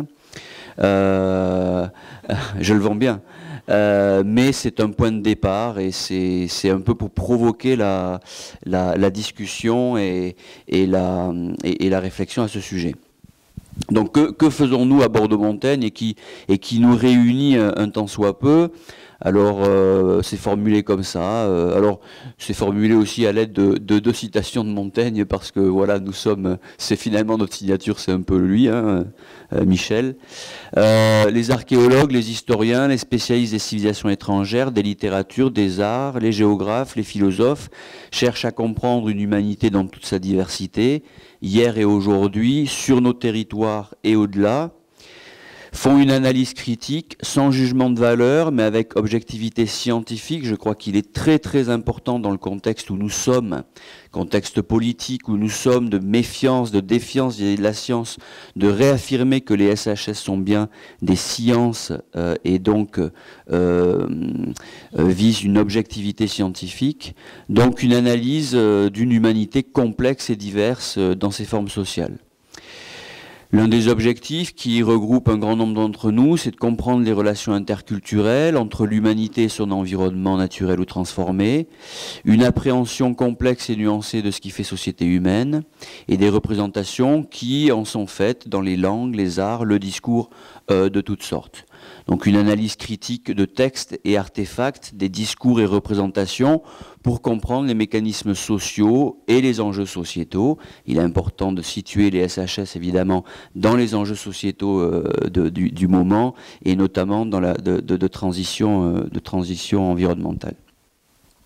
Speaker 6: Euh, je le vends bien. Euh, mais c'est un point de départ et c'est un peu pour provoquer la, la, la discussion et, et, la, et, et la réflexion à ce sujet. Donc que, que faisons-nous à Bordeaux-Montaigne et qui, et qui nous réunit un, un tant soit peu? Alors, euh, c'est formulé comme ça. Euh, alors, c'est formulé aussi à l'aide de, de deux citations de Montaigne, parce que voilà, nous sommes. C'est finalement notre signature, c'est un peu lui, hein, euh, Michel. Euh, les archéologues, les historiens, les spécialistes des civilisations étrangères, des littératures, des arts, les géographes, les philosophes cherchent à comprendre une humanité dans toute sa diversité, hier et aujourd'hui, sur nos territoires et au-delà. Font une analyse critique, sans jugement de valeur, mais avec objectivité scientifique. Je crois qu'il est très très important dans le contexte où nous sommes, contexte politique où nous sommes, de méfiance, de défiance vis-à-vis de la science, de réaffirmer que les S H S sont bien des sciences euh, et donc euh, euh, visent une objectivité scientifique. Donc une analyse euh, d'une humanité complexe et diverse euh, dans ses formes sociales. L'un des objectifs qui regroupe un grand nombre d'entre nous, c'est de comprendre les relations interculturelles entre l'humanité et son environnement naturel ou transformé, une appréhension complexe et nuancée de ce qui fait société humaine, et des représentations qui en sont faites dans les langues, les arts, le discours euh, de toutes sortes. Donc une analyse critique de textes et artefacts, des discours et représentations pour comprendre les mécanismes sociaux et les enjeux sociétaux. Il est important de situer les S H S évidemment dans les enjeux sociétaux euh, de, du, du moment et notamment dans la de, de, de transition, euh, de transition environnementale.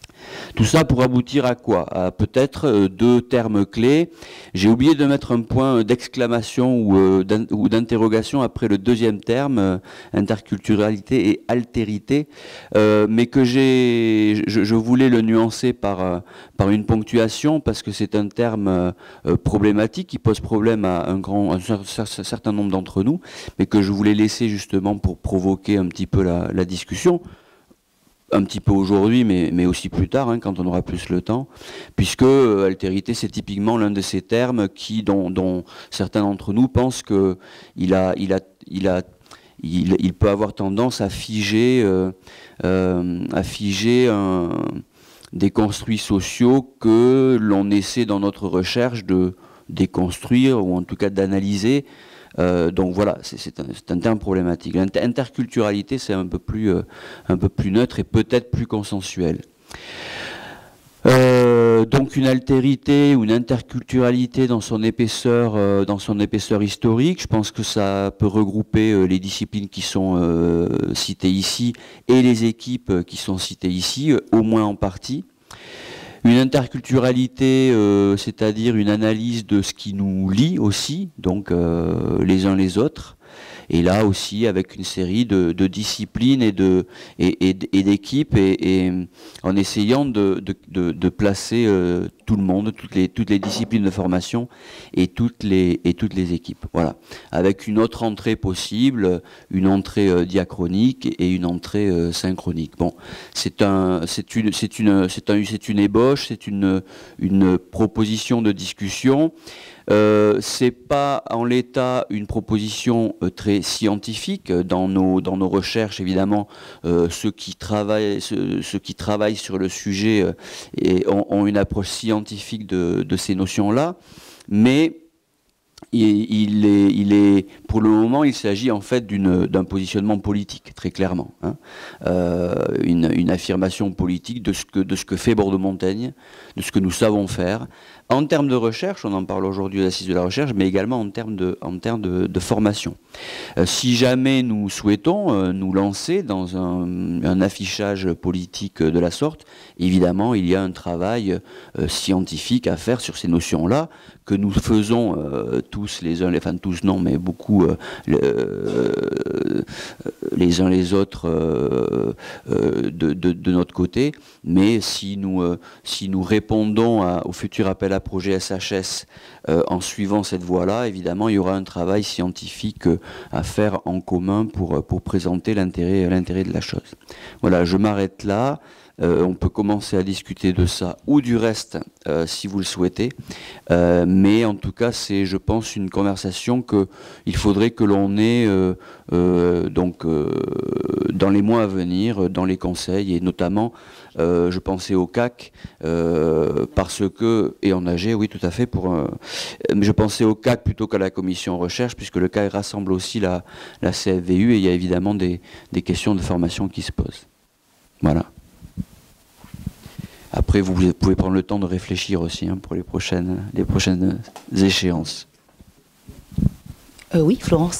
Speaker 6: Tout ça pour aboutir à quoi? À peut-être euh, deux termes clés. J'ai oublié de mettre un point d'exclamation ou, euh, ou d'interrogation après le deuxième terme, euh, interculturalité et altérité, euh, mais que j'ai, je, je voulais le nuancer par, euh, par une ponctuation parce que c'est un terme euh, problématique qui pose problème à un, grand, un certain nombre d'entre nous, mais que je voulais laisser justement pour provoquer un petit peu la, la discussion, un petit peu aujourd'hui, mais, mais aussi plus tard, hein, quand on aura plus le temps, puisque euh, altérité, c'est typiquement l'un de ces termes qui, dont, dont certains d'entre nous pensent que il a, il a, il a Il, il peut avoir tendance à figer, euh, euh, à figer un, des construits sociaux que l'on essaie dans notre recherche de déconstruire ou en tout cas d'analyser. Euh, donc voilà, c'est un, un terme problématique. L'interculturalité, c'est un peu plus, euh, un peu plus neutre et peut-être plus consensuel. Euh, donc une altérité ou une interculturalité dans son épaisseur, euh, dans son épaisseur historique. Je pense que ça peut regrouper euh, les disciplines qui sont euh, citées ici et les équipes qui sont citées ici, euh, au moins en partie. Une interculturalité, euh, c'est-à-dire une analyse de ce qui nous lie aussi, donc euh, les uns les autres. Et là aussi, avec une série de, de disciplines et de et, et, et d'équipes, et, et en essayant de, de, de, de placer euh, tout le monde, toutes les toutes les disciplines de formation et toutes les et toutes les équipes. Voilà, avec une autre entrée possible, une entrée euh, diachronique et une entrée euh, synchronique. Bon, c'est un c'est une c'est une c'est un c'est une ébauche, c'est une une proposition de discussion. Euh, c'est pas en l'état une proposition euh, très scientifique. Dans nos dans nos recherches, évidemment, euh, ceux qui travaillent ceux, ceux qui travaillent sur le sujet euh, et ont, ont une approche scientifique de, de ces notions-là, mais il, il, est, il est, pour le moment, il s'agit en fait d'un positionnement politique, très clairement, hein. euh, une, une affirmation politique de ce que de ce que fait Bordeaux-Montaigne, de ce que nous savons faire. En termes de recherche, on en parle aujourd'hui à l'Assise de la recherche, mais également en termes de, en termes de, de formation. Euh, si jamais nous souhaitons euh, nous lancer dans un, un affichage politique de la sorte, évidemment, il y a un travail euh, scientifique à faire sur ces notions-là, que nous faisons euh, tous les uns, les, enfin tous non, mais beaucoup euh, le, euh, les uns les autres euh, euh, de, de, de notre côté. Mais si nous, euh, si nous répondons à, au futur appel à projet S H S euh, en suivant cette voie-là, évidemment, il y aura un travail scientifique euh, à faire en commun pour, pour présenter l'intérêt l'intérêt de la chose. Voilà, je m'arrête là. Euh, on peut commencer à discuter de ça ou du reste euh, si vous le souhaitez, euh, mais en tout cas c'est, je pense, une conversation que il faudrait que l'on ait euh, euh, donc euh, dans les mois à venir, dans les conseils, et notamment euh, je pensais au C A C euh, parce que, et en A G, oui tout à fait, pour euh, mais je pensais au C A C plutôt qu'à la commission recherche, puisque le C A C rassemble aussi la, la C F V U et il y a évidemment des, des questions de formation qui se posent. Voilà. Après, vous pouvez prendre le temps de réfléchir aussi hein, pour les prochaines, les prochaines échéances.
Speaker 1: Euh, oui, Florence.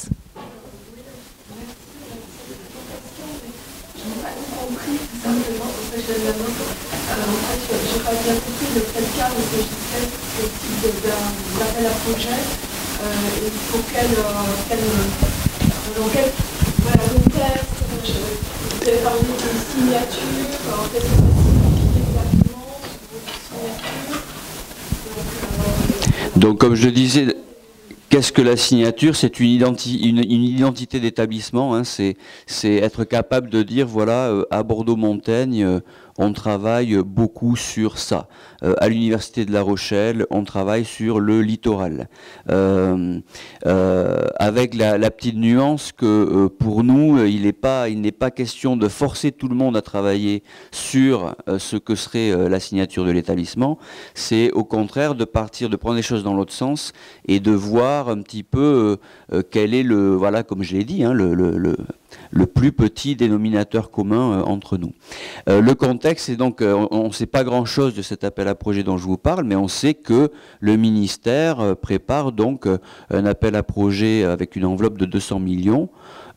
Speaker 7: Je n'ai pas compris, simplement, en fait, je l'ai pas bien compris de quel cas il s'agissait ce type d'appel à projet euh, et pour quel, quel, dans quel voilà, contexte, vous avez parlé de signature, qu'est-ce que ça signifie exactement sur votre signature. Donc, euh,
Speaker 6: Donc, comme je le disais, qu'est-ce que la signature? C'est une, identi une, une identité d'établissement, hein, c'est être capable de dire, voilà, euh, à Bordeaux-Montaigne, euh, on travaille beaucoup sur ça. Euh, à l'Université de La Rochelle, on travaille sur le littoral. Euh, euh, avec la, la petite nuance que euh, pour nous, il n'est pas, il n'est pas question de forcer tout le monde à travailler sur euh, ce que serait euh, la signature de l'établissement. C'est au contraire de partir, de prendre les choses dans l'autre sens et de voir un petit peu euh, quel est le, voilà, comme je l'ai dit, hein, le, le, le le plus petit dénominateur commun euh, entre nous. Euh, le contexte, c'est donc, euh, on ne sait pas grand-chose de cet appel à projet dont je vous parle, mais on sait que le ministère euh, prépare donc euh, un appel à projet avec une enveloppe de deux cents millions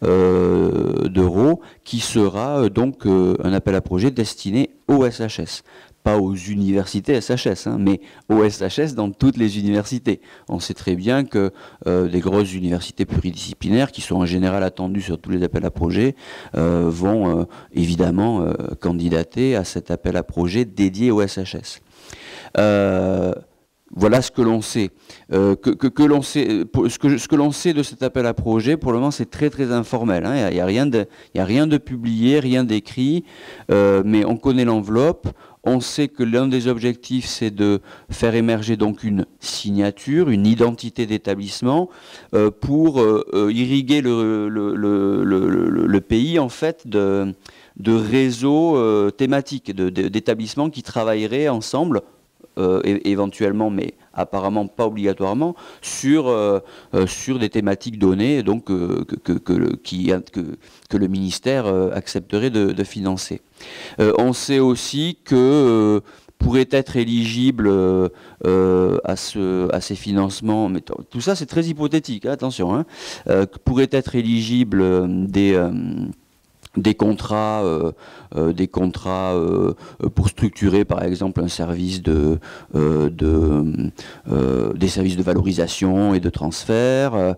Speaker 6: euh, d'euros, qui sera euh, donc euh, un appel à projet destiné au S H S. Pas aux universités S H S, hein, mais au S H S dans toutes les universités. On sait très bien que euh, des grosses universités pluridisciplinaires, qui sont en général attendues sur tous les appels à projets, euh, vont euh, évidemment euh, candidater à cet appel à projet dédié au S H S. Euh, Voilà ce que l'on sait. Euh, que, que, que l'on sait ce que, ce que l'on sait de cet appel à projet, pour le moment, c'est très très informel. Hein. Il n'y a, a rien de, il y a rien de publié, rien d'écrit, euh, mais on connaît l'enveloppe. On sait que l'un des objectifs, c'est de faire émerger donc une signature, une identité d'établissement euh, pour euh, irriguer le, le, le, le, le pays en fait de, de réseaux euh, thématiques, de, de, d'établissements qui travailleraient ensemble. Euh, éventuellement, mais apparemment pas obligatoirement, sur, euh, euh, sur des thématiques données donc, euh, que, que, que, qui, que, que le ministère euh, accepterait de, de financer. Euh, on sait aussi que euh, pourrait être éligible euh, euh, à, ce, à ces financements, mais tout ça c'est très hypothétique, hein, attention, hein, euh, pourrait être éligible euh, des... Euh, des contrats, euh, euh, des contrats euh, pour structurer par exemple un service de, euh, de euh, des services de valorisation et de transfert. Euh,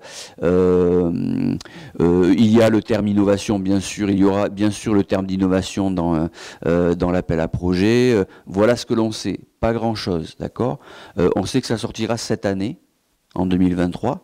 Speaker 6: euh, il y a le terme innovation, bien sûr. Il y aura bien sûr le terme d'innovation dans euh, dans l'appel à projet. Euh, voilà ce que l'on sait. Pas grand chose, d'accord. Euh, on sait que ça sortira cette année, en deux mille vingt-trois.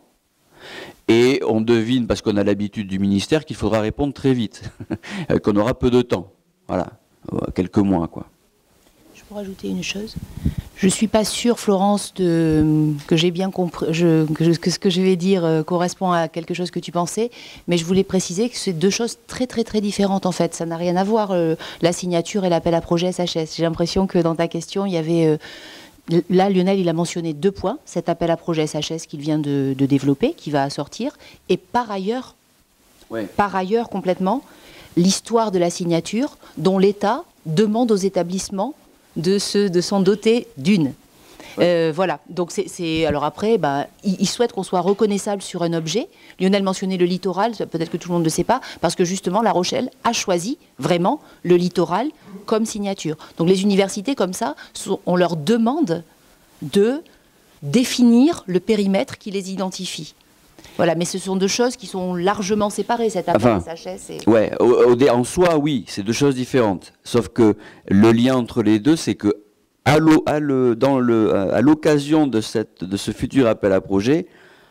Speaker 6: Et on devine, parce qu'on a l'habitude du ministère, qu'il faudra répondre très vite, qu'on aura peu de temps. Voilà, quelques mois, quoi.
Speaker 1: Je peux rajouter une chose. Je ne suis pas sûre, Florence, de, que j'ai bien compris, je, que, je, que ce que je vais dire euh, correspond à quelque chose que tu pensais, mais je voulais préciser que c'est deux choses très très très différentes en fait. Ça n'a rien à voir, euh, la signature et l'appel à projet S H S. J'ai l'impression que dans ta question, il y avait... Euh, Là, Lionel, il a mentionné deux points. Cet appel à projet S H S qu'il vient de, de développer, qui va sortir. Et par ailleurs, ouais. par ailleurs complètement, l'histoire de la signature dont l'État demande aux établissements de, se, de s'en doter d'une. Ouais. Euh, voilà. Donc, c'est, c'est, alors après, bah, il, il souhaite qu'on soit reconnaissable sur un objet. Lionel mentionnait le littoral, peut-être que tout le monde ne le sait pas, parce que justement, La Rochelle a choisi vraiment le littoral comme signature. Donc les universités comme ça, on leur demande de définir le périmètre qui les identifie. Voilà, mais ce sont deux choses qui sont largement séparées, cet appel enfin, S H S. Et...
Speaker 6: Ouais, au, au, en soi, oui, c'est deux choses différentes. Sauf que le lien entre les deux, c'est que à, l'o, à, le, dans le, à l'occasion de, cette, de ce futur appel à projet,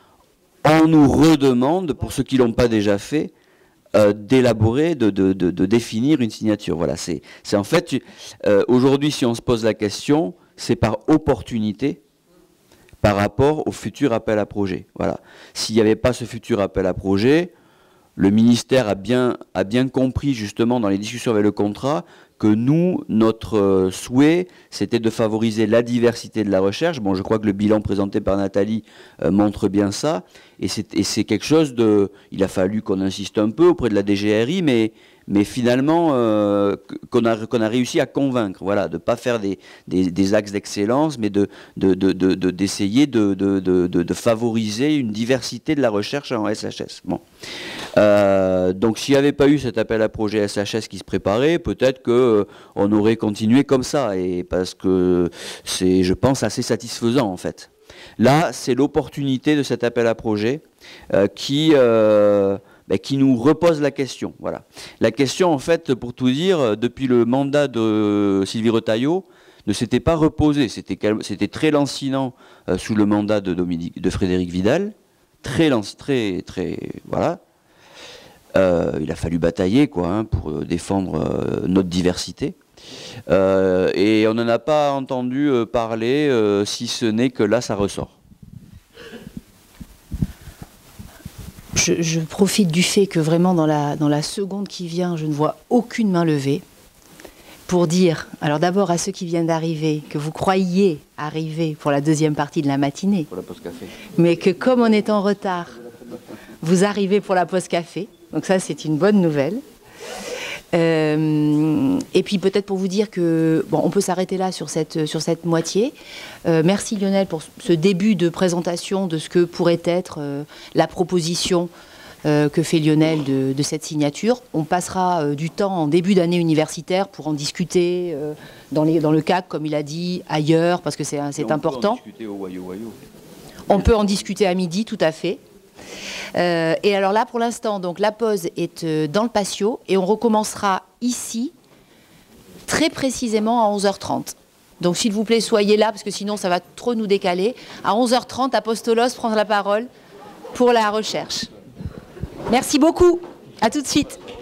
Speaker 6: on nous redemande, pour ceux qui ne l'ont pas déjà fait, Euh, d'élaborer, de, de, de, de définir une signature. Voilà, c'est, c'est en fait, euh, aujourd'hui, si on se pose la question, c'est par opportunité par rapport au futur appel à projet. Voilà. S'il n'y avait pas ce futur appel à projet, le ministère a bien, a bien compris, justement, dans les discussions avec le contrat, que nous, notre euh, souhait, c'était de favoriser la diversité de la recherche. Bon, je crois que le bilan présenté par Nathalie euh, montre bien ça. Et c'est, et c'est quelque chose de... Il a fallu qu'on insiste un peu auprès de la D G R I, mais, mais finalement, euh, qu'on, a, qu'on a réussi à convaincre, voilà, de ne pas faire des, des, des axes d'excellence, mais de, de, de, de, de, d'essayer de, de, de, de, de favoriser une diversité de la recherche en S H S. Bon. Euh, donc, s'il n'y avait pas eu cet appel à projet S H S qui se préparait, peut-être qu'on euh, aurait continué comme ça, et parce que c'est, je pense, assez satisfaisant, en fait. Là, c'est l'opportunité de cet appel à projet euh, qui, euh, ben, qui nous repose la question. Voilà. La question, en fait, pour tout dire, depuis le mandat de Sylvie Retailleau, ne s'était pas reposée. C'était, c'était très lancinant euh, sous le mandat de, Dominique, de Frédéric Vidal. Très, très, très, voilà. Euh, il a fallu batailler, quoi, hein, pour défendre euh, notre diversité. Euh, et on n'en a pas entendu euh, parler, euh, si ce n'est que là, ça ressort.
Speaker 1: Je, je profite du fait que vraiment, dans la, dans la seconde qui vient, je ne vois aucune main levée, pour dire, alors d'abord à ceux qui viennent d'arriver, que vous croyiez arriver pour la deuxième partie de la matinée,
Speaker 6: pour la pause café,
Speaker 1: mais que comme on est en retard, vous arrivez pour la pause café. Donc ça, c'est une bonne nouvelle. Euh, et puis peut-être pour vous dire que bon, on peut s'arrêter là sur cette, sur cette moitié. Euh, merci Lionel pour ce début de présentation de ce que pourrait être euh, la proposition euh, que fait Lionel de, de cette signature. On passera euh, du temps en début d'année universitaire pour en discuter euh, dans, les, dans le C A C, comme il a dit, ailleurs, parce que c'est important.
Speaker 6: On peut en discuter au Wayo Wayo.
Speaker 1: On peut en discuter à midi, tout à fait. Euh, et alors là, pour l'instant, donc la pause est euh, dans le patio et on recommencera ici, très précisément à onze heures trente. Donc s'il vous plaît, soyez là, parce que sinon ça va trop nous décaler. À onze heures trente, Apostolos prend la parole pour la recherche. Merci beaucoup. À tout de suite.